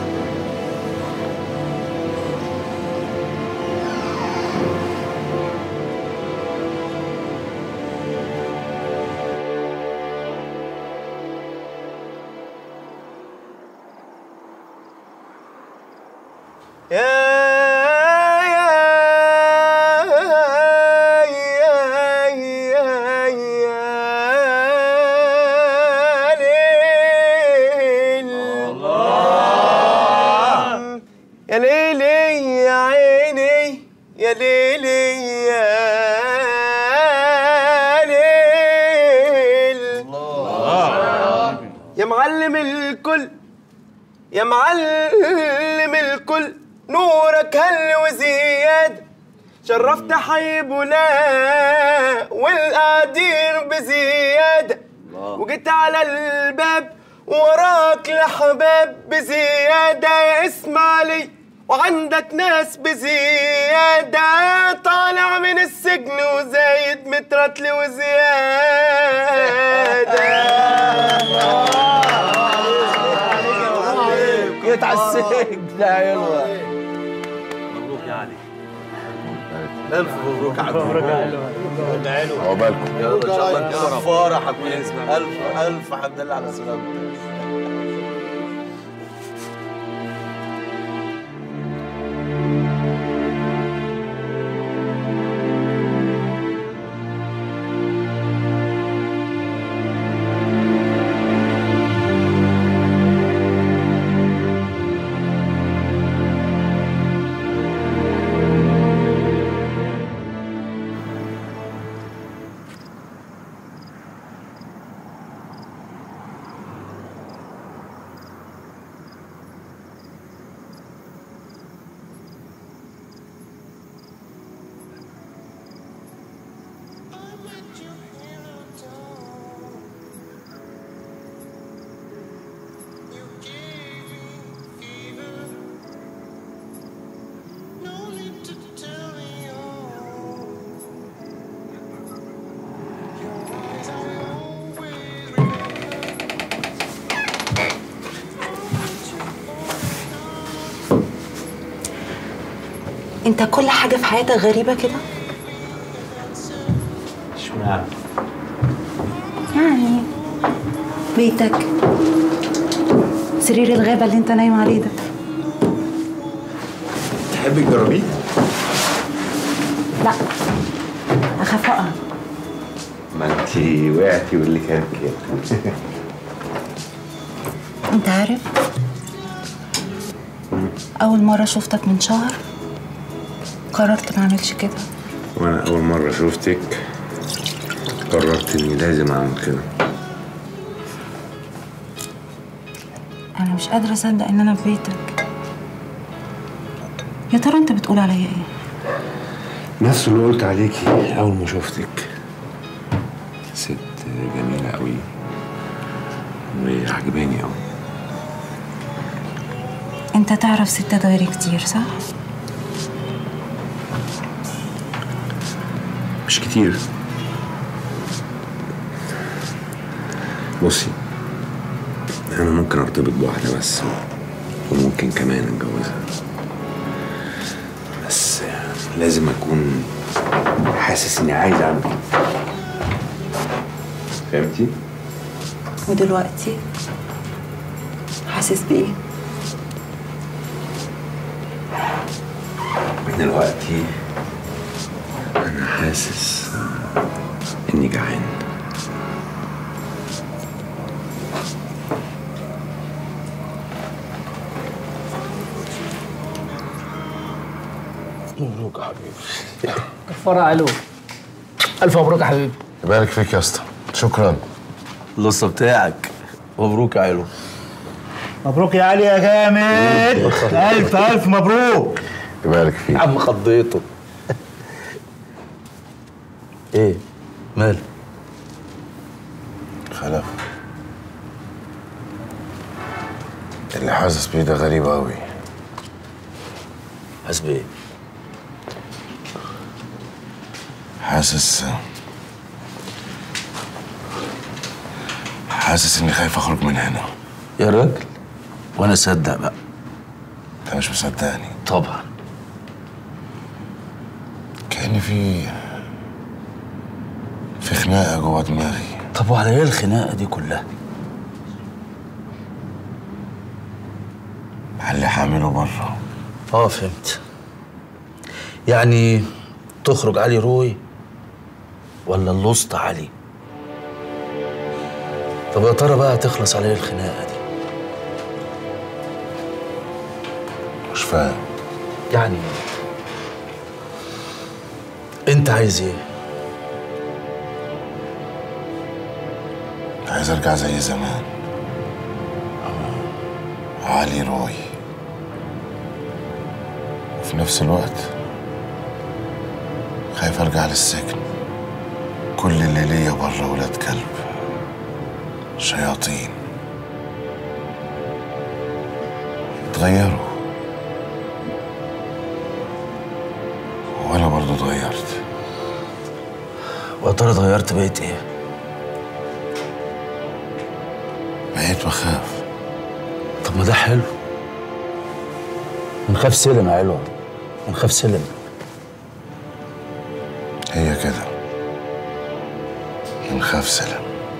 يا ليلي يا عيني يا ليلي يا ليل. يا معلم الكل يا معلم الكل، نورك هل وزياد، شرفت حي بولاء والقادير بزيادة، وجيت على الباب وراك لحباب بزيادة يا اسماعيلي، وعندك ناس بزيادة، طالع من السجن وزايد مترتلي وزيادة. جيت على السجن يا حلوة. مبروك يا علي. ألف مبروك يا عبد. مبروك يا علي. عقبالكم. يلا إن شاء الله كده فرح يا حبيبي. ألف حمد لله على سلامتك. انت كل حاجه في حياتك غريبه كده؟ اشمعنى؟ يعني بيتك، سرير الغابة اللي انت نايم عليه ده. تحبي تجربيه؟ لا، اخاف اقع. ما انت وقعتي واللي كان كده. انت عارف، اول مرة شفتك من شهر قررت ما اعملش كده. وانا اول مرة شفتك قررت اني لازم اعمل كده. انا مش قادرة اصدق ان انا في بيتك. يا ترى انت بتقول عليا ايه؟ نفس اللي قلت عليكي اول ما شفتك. ست جميلة قوي وعجباني قوي. انت تعرف ستات غيري كتير صح؟ مش كتير. بصي، انا ممكن ارتبط بواحدة بس، وممكن كمان اتجوزها، بس لازم اكون حاسس اني عايز اعمل كده. فهمتي؟ ودلوقتي حاسس بايه؟ دلوقتي انا حاسس اني جعان. مبروك يا حبيبي. كفارة علو. ألف مبروك يا حبيبي. يبارك فيك يا اسطى. شكرا. اللصة بتاعك. مبروك يا علو. مبروك يا علي يا جامد. ألف ألف مبروك. يبارك فيك. يا عم خضيته. ايه؟ مال؟ خلف. اللي حاسس بيه ده غريب قوي. حاسس بايه؟ حاسس اني خايف اخرج من هنا. يا راجل وانا اصدق بقى. انت مش مصدقني؟ طبعا. كأن في خناقة جوه دماغي. طب وعلى ايه الخناقة دي كلها؟ على اللي هعمله بره. فهمت. يعني تخرج علي روي ولا اللوسط علي؟ طب يا ترى بقى تخلص على ايه الخناقة دي؟ مش فاهم. يعني انت عايز ايه؟ عايز ارجع زي زمان. علي روي. وفي نفس الوقت خايف ارجع للسجن. كل اللي ليا بره ولاد كلب، شياطين، اتغيروا وانا برضو اتغيرت. ويا ترى اتغيرت بقيت ايه؟ بقيت بخاف. طب ما ده حلو. نخاف سلم يا علوة، نخاف سلم. هي كده، نخاف سلم.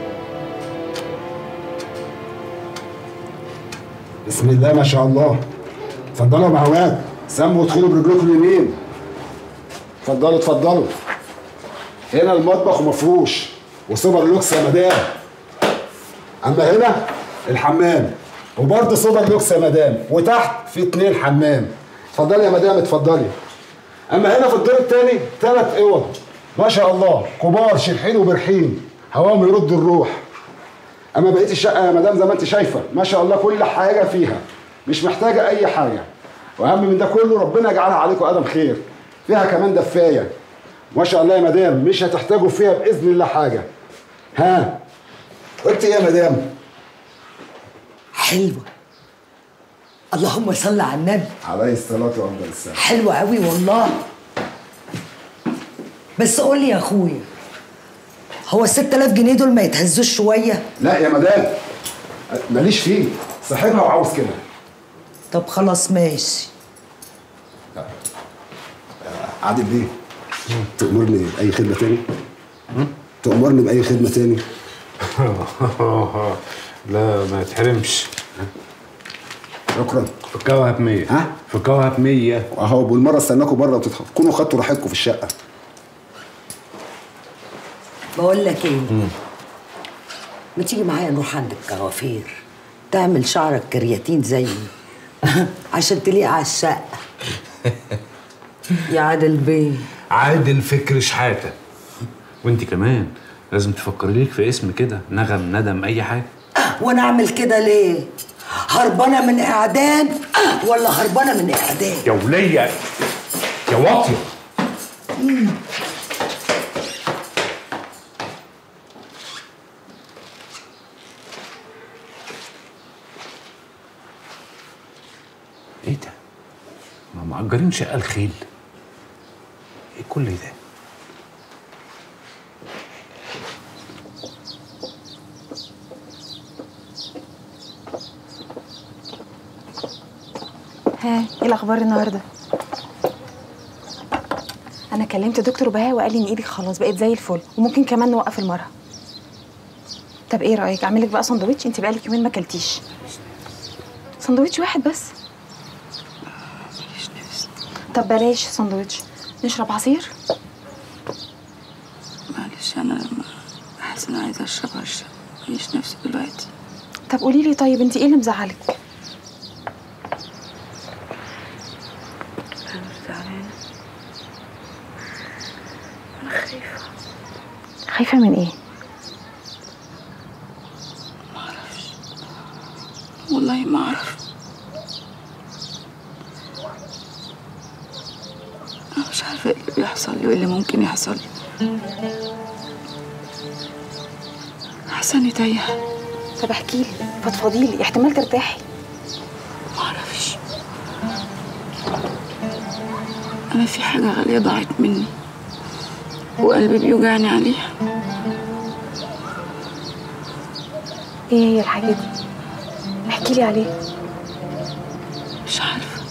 بسم الله ما شاء الله. اتفضلوا يا معواد، سموا وادخلوا برجلكم اليمين. اتفضلوا اتفضلوا. هنا المطبخ ومفروش وسوبر لوكس يا مدام. اما هنا الحمام وبرضه سوبر لوكس يا مدام، وتحت في 2 حمام. اتفضلي يا مدام اتفضلي. اما هنا في الدور الثاني 3 اوض ما شاء الله، كبار شرحين وبرحين، هواهم يرد الروح. اما بقيه الشقه يا مدام زي ما انت شايفه ما شاء الله كل حاجه فيها، مش محتاجه اي حاجه. واهم من ده كله ربنا يجعلها عليكم قدم خير. فيها كمان دفايه ما شاء الله يا مدام، مش هتحتاجوا فيها باذن الله حاجه. ها قلت ايه يا مدام؟ حلوة. اللهم صل على النبي عليه الصلاة وأفضل السلام. حلوة قوي والله. بس قول لي يا اخويا، هو ال6000 جنيه دول ما يتهزوش شوية؟ لا يا مدام ماليش فيه، صاحبها وعاوز كده. طب خلاص ماشي. عادل بيه، تأمرني بأي خدمة تاني؟ تأمرني بأي خدمة تاني؟ لا ما تحرمش. شكرا. فكوها ب100. ها؟ فكوها ب100. اهو بالمره استناكم بره وتكونوا خدتوا راحتكم في الشقه. بقول لك ايه؟ ما تيجي معايا نروح عند الكوافير تعمل شعرك كرياتين زيي عشان تليق على الشقه. يا عادل بيه. عادل فكر شحاته. وانت كمان لازم تفكري ليك في اسم كده، نغم، ندم، اي حاجه. وانا اعمل كده ليه؟ هربانه من اعدام ولا هربانه من اعدام؟ يا وليه يا واطيه. ايه ده؟ ما مأجرين شقه الخيل؟ ايه كل ده؟ ها ايه الاخبار النهارده؟ انا كلمت دكتور بهاء وقال لي ان ايدك خلاص بقت زي الفل وممكن كمان نوقف المرهم. طب ايه رايك اعمل لك بقى سندوتش؟ انت بقالك يومين ما اكلتيش. سندوتش واحد بس. ماليش نفس. طب بلاش سندوتش، نشرب عصير. معلش انا لما احس ان عايزه اشرب ماليش نفس دلوقتي. طب قولي لي طيب انت ايه اللي مزعلك؟ خايفة من ايه؟ معرفش والله ما اعرف. انا مش عارفة ايه اللي بيحصل لي وايه اللي ممكن يحصل لي. حاسة تايهة. طب احكي لي، فضفضي لي، احتمال ترتاحي. معرفش. انا في حاجة غالية ضاعت مني وقلبي بيوجعني عليها. ايه هي الحاجة دي؟ احكي لي عليها. مش عارفة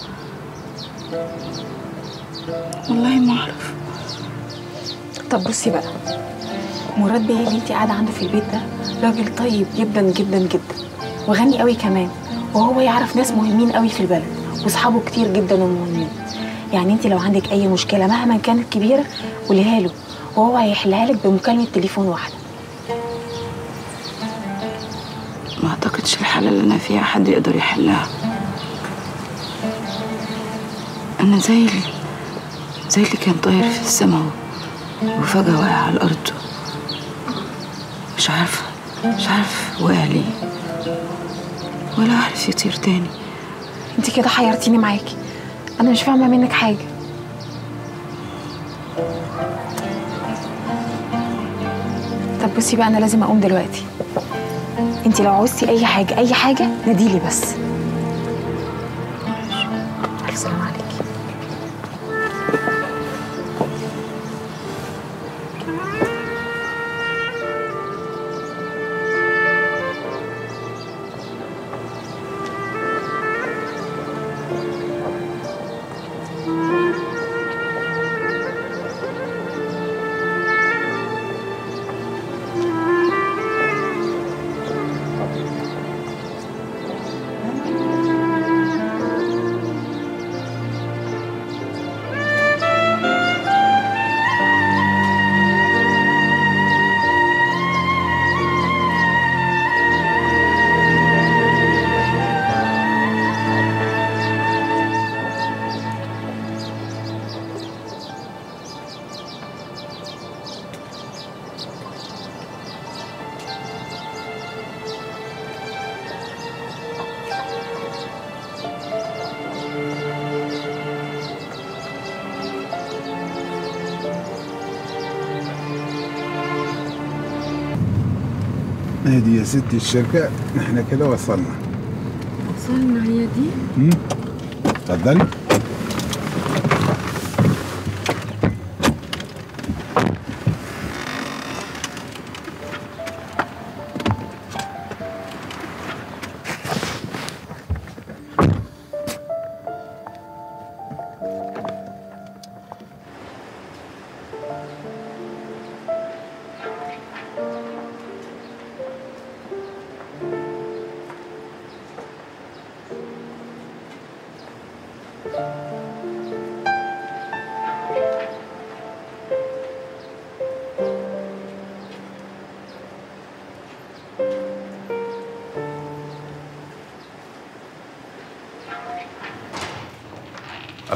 والله ما اعرف. طب بصي بقى، مراد بيه اللي انت قاعدة عنده في البيت ده راجل طيب جدا جدا جدا وغني قوي كمان، وهو يعرف ناس مهمين قوي في البلد واصحابه كتير جدا ومهمين. يعني انت لو عندك اي مشكلة مهما كانت كبيرة قوليها له وهو هيحلها لك بمكالمة تليفون واحدة. ما اعتقدش الحالة اللي انا فيها حد يقدر يحلها. انا زي اللي كان طاير في السماء وفجأة وقع على الارض. مش عارفة وقع ليه ولا عارف يطير تاني. انت كده حيرتيني معاكي، انا مش فاهمة منك حاجة. طب بصي بقى، انا لازم اقوم دلوقتي. انت لو عوزتي اي حاجه ناديلي بس. الف سلام عليكي. ادي يا ستي الشركة، احنا كده وصلنا. هي دي؟ اتفضلي.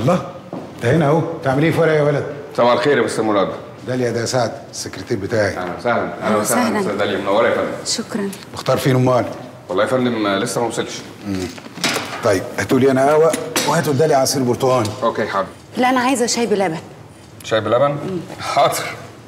الله، انت هنا اهو، بتعمل ايه في ورقه يا ولد؟ صباح الخير يا مستر مراد. داليا ده سعد السكرتير بتاعي. اهلا وسهلا. اهلا وسهلا استاذ داليا، منوره يا فندم. شكرا. مختار فين امال؟ والله يا فندم لسه ما وصلش. طيب هاتوا لي انا قهوه وهاتوا لداليا عصير برتقال. اوكي حاضر. لا انا عايزه شاي بلبن. شاي بلبن؟ حاضر.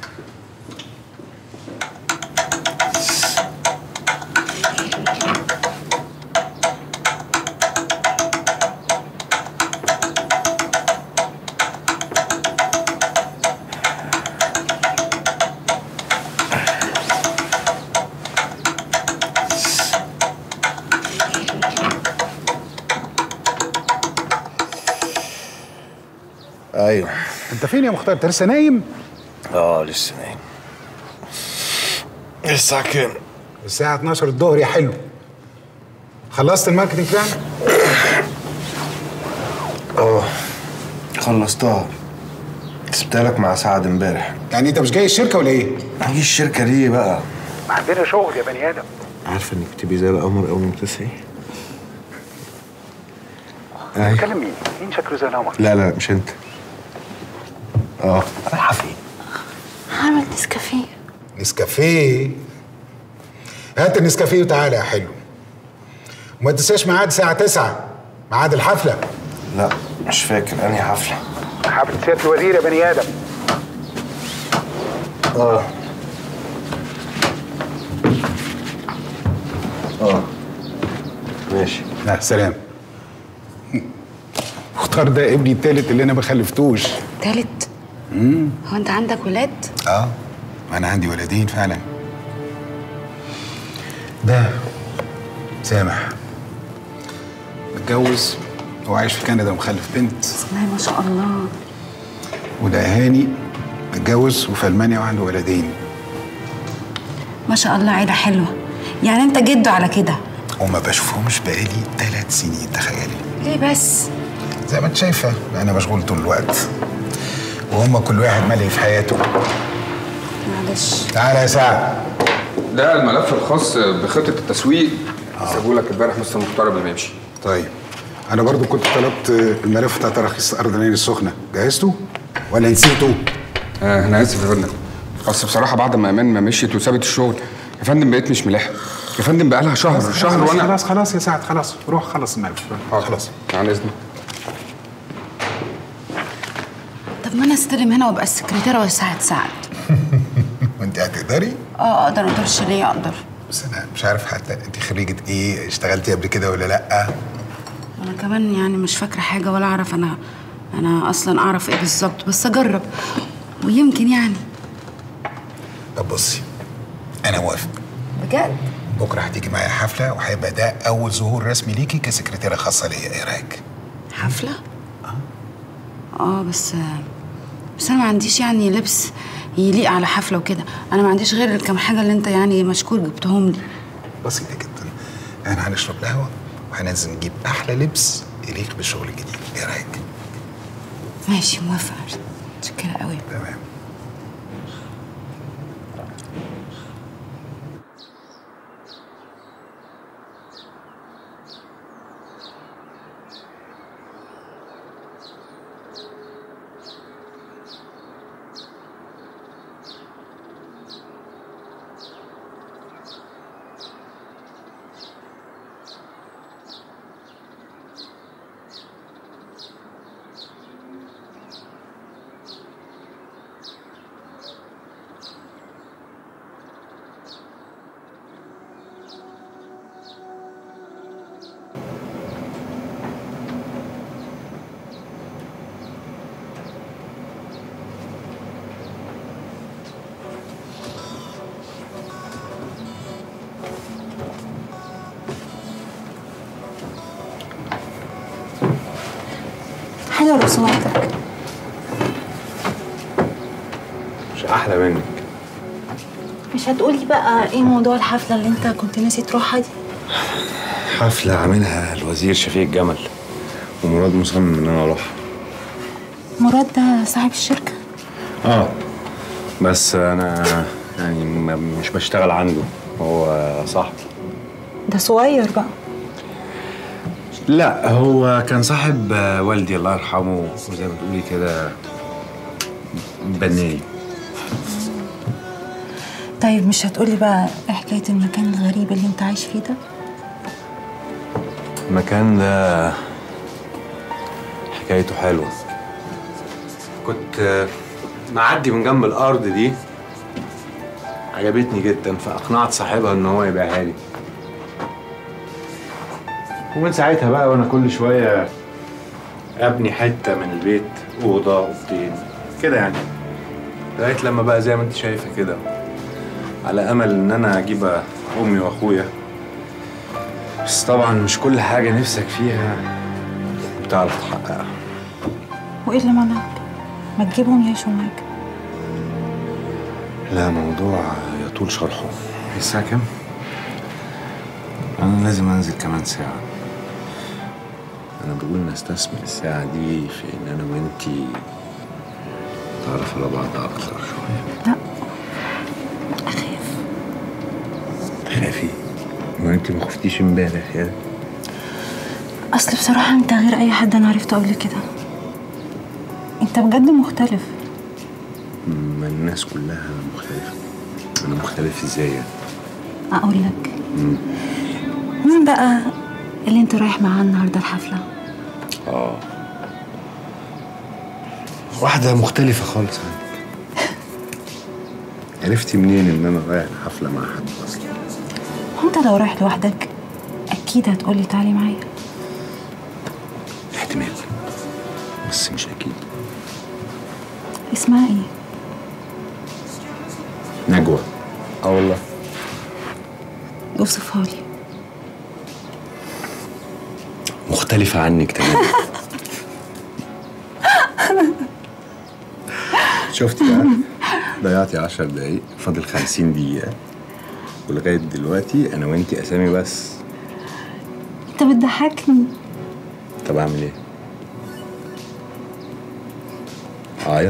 ايوه. انت فين يا مختار؟ انت لسه نايم؟ لسه نايم. الساعة كام؟ الساعة 12 الظهر يا حلو. خلصت الماركتنج بلان؟ خلصتها. سبتها لك مع سعد امبارح. يعني انت مش جاي الشركة ولا ايه؟ ما جيش الشركة ليه بقى؟ عندنا شغل يا بني ادم. عارفة انك بتبقي زي القمر اول ما بتصحي؟ بتكلم مين؟ مين شكله زي القمر؟ لا مش انت. رايحة فين؟ هعمل نسكافيه. نسكافيه؟ هات النسكافيه وتعالى يا حلو. وما تنساش ميعاد الساعة 9 ميعاد الحفلة. لا مش فاكر انهي حفلة. حفلة سيادة الوزير يا بني آدم. ماشي. لا سلام. مختار ده ابني التالت اللي انا ما خلفتوش. تالت؟ هو انت عندك ولاد؟ انا عندي ولدين فعلا. ده سامح متجوز وعايش في كندا ومخلف بنت. بسم الله ما شاء الله. وده هاني متجوز وفي المانيا وعنده ولدين. ما شاء الله عيله حلوه. يعني انت جده على كده؟ وما بشوفهمش بقالي 3 سنين تخيلي. ليه بس؟ زي ما انت شايفه انا مشغول طول الوقت وهم كل واحد ملهي في حياته. معلش. تعالى يا سعد. ده الملف الخاص بخطة التسويق. سابوه لك امبارح مستر مختار قبل ما يمشي. طيب انا برضو كنت طلبت الملف بتاع تراخيص ارض العين السخنه، جهزته ولا نسيته؟ انا اسف يا فندم، اصل بصراحه بعد ما ايمان ما مشيت وسابت الشغل يا فندم بقيت مش ملاحق يا فندم. بقى لها شهر وانا خلاص يا سعد، خلاص روح خلص الملف. خلاص عن اذنك. طب ما انا استلم هنا وابقى السكرتيره وساعد سعد. وانت هتقدري؟ اقدر. ما اقدرش ليه؟ اقدر. بس انا مش عارف حتى انت خريجه ايه، اشتغلتي قبل كده ولا لا؟ انا كمان يعني مش فاكره حاجه ولا اعرف انا اصلا اعرف ايه بالظبط، بس اجرب ويمكن يعني. طب بصي انا موافق بجد. بكره هتيجي معايا حفله وهيبقى ده اول ظهور رسمي ليكي كسكرتيره خاصه ليا، ايه رايك؟ حفله؟ بس انا ما عنديش يعني لبس يليق على حفله وكده. انا ما عنديش غير الكام حاجه اللي انت يعني مشكور جبتهم لي. بسيطه جدا. احنا هنشرب قهوه وهننزل نجيب احلى لبس يليق بالشغل الجديد، ايه رايك؟ ماشي موافقه. متشكره قوي. تمام. حلوة رسوماتك. مش احلى منك. مش هتقولي بقى ايه موضوع الحفلة اللي انت كنت ناسي تروحها دي؟ حفلة عاملها الوزير شفيق جمل ومراد مصمم ان انا اروح. مراد ده صاحب الشركة؟ بس انا يعني مش بشتغل عنده، هو صاحبي. ده صغير بقى. لا هو كان صاحب والدي الله يرحمه، وزي ما تقولي كده بنالي. طيب مش هتقولي بقى ايه حكايه المكان الغريب اللي انت عايش فيه ده؟ المكان ده حكايته حلوه. كنت معدي من جنب الارض دي، عجبتني جدا، فاقنعت صاحبها ان هو يبيعها لي. ومن ساعتها بقى وانا كل شويه ابني حته من البيت، اوضه اوضتين كده يعني، لغايه لما بقى زي ما انت شايفه كده، على امل ان انا اجيب امي واخويا. بس طبعا مش كل حاجه نفسك فيها بتعرف تحققها. وايه اللي منعك؟ ما تجيبهم يعيشوا معاك. لا موضوع يطول شرحه. الساعة كام؟ أنا لازم أنزل كمان ساعة. أنا بقول نستثمر الساعة دي في إن أنا وإنتي نتعرف على بعض أكتر شوية. لا أخاف. تخافي؟ ما أنتي ما خفتيش إمبارح يا. أصل بصراحة أنت غير أي حد أنا عرفته قبل كده. أنت بجد مختلف. ما الناس كلها مختلفة. أنا مختلف إزاي يعني؟ أقول لك. مين بقى اللي أنت رايح معاه النهاردة الحفلة؟ واحدة مختلفة خالص عنك. عرفتي منين إن أنا رايح الحفلة مع حد أصلا؟ وأنت لو رايح لوحدك أكيد هتقولي تعالي معايا. احتمال، بس مش أكيد. اسمها إيه؟ نجوى. والله. اوصفها لي. مختلفة عنك تماما. شفتي بقى؟ ضيعتي 10 دقايق، فاضل 50 دقيقة، ولغاية دلوقتي أنا وأنتي أسامي بس. أنت بتضحكني. طب أعمل إيه؟ أعيط؟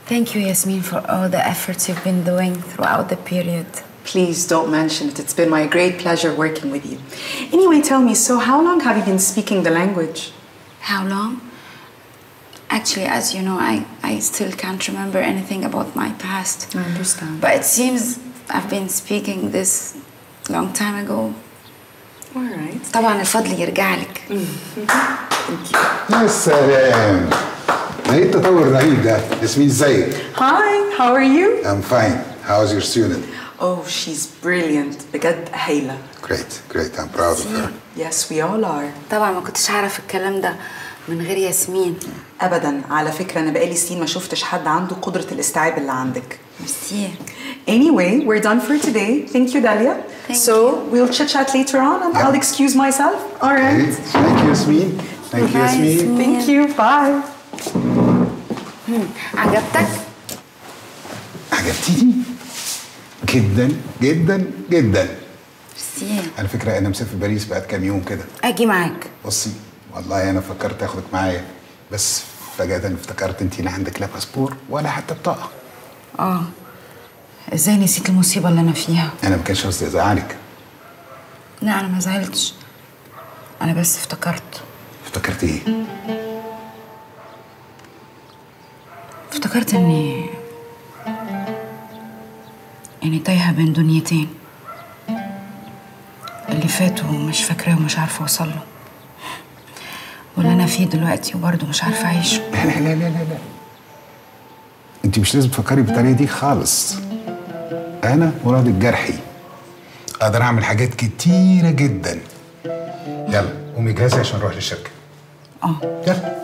Thank you, Yasmin, for all the efforts you've been doing throughout the period. Please don't mention it. It's been my great pleasure working with you. Anyway, tell me, so how long have you been speaking the language? How long? Actually, as you know, I still can't remember anything about my past. I understand. But it seems I've been speaking this long time ago. All right. طبعا الفضل يرجع لك. يا سلام، ايه التطور الرهيب ده؟ ياسمين ازيك؟ Hi, how are you? I'm fine. How is your student? Oh, she's brilliant. بجد هايلة. Great. I'm proud of her. Yes, we all are. طبعا ما كنتش هعرف الكلام ده من غير ياسمين. أبداً، على فكرة أنا بقالي سنين ما شفتش حد عنده قدرة الاستيعاب اللي عندك. ميرسي. Anyway, we're done for today. Thank you, Dalia. So we'll chit-chat later on and I'll excuse myself. All right. Thank you, Yasmin. Thank you, Yasmin. Thank you. Bye. عجبتك؟ عجبتيني؟ جدا. ميرسي. على فكرة أنا مسافر باريس بعد كام يوم كده. أجي معاك. بصي، والله أنا فكرت آخدك معايا، بس فجأة افتكرت أنتي لا عندك لا باسبور ولا حتى بطاقة. ازاي نسيت المصيبة اللي أنا فيها؟ أنا ما كانش قصدي أزعلك. لا أنا ما زعلتش. أنا بس افتكرت. افتكرت إيه؟ افتكرت إني تايهة بين دنيتين. اللي فات ومش فاكراه ومش عارفة أوصله، واللي أنا فيه دلوقتي وبرضه مش عارفة أعيشه. لا أنتي مش لازم تفكري بالطريقة دي خالص. أنا مراد الجرحي، أقدر أعمل حاجات كتيرة جدا. يلا قومي جاهزة عشان نروح للشركة. يلا.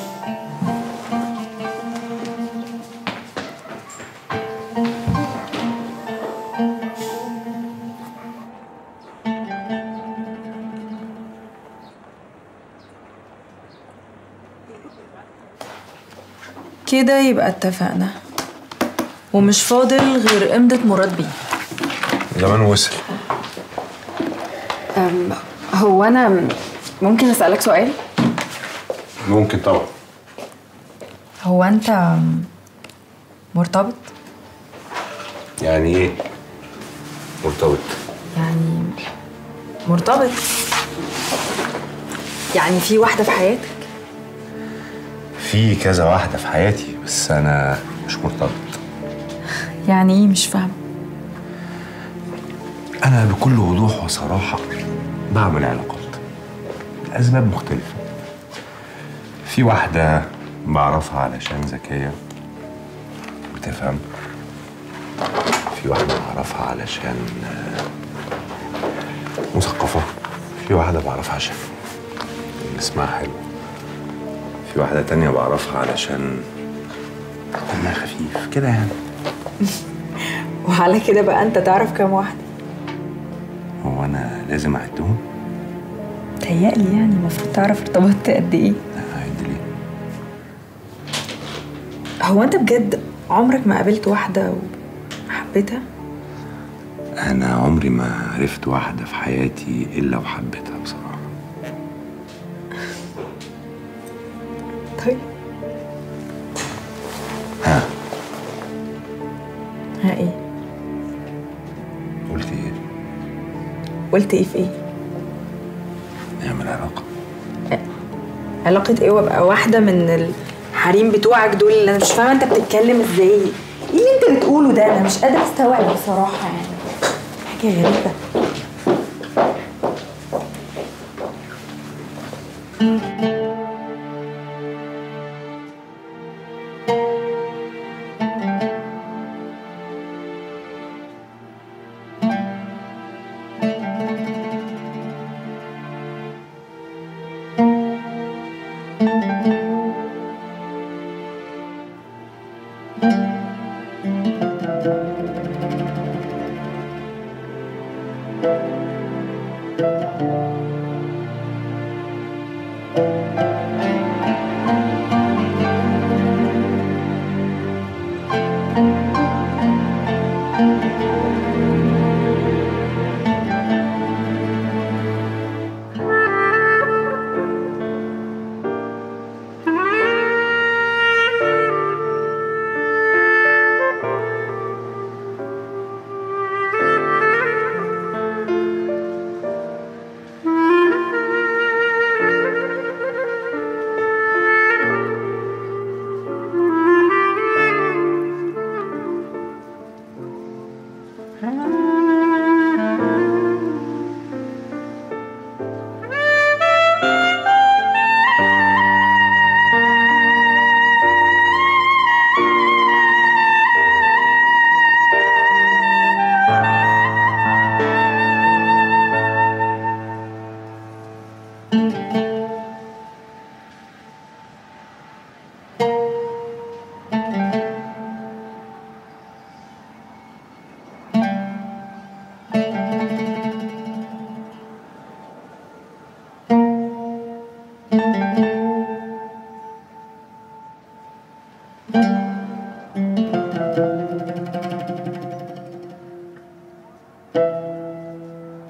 كده يبقى اتفقنا، ومش فاضل غير إمضة مراد بيه. زمان وصل. هو أنا ممكن أسألك سؤال؟ ممكن طبعا. هو أنت مرتبط؟ يعني ايه مرتبط؟ يعني مرتبط يعني في واحدة في حياتك؟ في كذا واحدة في حياتي، بس أنا مش مرتبط. يعني إيه؟ مش فاهمة. أنا بكل وضوح وصراحة بعمل علاقات لأسباب مختلفة. في واحدة بعرفها علشان ذكية بتفهم، في واحدة بعرفها علشان مثقفة، في واحدة بعرفها عشان اسمها حلو، في واحدة تانية بعرفها علشان دمها خفيف كده يعني. وعلى كده بقى أنت تعرف كام واحدة؟ هو أنا لازم أعدهم؟ تهيألي يعني المفروض تعرف ارتبطت قد إيه. أعد ليه؟ هو أنت بجد عمرك ما قابلت واحدة وحبيتها؟ أنا عمري ما عرفت واحدة في حياتي إلا وحبيتها بصراحة. طيب ها إيه؟ قلت إيه؟ قلت إيه في إيه؟ نعمل علاقة. علاقة إيه وأبقى واحدة من الحريم بتوعك دول؟ اللي أنا مش فاهمة أنت بتتكلم إزاي؟ إيه اللي أنت بتقوله ده؟ أنا مش قادرة أستوعب بصراحة، يعني حاجة غريبة.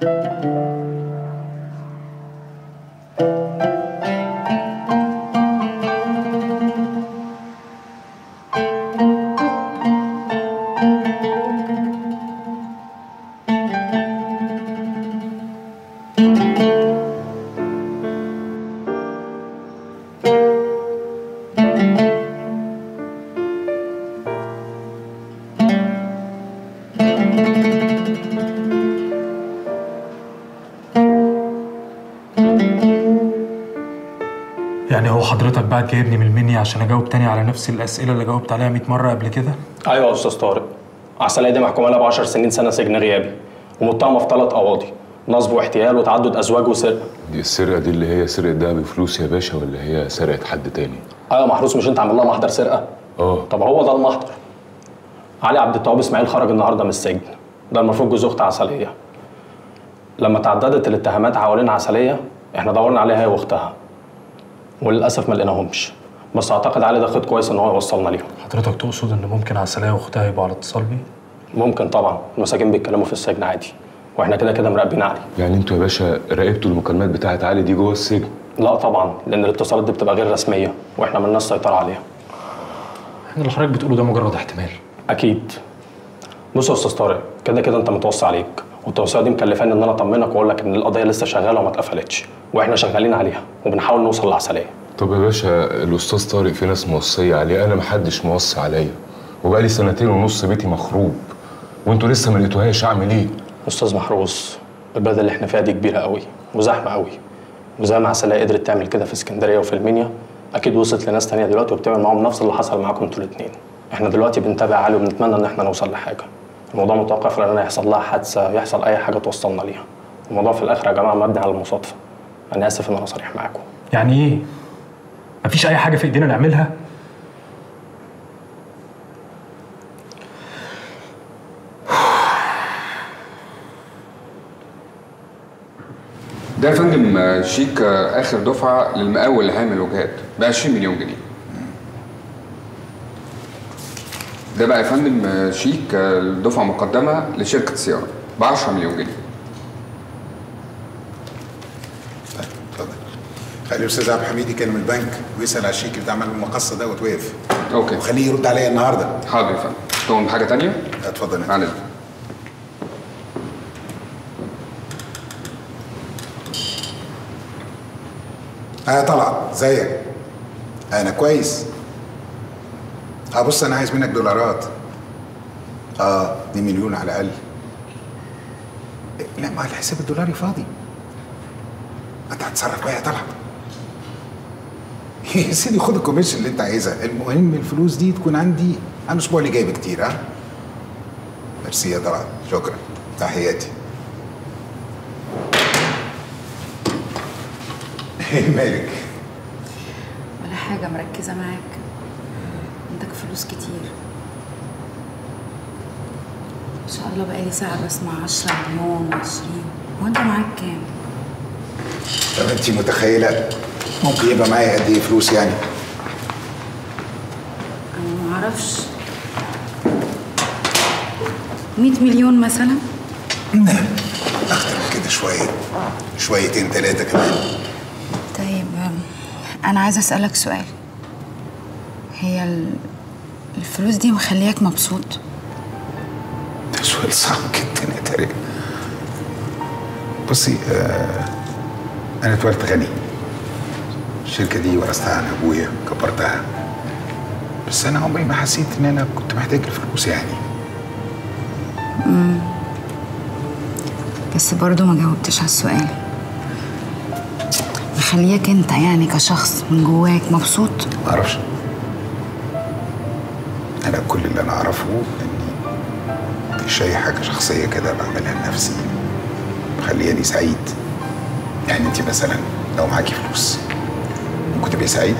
يعني هو حضرتك بقى جايبني من المنيا عشان اجاوب تاني على نفس الاسئله اللي جاوبت عليها 100 مره قبل كده؟ ايوه يا استاذ طارق. عسلية دي محكومه لها ب 10 سنين سنه سجن غيابي ومتهمه في 3 قواضي، نصب واحتيال وتعدد ازواج وسرقه. دي السرقه دي اللي هي سرقه دهب بفلوس يا باشا ولا هي سرقه حد تاني؟ ايوه محروس، مش انت عامل لها محضر سرقه؟ طب هو ده المحضر. علي عبد التواب اسماعيل خرج النهارده من السجن، ده المفروض جوز اخت عسلية. لما تعددت الاتهامات حوالين عسلية احنا دورنا عليها هي واختها وللاسف ما لقيناهمش، بس اعتقد علي ده خد كويس ان هو يوصلنا ليهم. حضرتك تقصد ان ممكن عسلية واختها يبقوا على اتصال بيه؟ ممكن طبعا، المساجين بيتكلموا في السجن عادي واحنا كده كده مراقبين علي. يعني انتوا يا باشا راقبتوا المكالمات بتاعت علي دي جوه السجن؟ لا طبعا، لان الاتصالات دي بتبقى غير رسميه واحنا مالناش سيطره عليها. احنا اللي حضرتك بتقوله ده مجرد احتمال. اكيد. بص يا استاذ طارق، كده كده انت متوصي عليك، والتوصيه دي مكلفاني ان انا اطمنك واقول لك ان القضيه لسه شغاله وما اتقفلتش، واحنا شغالين عليها وبنحاول نوصل لعسلية. طب يا باشا الاستاذ طارق في ناس موصيه عليه، انا محدش موصي عليا، وبقالي 2.5 سنين بيتي مخروب وانتوا لسه ما لقيتوهاش، اعمل ايه؟ استاذ محروس، البلد اللي احنا فيها دي كبيره قوي وزحمه قوي، وزي ما عسلية قدرت تعمل كده في اسكندريه وفي المنيا، اكيد وصلت لناس تانية دلوقتي وبتعمل معاهم نفس اللي حصل معاكم انتوا الاثنين. احنا دلوقتي بنتابع علي وبنتمنى ان احنا نوصل لحاجه. الموضوع متوقف لان يحصل لها حادثه، يحصل اي حاجه توصلنا ليها. الموضوع في الاخر يا جماعه مبني على المصادفه. انا اسف ان انا صريح معاكم. يعني ايه؟ مفيش اي حاجه في ايدينا نعملها؟ ده يا فندم شيك اخر دفعه للمقاول لهام الوجهات ب 20 مليون جنيه. ده بقى يا فندم شيك الدفعه مقدمه لشركه سياره ب 10 مليون جنيه. خلي الاستاذ عبد الحميد يكلم البنك ويسال على الشيك بتاع عمل المقصه دوت وقف. اوكي. وخليه يرد عليا النهارده. حاضر يا فندم. تؤمن بحاجه ثانيه؟ اتفضل. معلش. طلعت ازيك؟ انا كويس. بص انا عايز منك دولارات. 2 مليون على الاقل. لا، ما الحساب الدولاري فاضي. انت هتصرف بقى يا طلعت. يا سيدي خد الكوميشن اللي انت عايزها، المهم الفلوس دي تكون عندي انا الاسبوع اللي جاي بكتير. ميرسي يا طلعت، شكرا، تحياتي. مالك؟ ولا حاجة، مركزة معاك. عندك فلوس كتير ما شاء الله. بقالي ساعة بسمع 10 مليون و20. هو انت معاك كام؟ طب انت متخيلة ممكن يبقى معايا قد ايه فلوس يعني؟ انا معرفش. 100 مليون مثلا؟ نعم، اكتر من كده شوية، شويتين 3 كمان. طيب انا عايزة اسألك سؤال. هي الفلوس دي مخلياك مبسوط؟ ده سؤال صعب جدا يا تاريخ. بصي، انا اتولدت غني. الشركة دي ورثتها عن ابويا، كبرتها. بس انا عمري ما حسيت ان انا كنت محتاج الفلوس يعني. بس برضو ما جاوبتش على السؤال. مخلياك انت يعني كشخص من جواك مبسوط؟ معرفش. انا كل اللي انا اعرفه اني مفيش اي حاجة شخصية كده بعملها لنفسي مخلياني سعيد. يعني انت مثلا لو معاكي فلوس ممكن تبقي سعيدة؟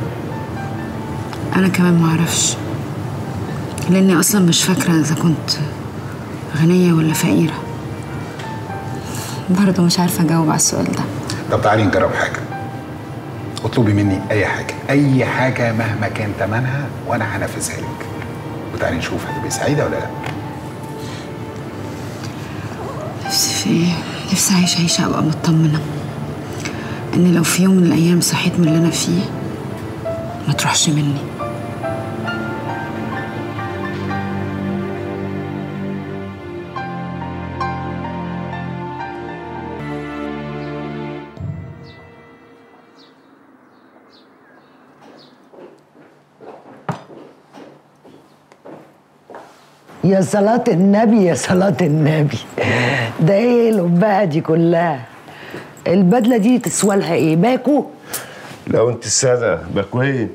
انا كمان ما اعرفش، لاني اصلا مش فاكره اذا كنت غنيه ولا فقيره. برضه مش عارفه اجاوب على السؤال ده. طب تعالي نجرب حاجه. اطلبي مني اي حاجه، اي حاجه مهما كان ثمنها وانا هنفذها لك، وتعالي نشوف هتبقي سعيده ولا لا. نفسي في ايه؟ نفسي أعيش عيشة أبقى مطمنة إن لو في يوم من الأيام صحيت من اللي أنا فيه ما تروحش مني. يا صلاة النبي يا صلاة النبي، ده ايه القبعة دي كلها؟ البدلة دي تسوى لها ايه؟ باكو؟ لو انت السادة باكوين.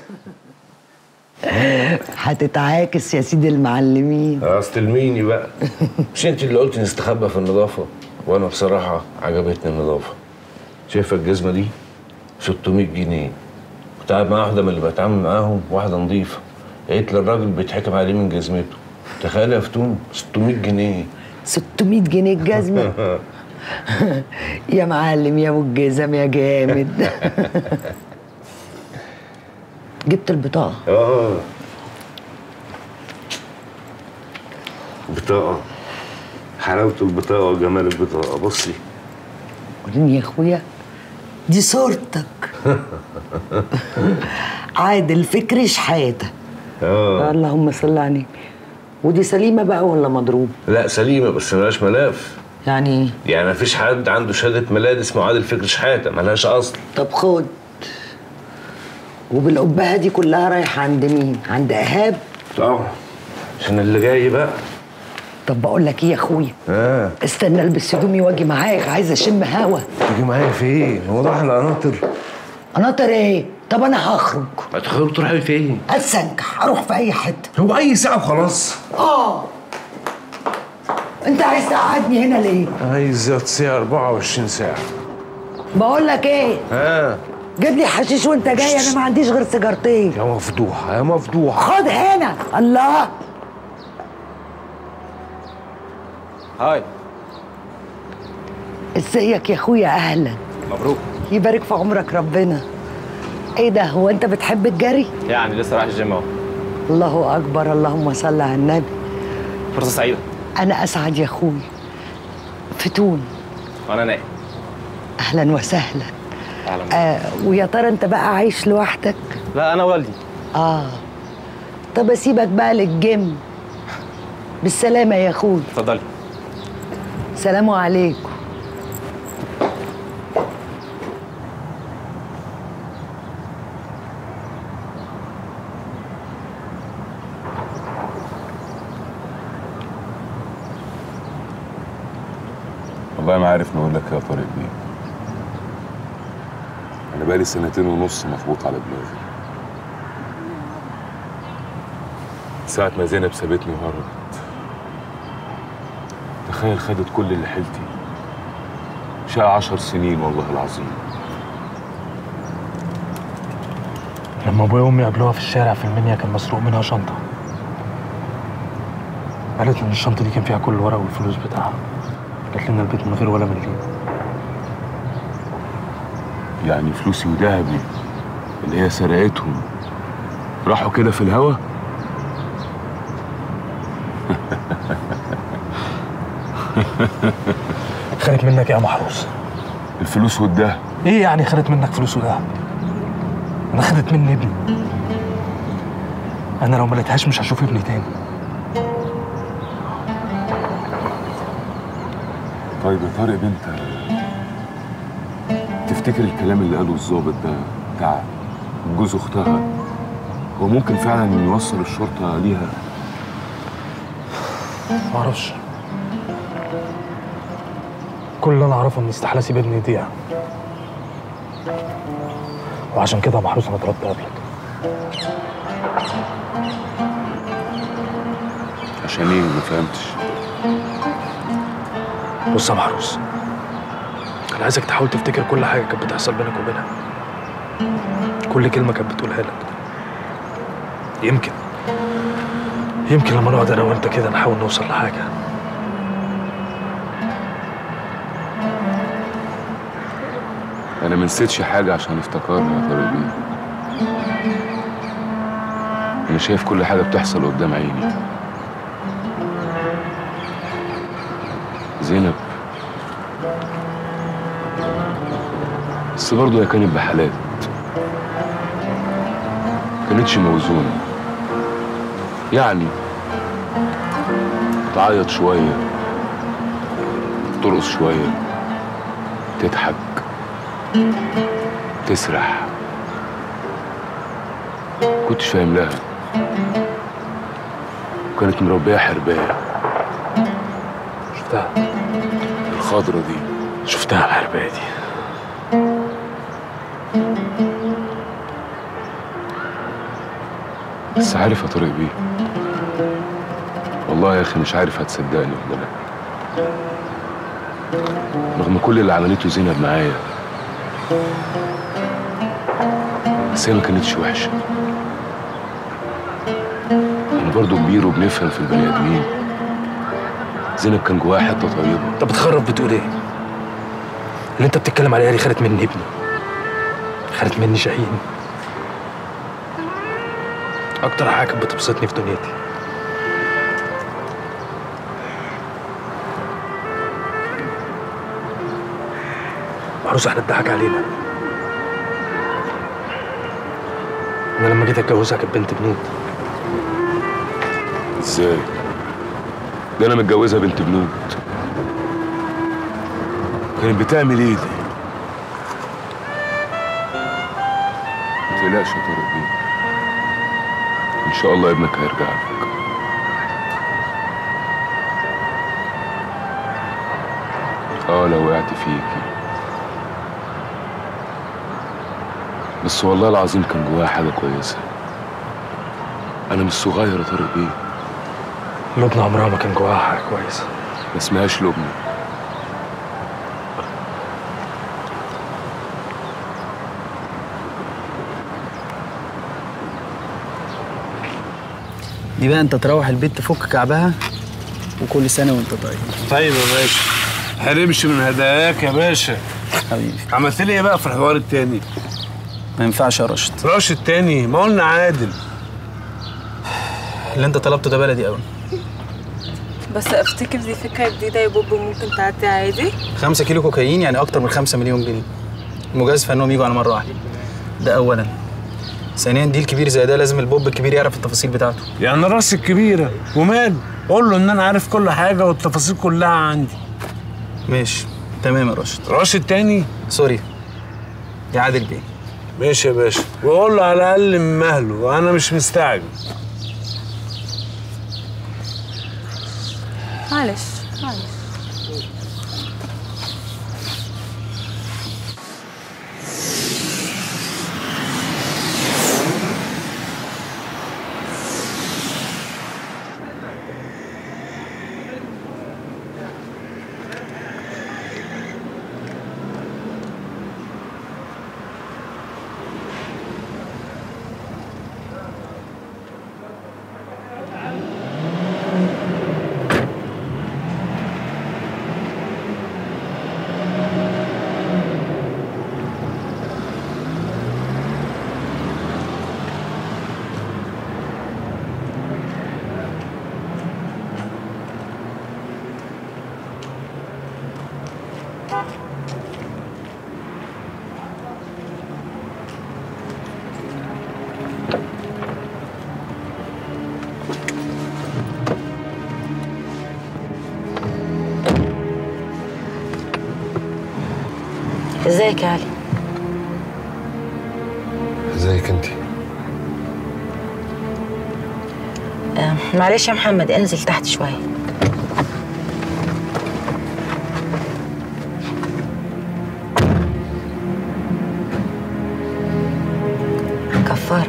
هتتعاكس يا سيدي المعلمين. استلميني بقى. مش انت اللي قلت نستخبى في النظافة؟ وانا بصراحة عجبتني النظافة. شايفة الجزمة دي؟ 600 جنيه. كنت قاعد مع واحدة من اللي بتعامل معاهم، واحدة نظيفة. قالت لي الراجل بيتحكم عليه من جزمته. تخيل يا فتون 600 جنيه. 600 جنيه الجزمة؟ يا معلم يا ابو الجزم يا جامد. جبت البطاقة؟ بطاقة. حلاوة البطاقة وجمال البطاقة. بصي وريني يا اخويا، دي صورتك. عادل فكري شحاتة. اللهم صل على النبي. ودي سليمة بقى ولا مضروب؟ لا سليمة بس ملهاش ملف. يعني ايه؟ يعني مفيش حد عنده شهادة ميلاد اسمه عادل فكري شحاتة، ملهاش أصل. طب خد. وبالقبهة دي كلها رايحة عند مين؟ عند إيهاب؟ طبعا عشان اللي جاي بقى. طب بقول لك ايه يا اخويا؟ استنى البس هدومي واجي معاك، عايزه اشم هوا. تيجي معايا فين؟ هو راح القناطر؟ قناطر ايه؟ طب انا هخرج. هتخرج تروحي فين؟ اتسنكح اروح في اي حته. هو اي ساعه وخلاص؟ انت عايز تقعدني هنا ليه؟ عايز تصيع 24 ساعه. بقول لك ايه؟ جيب لي حشيش وانت جاي، انا ما عنديش غير سيجارتين. يا مفضوحه يا مفضوحه. خد هنا. الله. هاي. ازيك يا اخويا؟ اهلا. مبروك. يبارك في عمرك ربنا. ايه ده، هو انت بتحب الجري؟ يعني لسه رايح الجيم اهو. الله اكبر، اللهم صل على النبي. فرصة سعيدة. انا اسعد يا اخويا. فتون. وانا نايم. اهلا وسهلا. اهلا. ويا ترى انت بقى عايش لوحدك؟ لا انا والدي. طب اسيبك بقى للجيم. بالسلامة يا اخوي. اتفضلي. سلام عليكم. والله ما عارف نقول لك يا طارق بيه. انا بقالي 2.5 مخبوط على دماغي. ساعة ما زينب سابتني وهربت، تخيل خدت كل اللي حيلتي. شقة 10 سنين والله العظيم. لما ابويا وامي قابلوها في الشارع في المنيا كان مسروق منها شنطة. قالت ان الشنطة دي كان فيها كل الورق والفلوس بتاعها. جات لنا البيت من غير ولا مليم. يعني فلوسي وذهبي اللي هي سرقتهم راحوا كده في الهوا؟ خدت منك ايه يا محروس؟ الفلوس والدهب. ايه يعني خدت منك فلوس ودهب؟ انا خدت مني ابني. انا لو ما لقيتهاش مش هشوف ابني تاني. طيب يا طارق انت تفتكر الكلام اللي قاله الظابط ده بتاع جوز اختها هو ممكن فعلا يوصل الشرطه ليها؟ معرفش. كل اللي انا اعرفه ان استحاله اسيب ابني يضيع. وعشان كده يا محروس انا اتردت قبلك. عشان ايه؟ ما فهمتش. بص يا محروس، انا عايزك تحاول تفتكر كل حاجه كانت بتحصل بينك وبينها. كل كلمه كانت بتقولها لك. يمكن لما نقعد انا وانت كده نحاول نوصل لحاجه. انا ما نسيتش حاجه عشان افتكرها يا طارق بيه. انا شايف كل حاجه بتحصل قدام عيني. زينب بس برضه هي كانت بحالات، كانتش موزونة. يعني تعيط شوية، ترقص شوية، تضحك، تسرح. كنتش فاهم لها. كانت مربية حرباية. شفتها الخضرة دي، شفتها الحرباية دي. بس عارف يا طارق بيه، والله يا اخي مش عارف هتصدقني ولا لا. رغم كل اللي عملته زينب معايا، بس هي ما كانتش وحشه. انا برضه كبير وبنفهم في البني ادمين. زينب كان جواها حته طيبه. انت بتخرف بتقول ايه؟ اللي انت بتتكلم عليها دي خدت مني ابني، خدت مني شاهين. اكتر حاجه كانت بتبسطني في دنيتي. محروس احنا اتضحك علينا. انا لما جيت اتجوزها كانت بنت بنود. ازاي؟ ده انا متجوزها بنت بنود. كانت بتعمل ايه دي؟ ما تقلقش يا طارق بيه، ان شاء الله ابنك هيرجع لك. لو وقعت فيكي، بس والله العظيم كان جواها حاجه كويسه. انا مش صغير يا طارق بيه. لبنى عمرها ما كان جواها حاجه كويسه. ما اسمهاش لبنى. دي بقى انت تروح البيت تفك كعبها، وكل سنه وانت طيب. طيب يا باشا، حرمش من هداياك يا باشا. حبيبي عملت لي ايه بقى في الحوار التاني؟ ما ينفعش يا راشد. راشد تاني؟ ما قلنا عادل. اللي انت طلبته ده بلدي قوي. بس افتكر دي فكره جديده يا بوب، ممكن تعدي عادي. 5 كيلو كوكايين يعني اكتر من 5 مليون جنيه. المجازفه انهم يجوا على مره واحده. ده اولا. ثانيا ديل كبير زي ده لازم البوب الكبير يعرف التفاصيل بتاعته. يعني راس الكبيره ومال، قول له ان انا عارف كل حاجه والتفاصيل كلها عندي. ماشي تمام يا راشد. راشد تاني؟ سوري يا عادل بيه. ماشي يا باشا، وقول له على الاقل من مهله وانا مش مستعجل. معلش. ازيك يا علي؟ ازيك انت؟ معلش يا محمد، انزل تحت شويه. كفاره.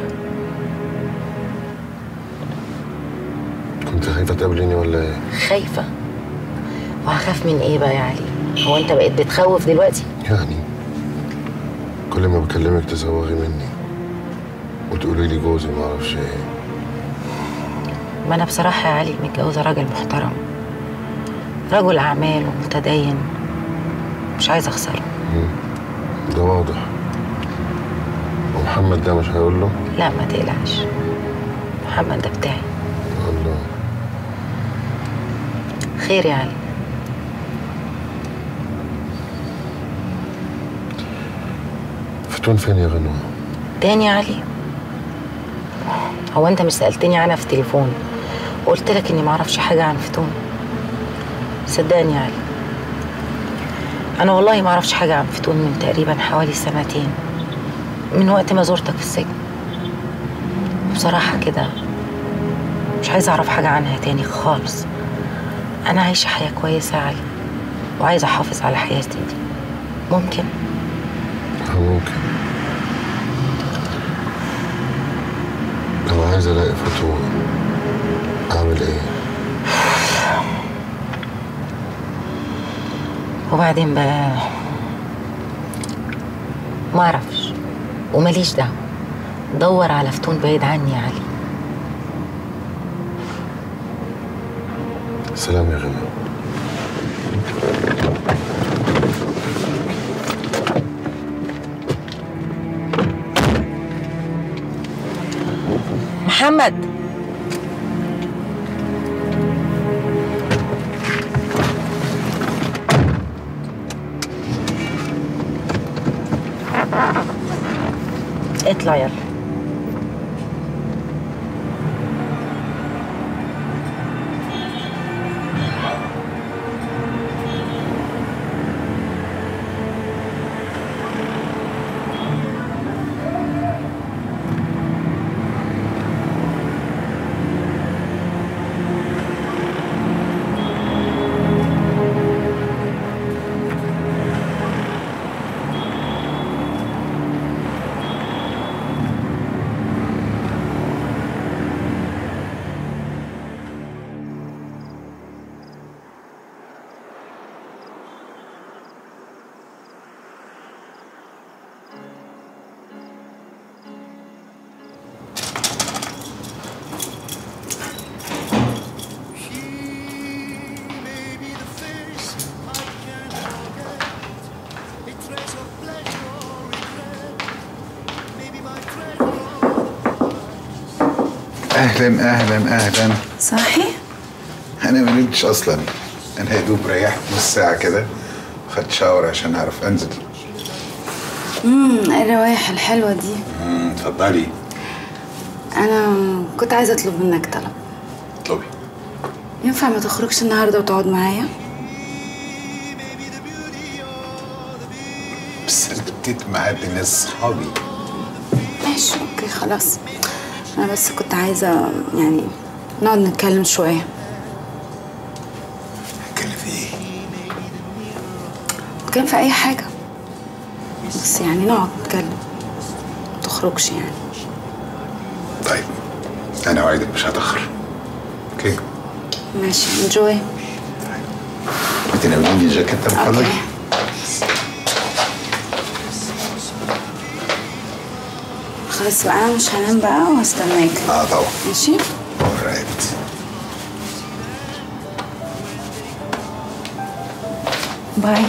كنت خايفه تقابليني ولا ايه؟ خايفه؟ وهخاف من ايه بقى يا علي؟ هو انت بقيت بتخوف دلوقتي؟ يعني كل ما بكلمك تزوغي مني وتقولي لي جوزي ما اعرفش ايه. ما انا بصراحه يا علي متجوزه راجل محترم، رجل اعمال ومتدين، مش عايزه اخسره. ده واضح. ومحمد ده مش هيقول له؟ لا ما تقلقش، محمد ده بتاعي. الله. خير يا علي. فتون فين يا غنوة؟ تاني يا علي؟ هو انت مش سألتني عنها في التليفون وقلت لك اني معرفش حاجة عن فتون؟ صدقني يا علي، انا والله معرفش حاجة عن فتون من تقريبا حوالي 2 سنين، من وقت ما زرتك في السجن. بصراحة كده مش عايزة اعرف حاجة عنها تاني خالص. انا عايشة حياة كويسة يا علي، وعايزة احافظ على حياتي دي. ممكن؟ ممكن. لو عايز الاقي فتون اعمل ايه؟ وبعدين بقى ما اعرفش وماليش دعوه. دور على فتون بعيد عني يا علي. سلام يا غنى. محمد، اطلع يلا. اهلا اهلا اهلا. صاحي؟ انا ما نمتش اصلا، انا يا دوب ريحت نص ساعه كده وخدت شاور عشان اعرف انزل. ايه الروايح الحلوه دي؟ اتفضلي. انا كنت عايزه اطلب منك طلب. اطلبي. ينفع ما تخرجش النهارده وتقعد معايا؟ بس انا ابتديت معاد ناس صحابي. ماشي اوكي خلاص. انا بس كنت عايزه يعني نقعد نتكلم شويه. نتكلم في ايه؟ نتكلم في اي حاجه، بس يعني نقعد نتكلم، ما تخرجش يعني. طيب انا اوعدك مش هتاخر. اوكي ماشي انجوي. بتناوليني الجاكيت من فضلك؟ خلاص بقى انا مش هنام بقى وهستناك. طبعا. ماشي. alright. باي.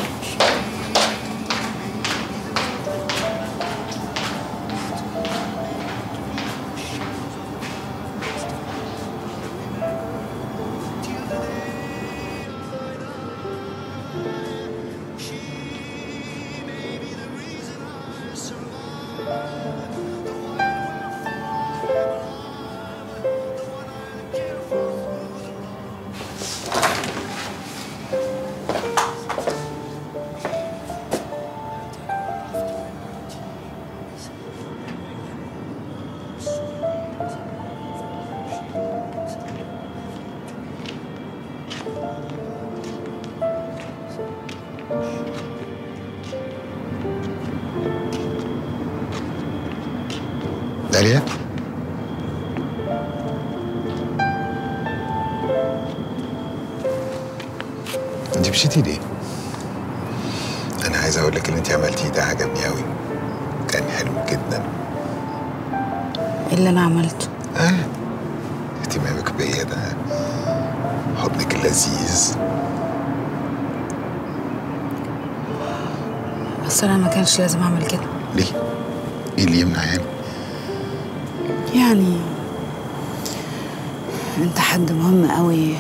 داليا؟ انت مشيتي ليه؟ انا عايز اقول لك اللي انت عملتيه ده عجبني قوي، كان حلو جدا. ايه اللي انا عملته؟ اهتمامك بيا ده، حضنك اللذيذ. بس انا ما كانش لازم اعمل كده. ليه؟ ايه اللي يمنع يعني؟ يعني انت حد مهم قوي،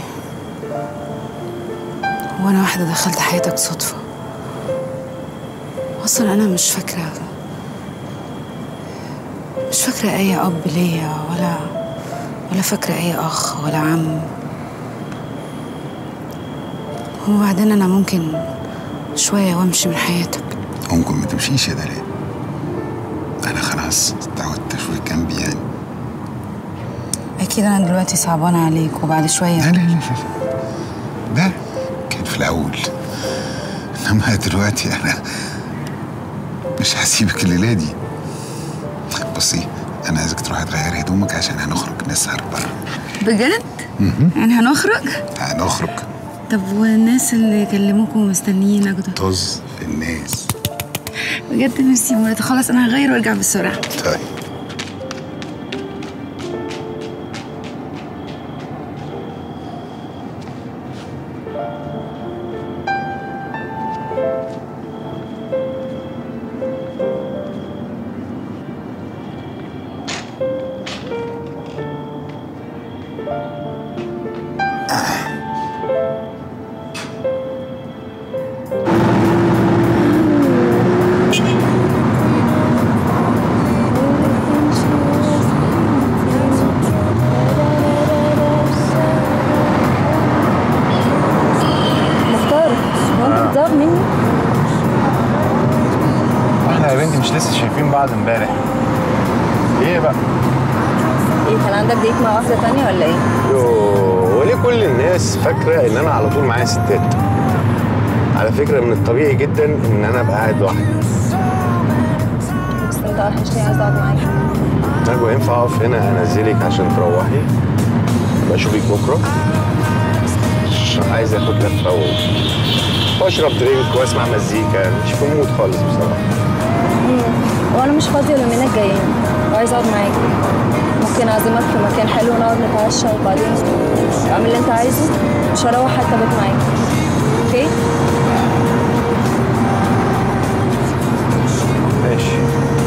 وانا واحدة دخلت حياتك صدفة. اصلا انا مش فاكرة مش فاكرة أي أب ليا ولا فاكرة أي أخ ولا عم. وبعدين أنا ممكن شوية وأمشي من حياتك. ممكن ما تمشيش يا دلال. أنا خلاص اتعودت شوية جنبي يعني. أكيد أنا دلوقتي صعبانة عليك وبعد شوية. لا ده كان في الأول، إنما دلوقتي أنا مش هسيبك الليلة دي. بصي أنا عايزك تروحي تغيري هدومك عشان هنخرج نسهر بره. بجد؟ يعني هنخرج؟ هنخرج. طب والناس اللي كلموكوا مستنيينك دول؟ طز في الناس. بجد ميرسي مراد. خلاص أنا هغير وأرجع بسرعة. طيب. امبارح ايه بقى؟ ايه كان عندك ديت مع واحده ثانيه ولا ايه؟ يوه وليه كل الناس فاكره ان انا على طول معايا ستات؟ على فكره من الطبيعي جدا ان انا ابقى قاعد لوحدي. بس انت وحشني عايز اقعد معاك. طيب ينفع اقف هنا انزلك عشان تروحي؟ ابقى اشوفك بكره؟ عايز اخد لفه واشرب درينك واسمع مزيكا، مش في المود خالص بصراحه. وانا مش فاضيه اليومين الجايين وعايز اقعد معاك. ممكن اعزمك في مكان حلو ونقعد نتعشى وبعدين اعمل اللي انت عايزه، مش هروح حتى بيت معاك. اوكي؟ ماشي.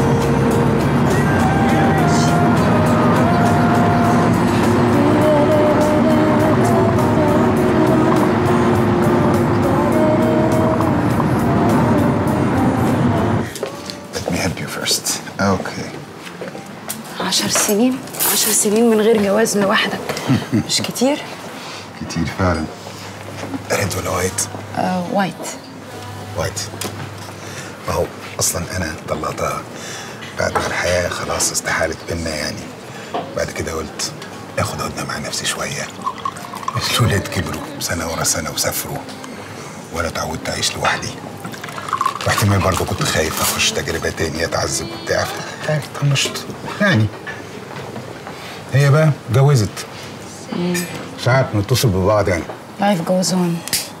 اوكي. 10 سنين 10 سنين من غير جواز لوحدك مش كتير؟ كتير فعلا. ريد ولا وايت؟ وايت. وايت. ما هو اصلا انا طلقتها بعد ما الحياه خلاص استحالت بينا يعني. بعد كده قلت اخد هدنه مع نفسي شويه. الولاد كبروا سنه ورا سنه وسافروا وانا اتعودت اعيش لوحدي. واحتمال برضه كنت خايف اخش تجربه تانية اتعذب وبتاع، طنشت يعني. هي بقى اتجوزت. ساعات بنتصل ببعض يعني. لايف جوز اون.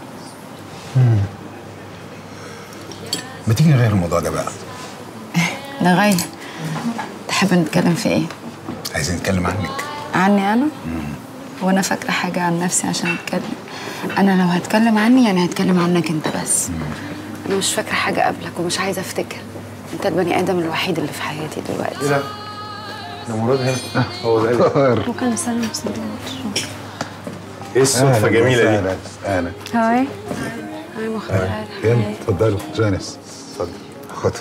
ما تيجي نغير الموضوع ده بقى؟ نغير. تحب نتكلم في ايه؟ عايزين نتكلم عنك. عني انا؟ وانا فاكره حاجه عن نفسي عشان اتكلم. انا لو هتكلم عني يعني هتكلم عنك انت بس. انا مش فاكره حاجه قبلك ومش عايزه افتكر. انت البني ادم الوحيد اللي في حياتي دلوقتي. ايه ده؟ ده مراد هنا. هو ده ممكن نسلم سندوتش. ايه الصدفه الجميله دي؟ اهلا. هاي. هاي مختار. يلا اتفضلوا. جانس اتفضل. خدها.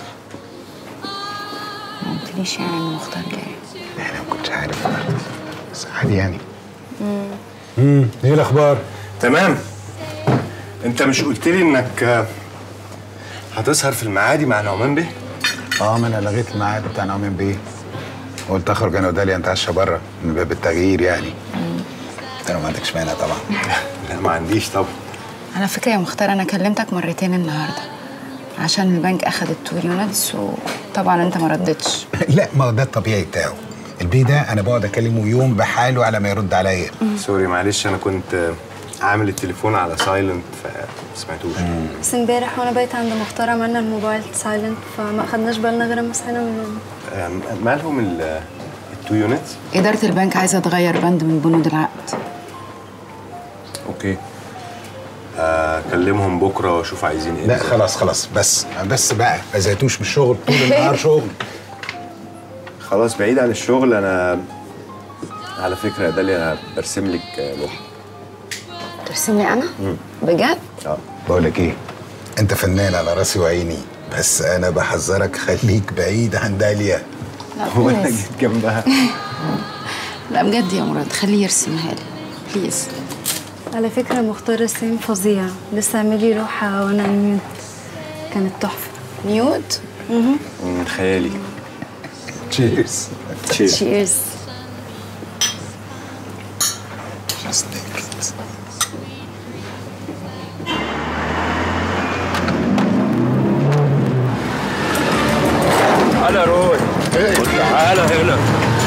ما قلتليش يعني ان مختار جاي. انا ما كنتش عارف برضه بس عادي يعني. ايه الاخبار؟ تمام. انت مش قلت لي انك هتسهر في المعادي مع نعمان بيه؟ ما انا لغيت الميعاد بتاع نعمان بيه. قلت اخرج انا وداليا نتعشى بره من باب التغيير يعني. انت لو ما عندكش مانع طبعا. لا ما عنديش طبعا. على فكره يا مختار انا كلمتك مرتين النهارده عشان البنك اخد التور يونتس وطبعا انت ما ردتش. لا ما هو ده الطبيعي بتاعه. البيه ده انا بقعد اكلمه يوم بحاله على ما يرد عليا. سوري معلش انا كنت عامل التليفون على سايلنت فما سمعتوش. بس امبارح وانا بايت عند مختار عملنا الموبايل سايلنت فما خدناش بالنا غير اما صحينا من النوم. مالهم التو يونتس؟ اداره البنك عايزه تغير بند من بنود العقد. اوكي. اكلمهم بكره واشوف عايزين ايه. لا خلاص بس بقى ما زهقتوش من الشغل طول النهار شغل. خلاص بعيد عن الشغل. انا على فكره يا داليا انا برسم لك لوحه. ترسمني انا؟ بجد؟ بقول لك ايه، انت فنان على راسي وعيني بس انا بحذرك خليك بعيد عن داليا. لا وانا بليز. جيت جنبها. لا بجد يا مراد خليه يرسمها لي بليز. على فكرة مختار رسام فظيع، لسه عاملي لوحة وانا نيوت، كانت تحفة. نيوت؟ خيالي. تشيرز. تشيرز. تعالى يا روي. تعالى هنا.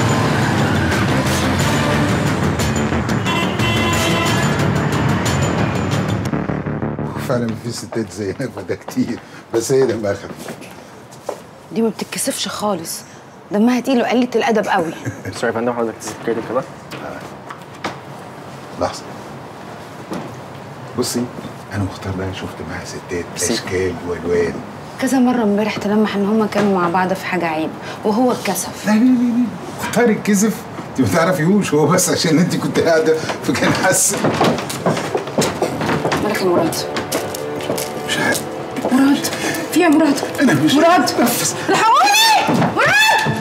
فعلا في ستات زينا ده كتير، بس هي دمها خفيف. دي ما بتتكسفش خالص، دمها تقيل وقلة الأدب قوي. سوري يا فندم، حضرتك تسكري كده؟ لحظة. بصي أنا مختار بقى شفت معاها ستات أشكال وألوان. كذا مرة امبارح تلمح إن هما كانوا مع بعض في حاجة عيب وهو اتكسف. لا لا لا مختار الكذب أنت ما تعرفيهوش، هو بس عشان أنت كنت قاعدة فكان حاسس. مالك يا مراد؟ مش عارف. مراد في يا مراد؟ أنا مش مراد نفس. الحقوني مراد.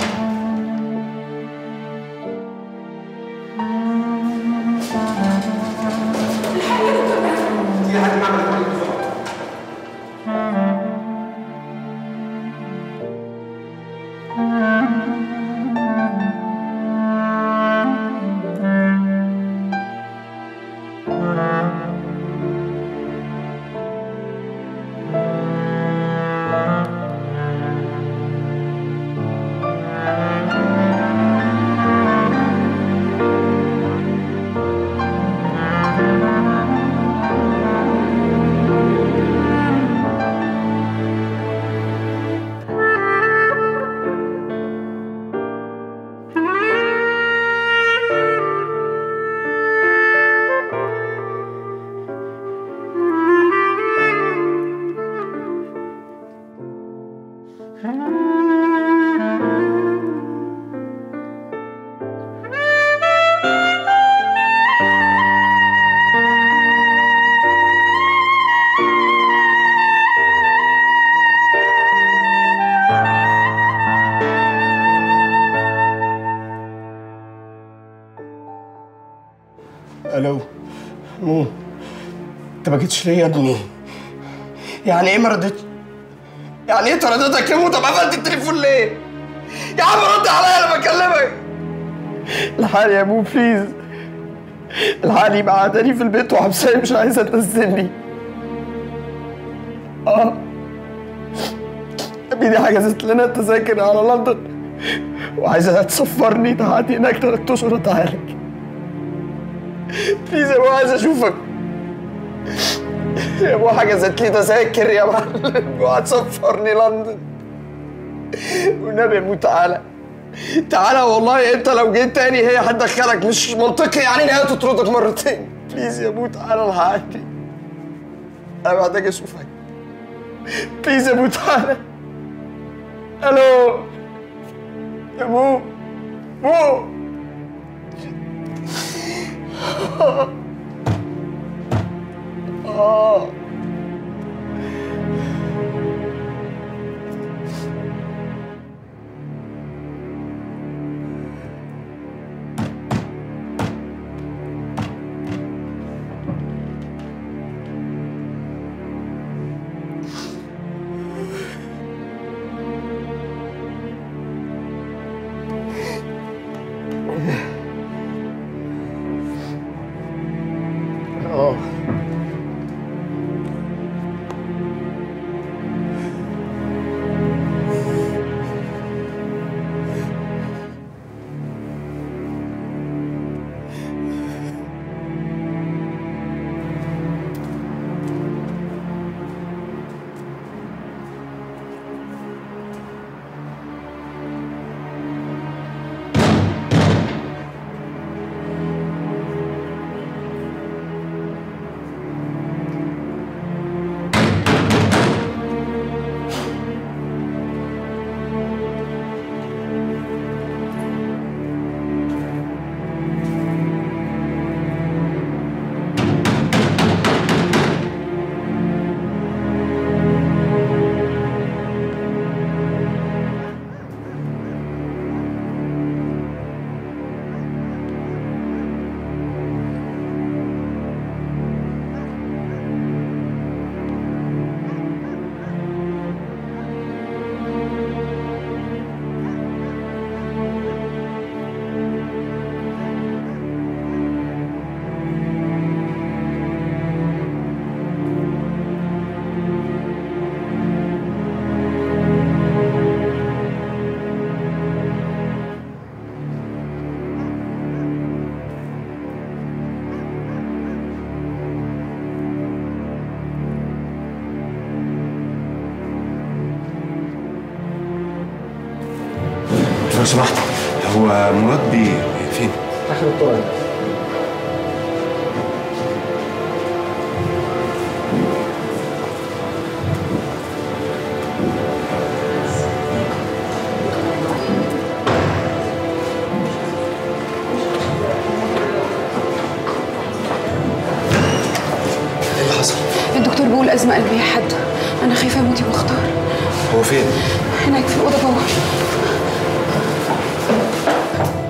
الو مو انت ما جيتش ليه يا ابني؟ يعني ايه ما ردتش؟ يعني ايه ترددك يا مو؟ طب قفلت التليفون ليه؟ يا عم رد عليا انا بكلمك. الحقني يا مو بليز، الحقني قعداني في البيت وحبساني مش عايزه تنزلني. بيدي حجزت لنا تذاكر على لندن وعايزه تسفرني تقعدي هناك 3 اشهر وتعالج. بليز يا ابو عايز اشوفك يا ابو. حجزت لي تذاكر يا معلم وهتسفرني لندن. والنبي يا ابو تعالى تعالى والله. انت لو جيت تاني هي هتدخلك، مش منطقي يعني ان هي تطردك مرتين. بليز يا ابو تعالى الحقني، انا محتاج اشوفك. بليز يا ابو تعالى. الو يا ابو بو. لو سمحت، هو مراد بيه فين؟ اخر الطرق. ايه اللي حصل؟ الدكتور بيقول أزمة قلبية حادة. أنا خايفة أموت يا مختار. هو فين؟ هناك في الأوضة جوه.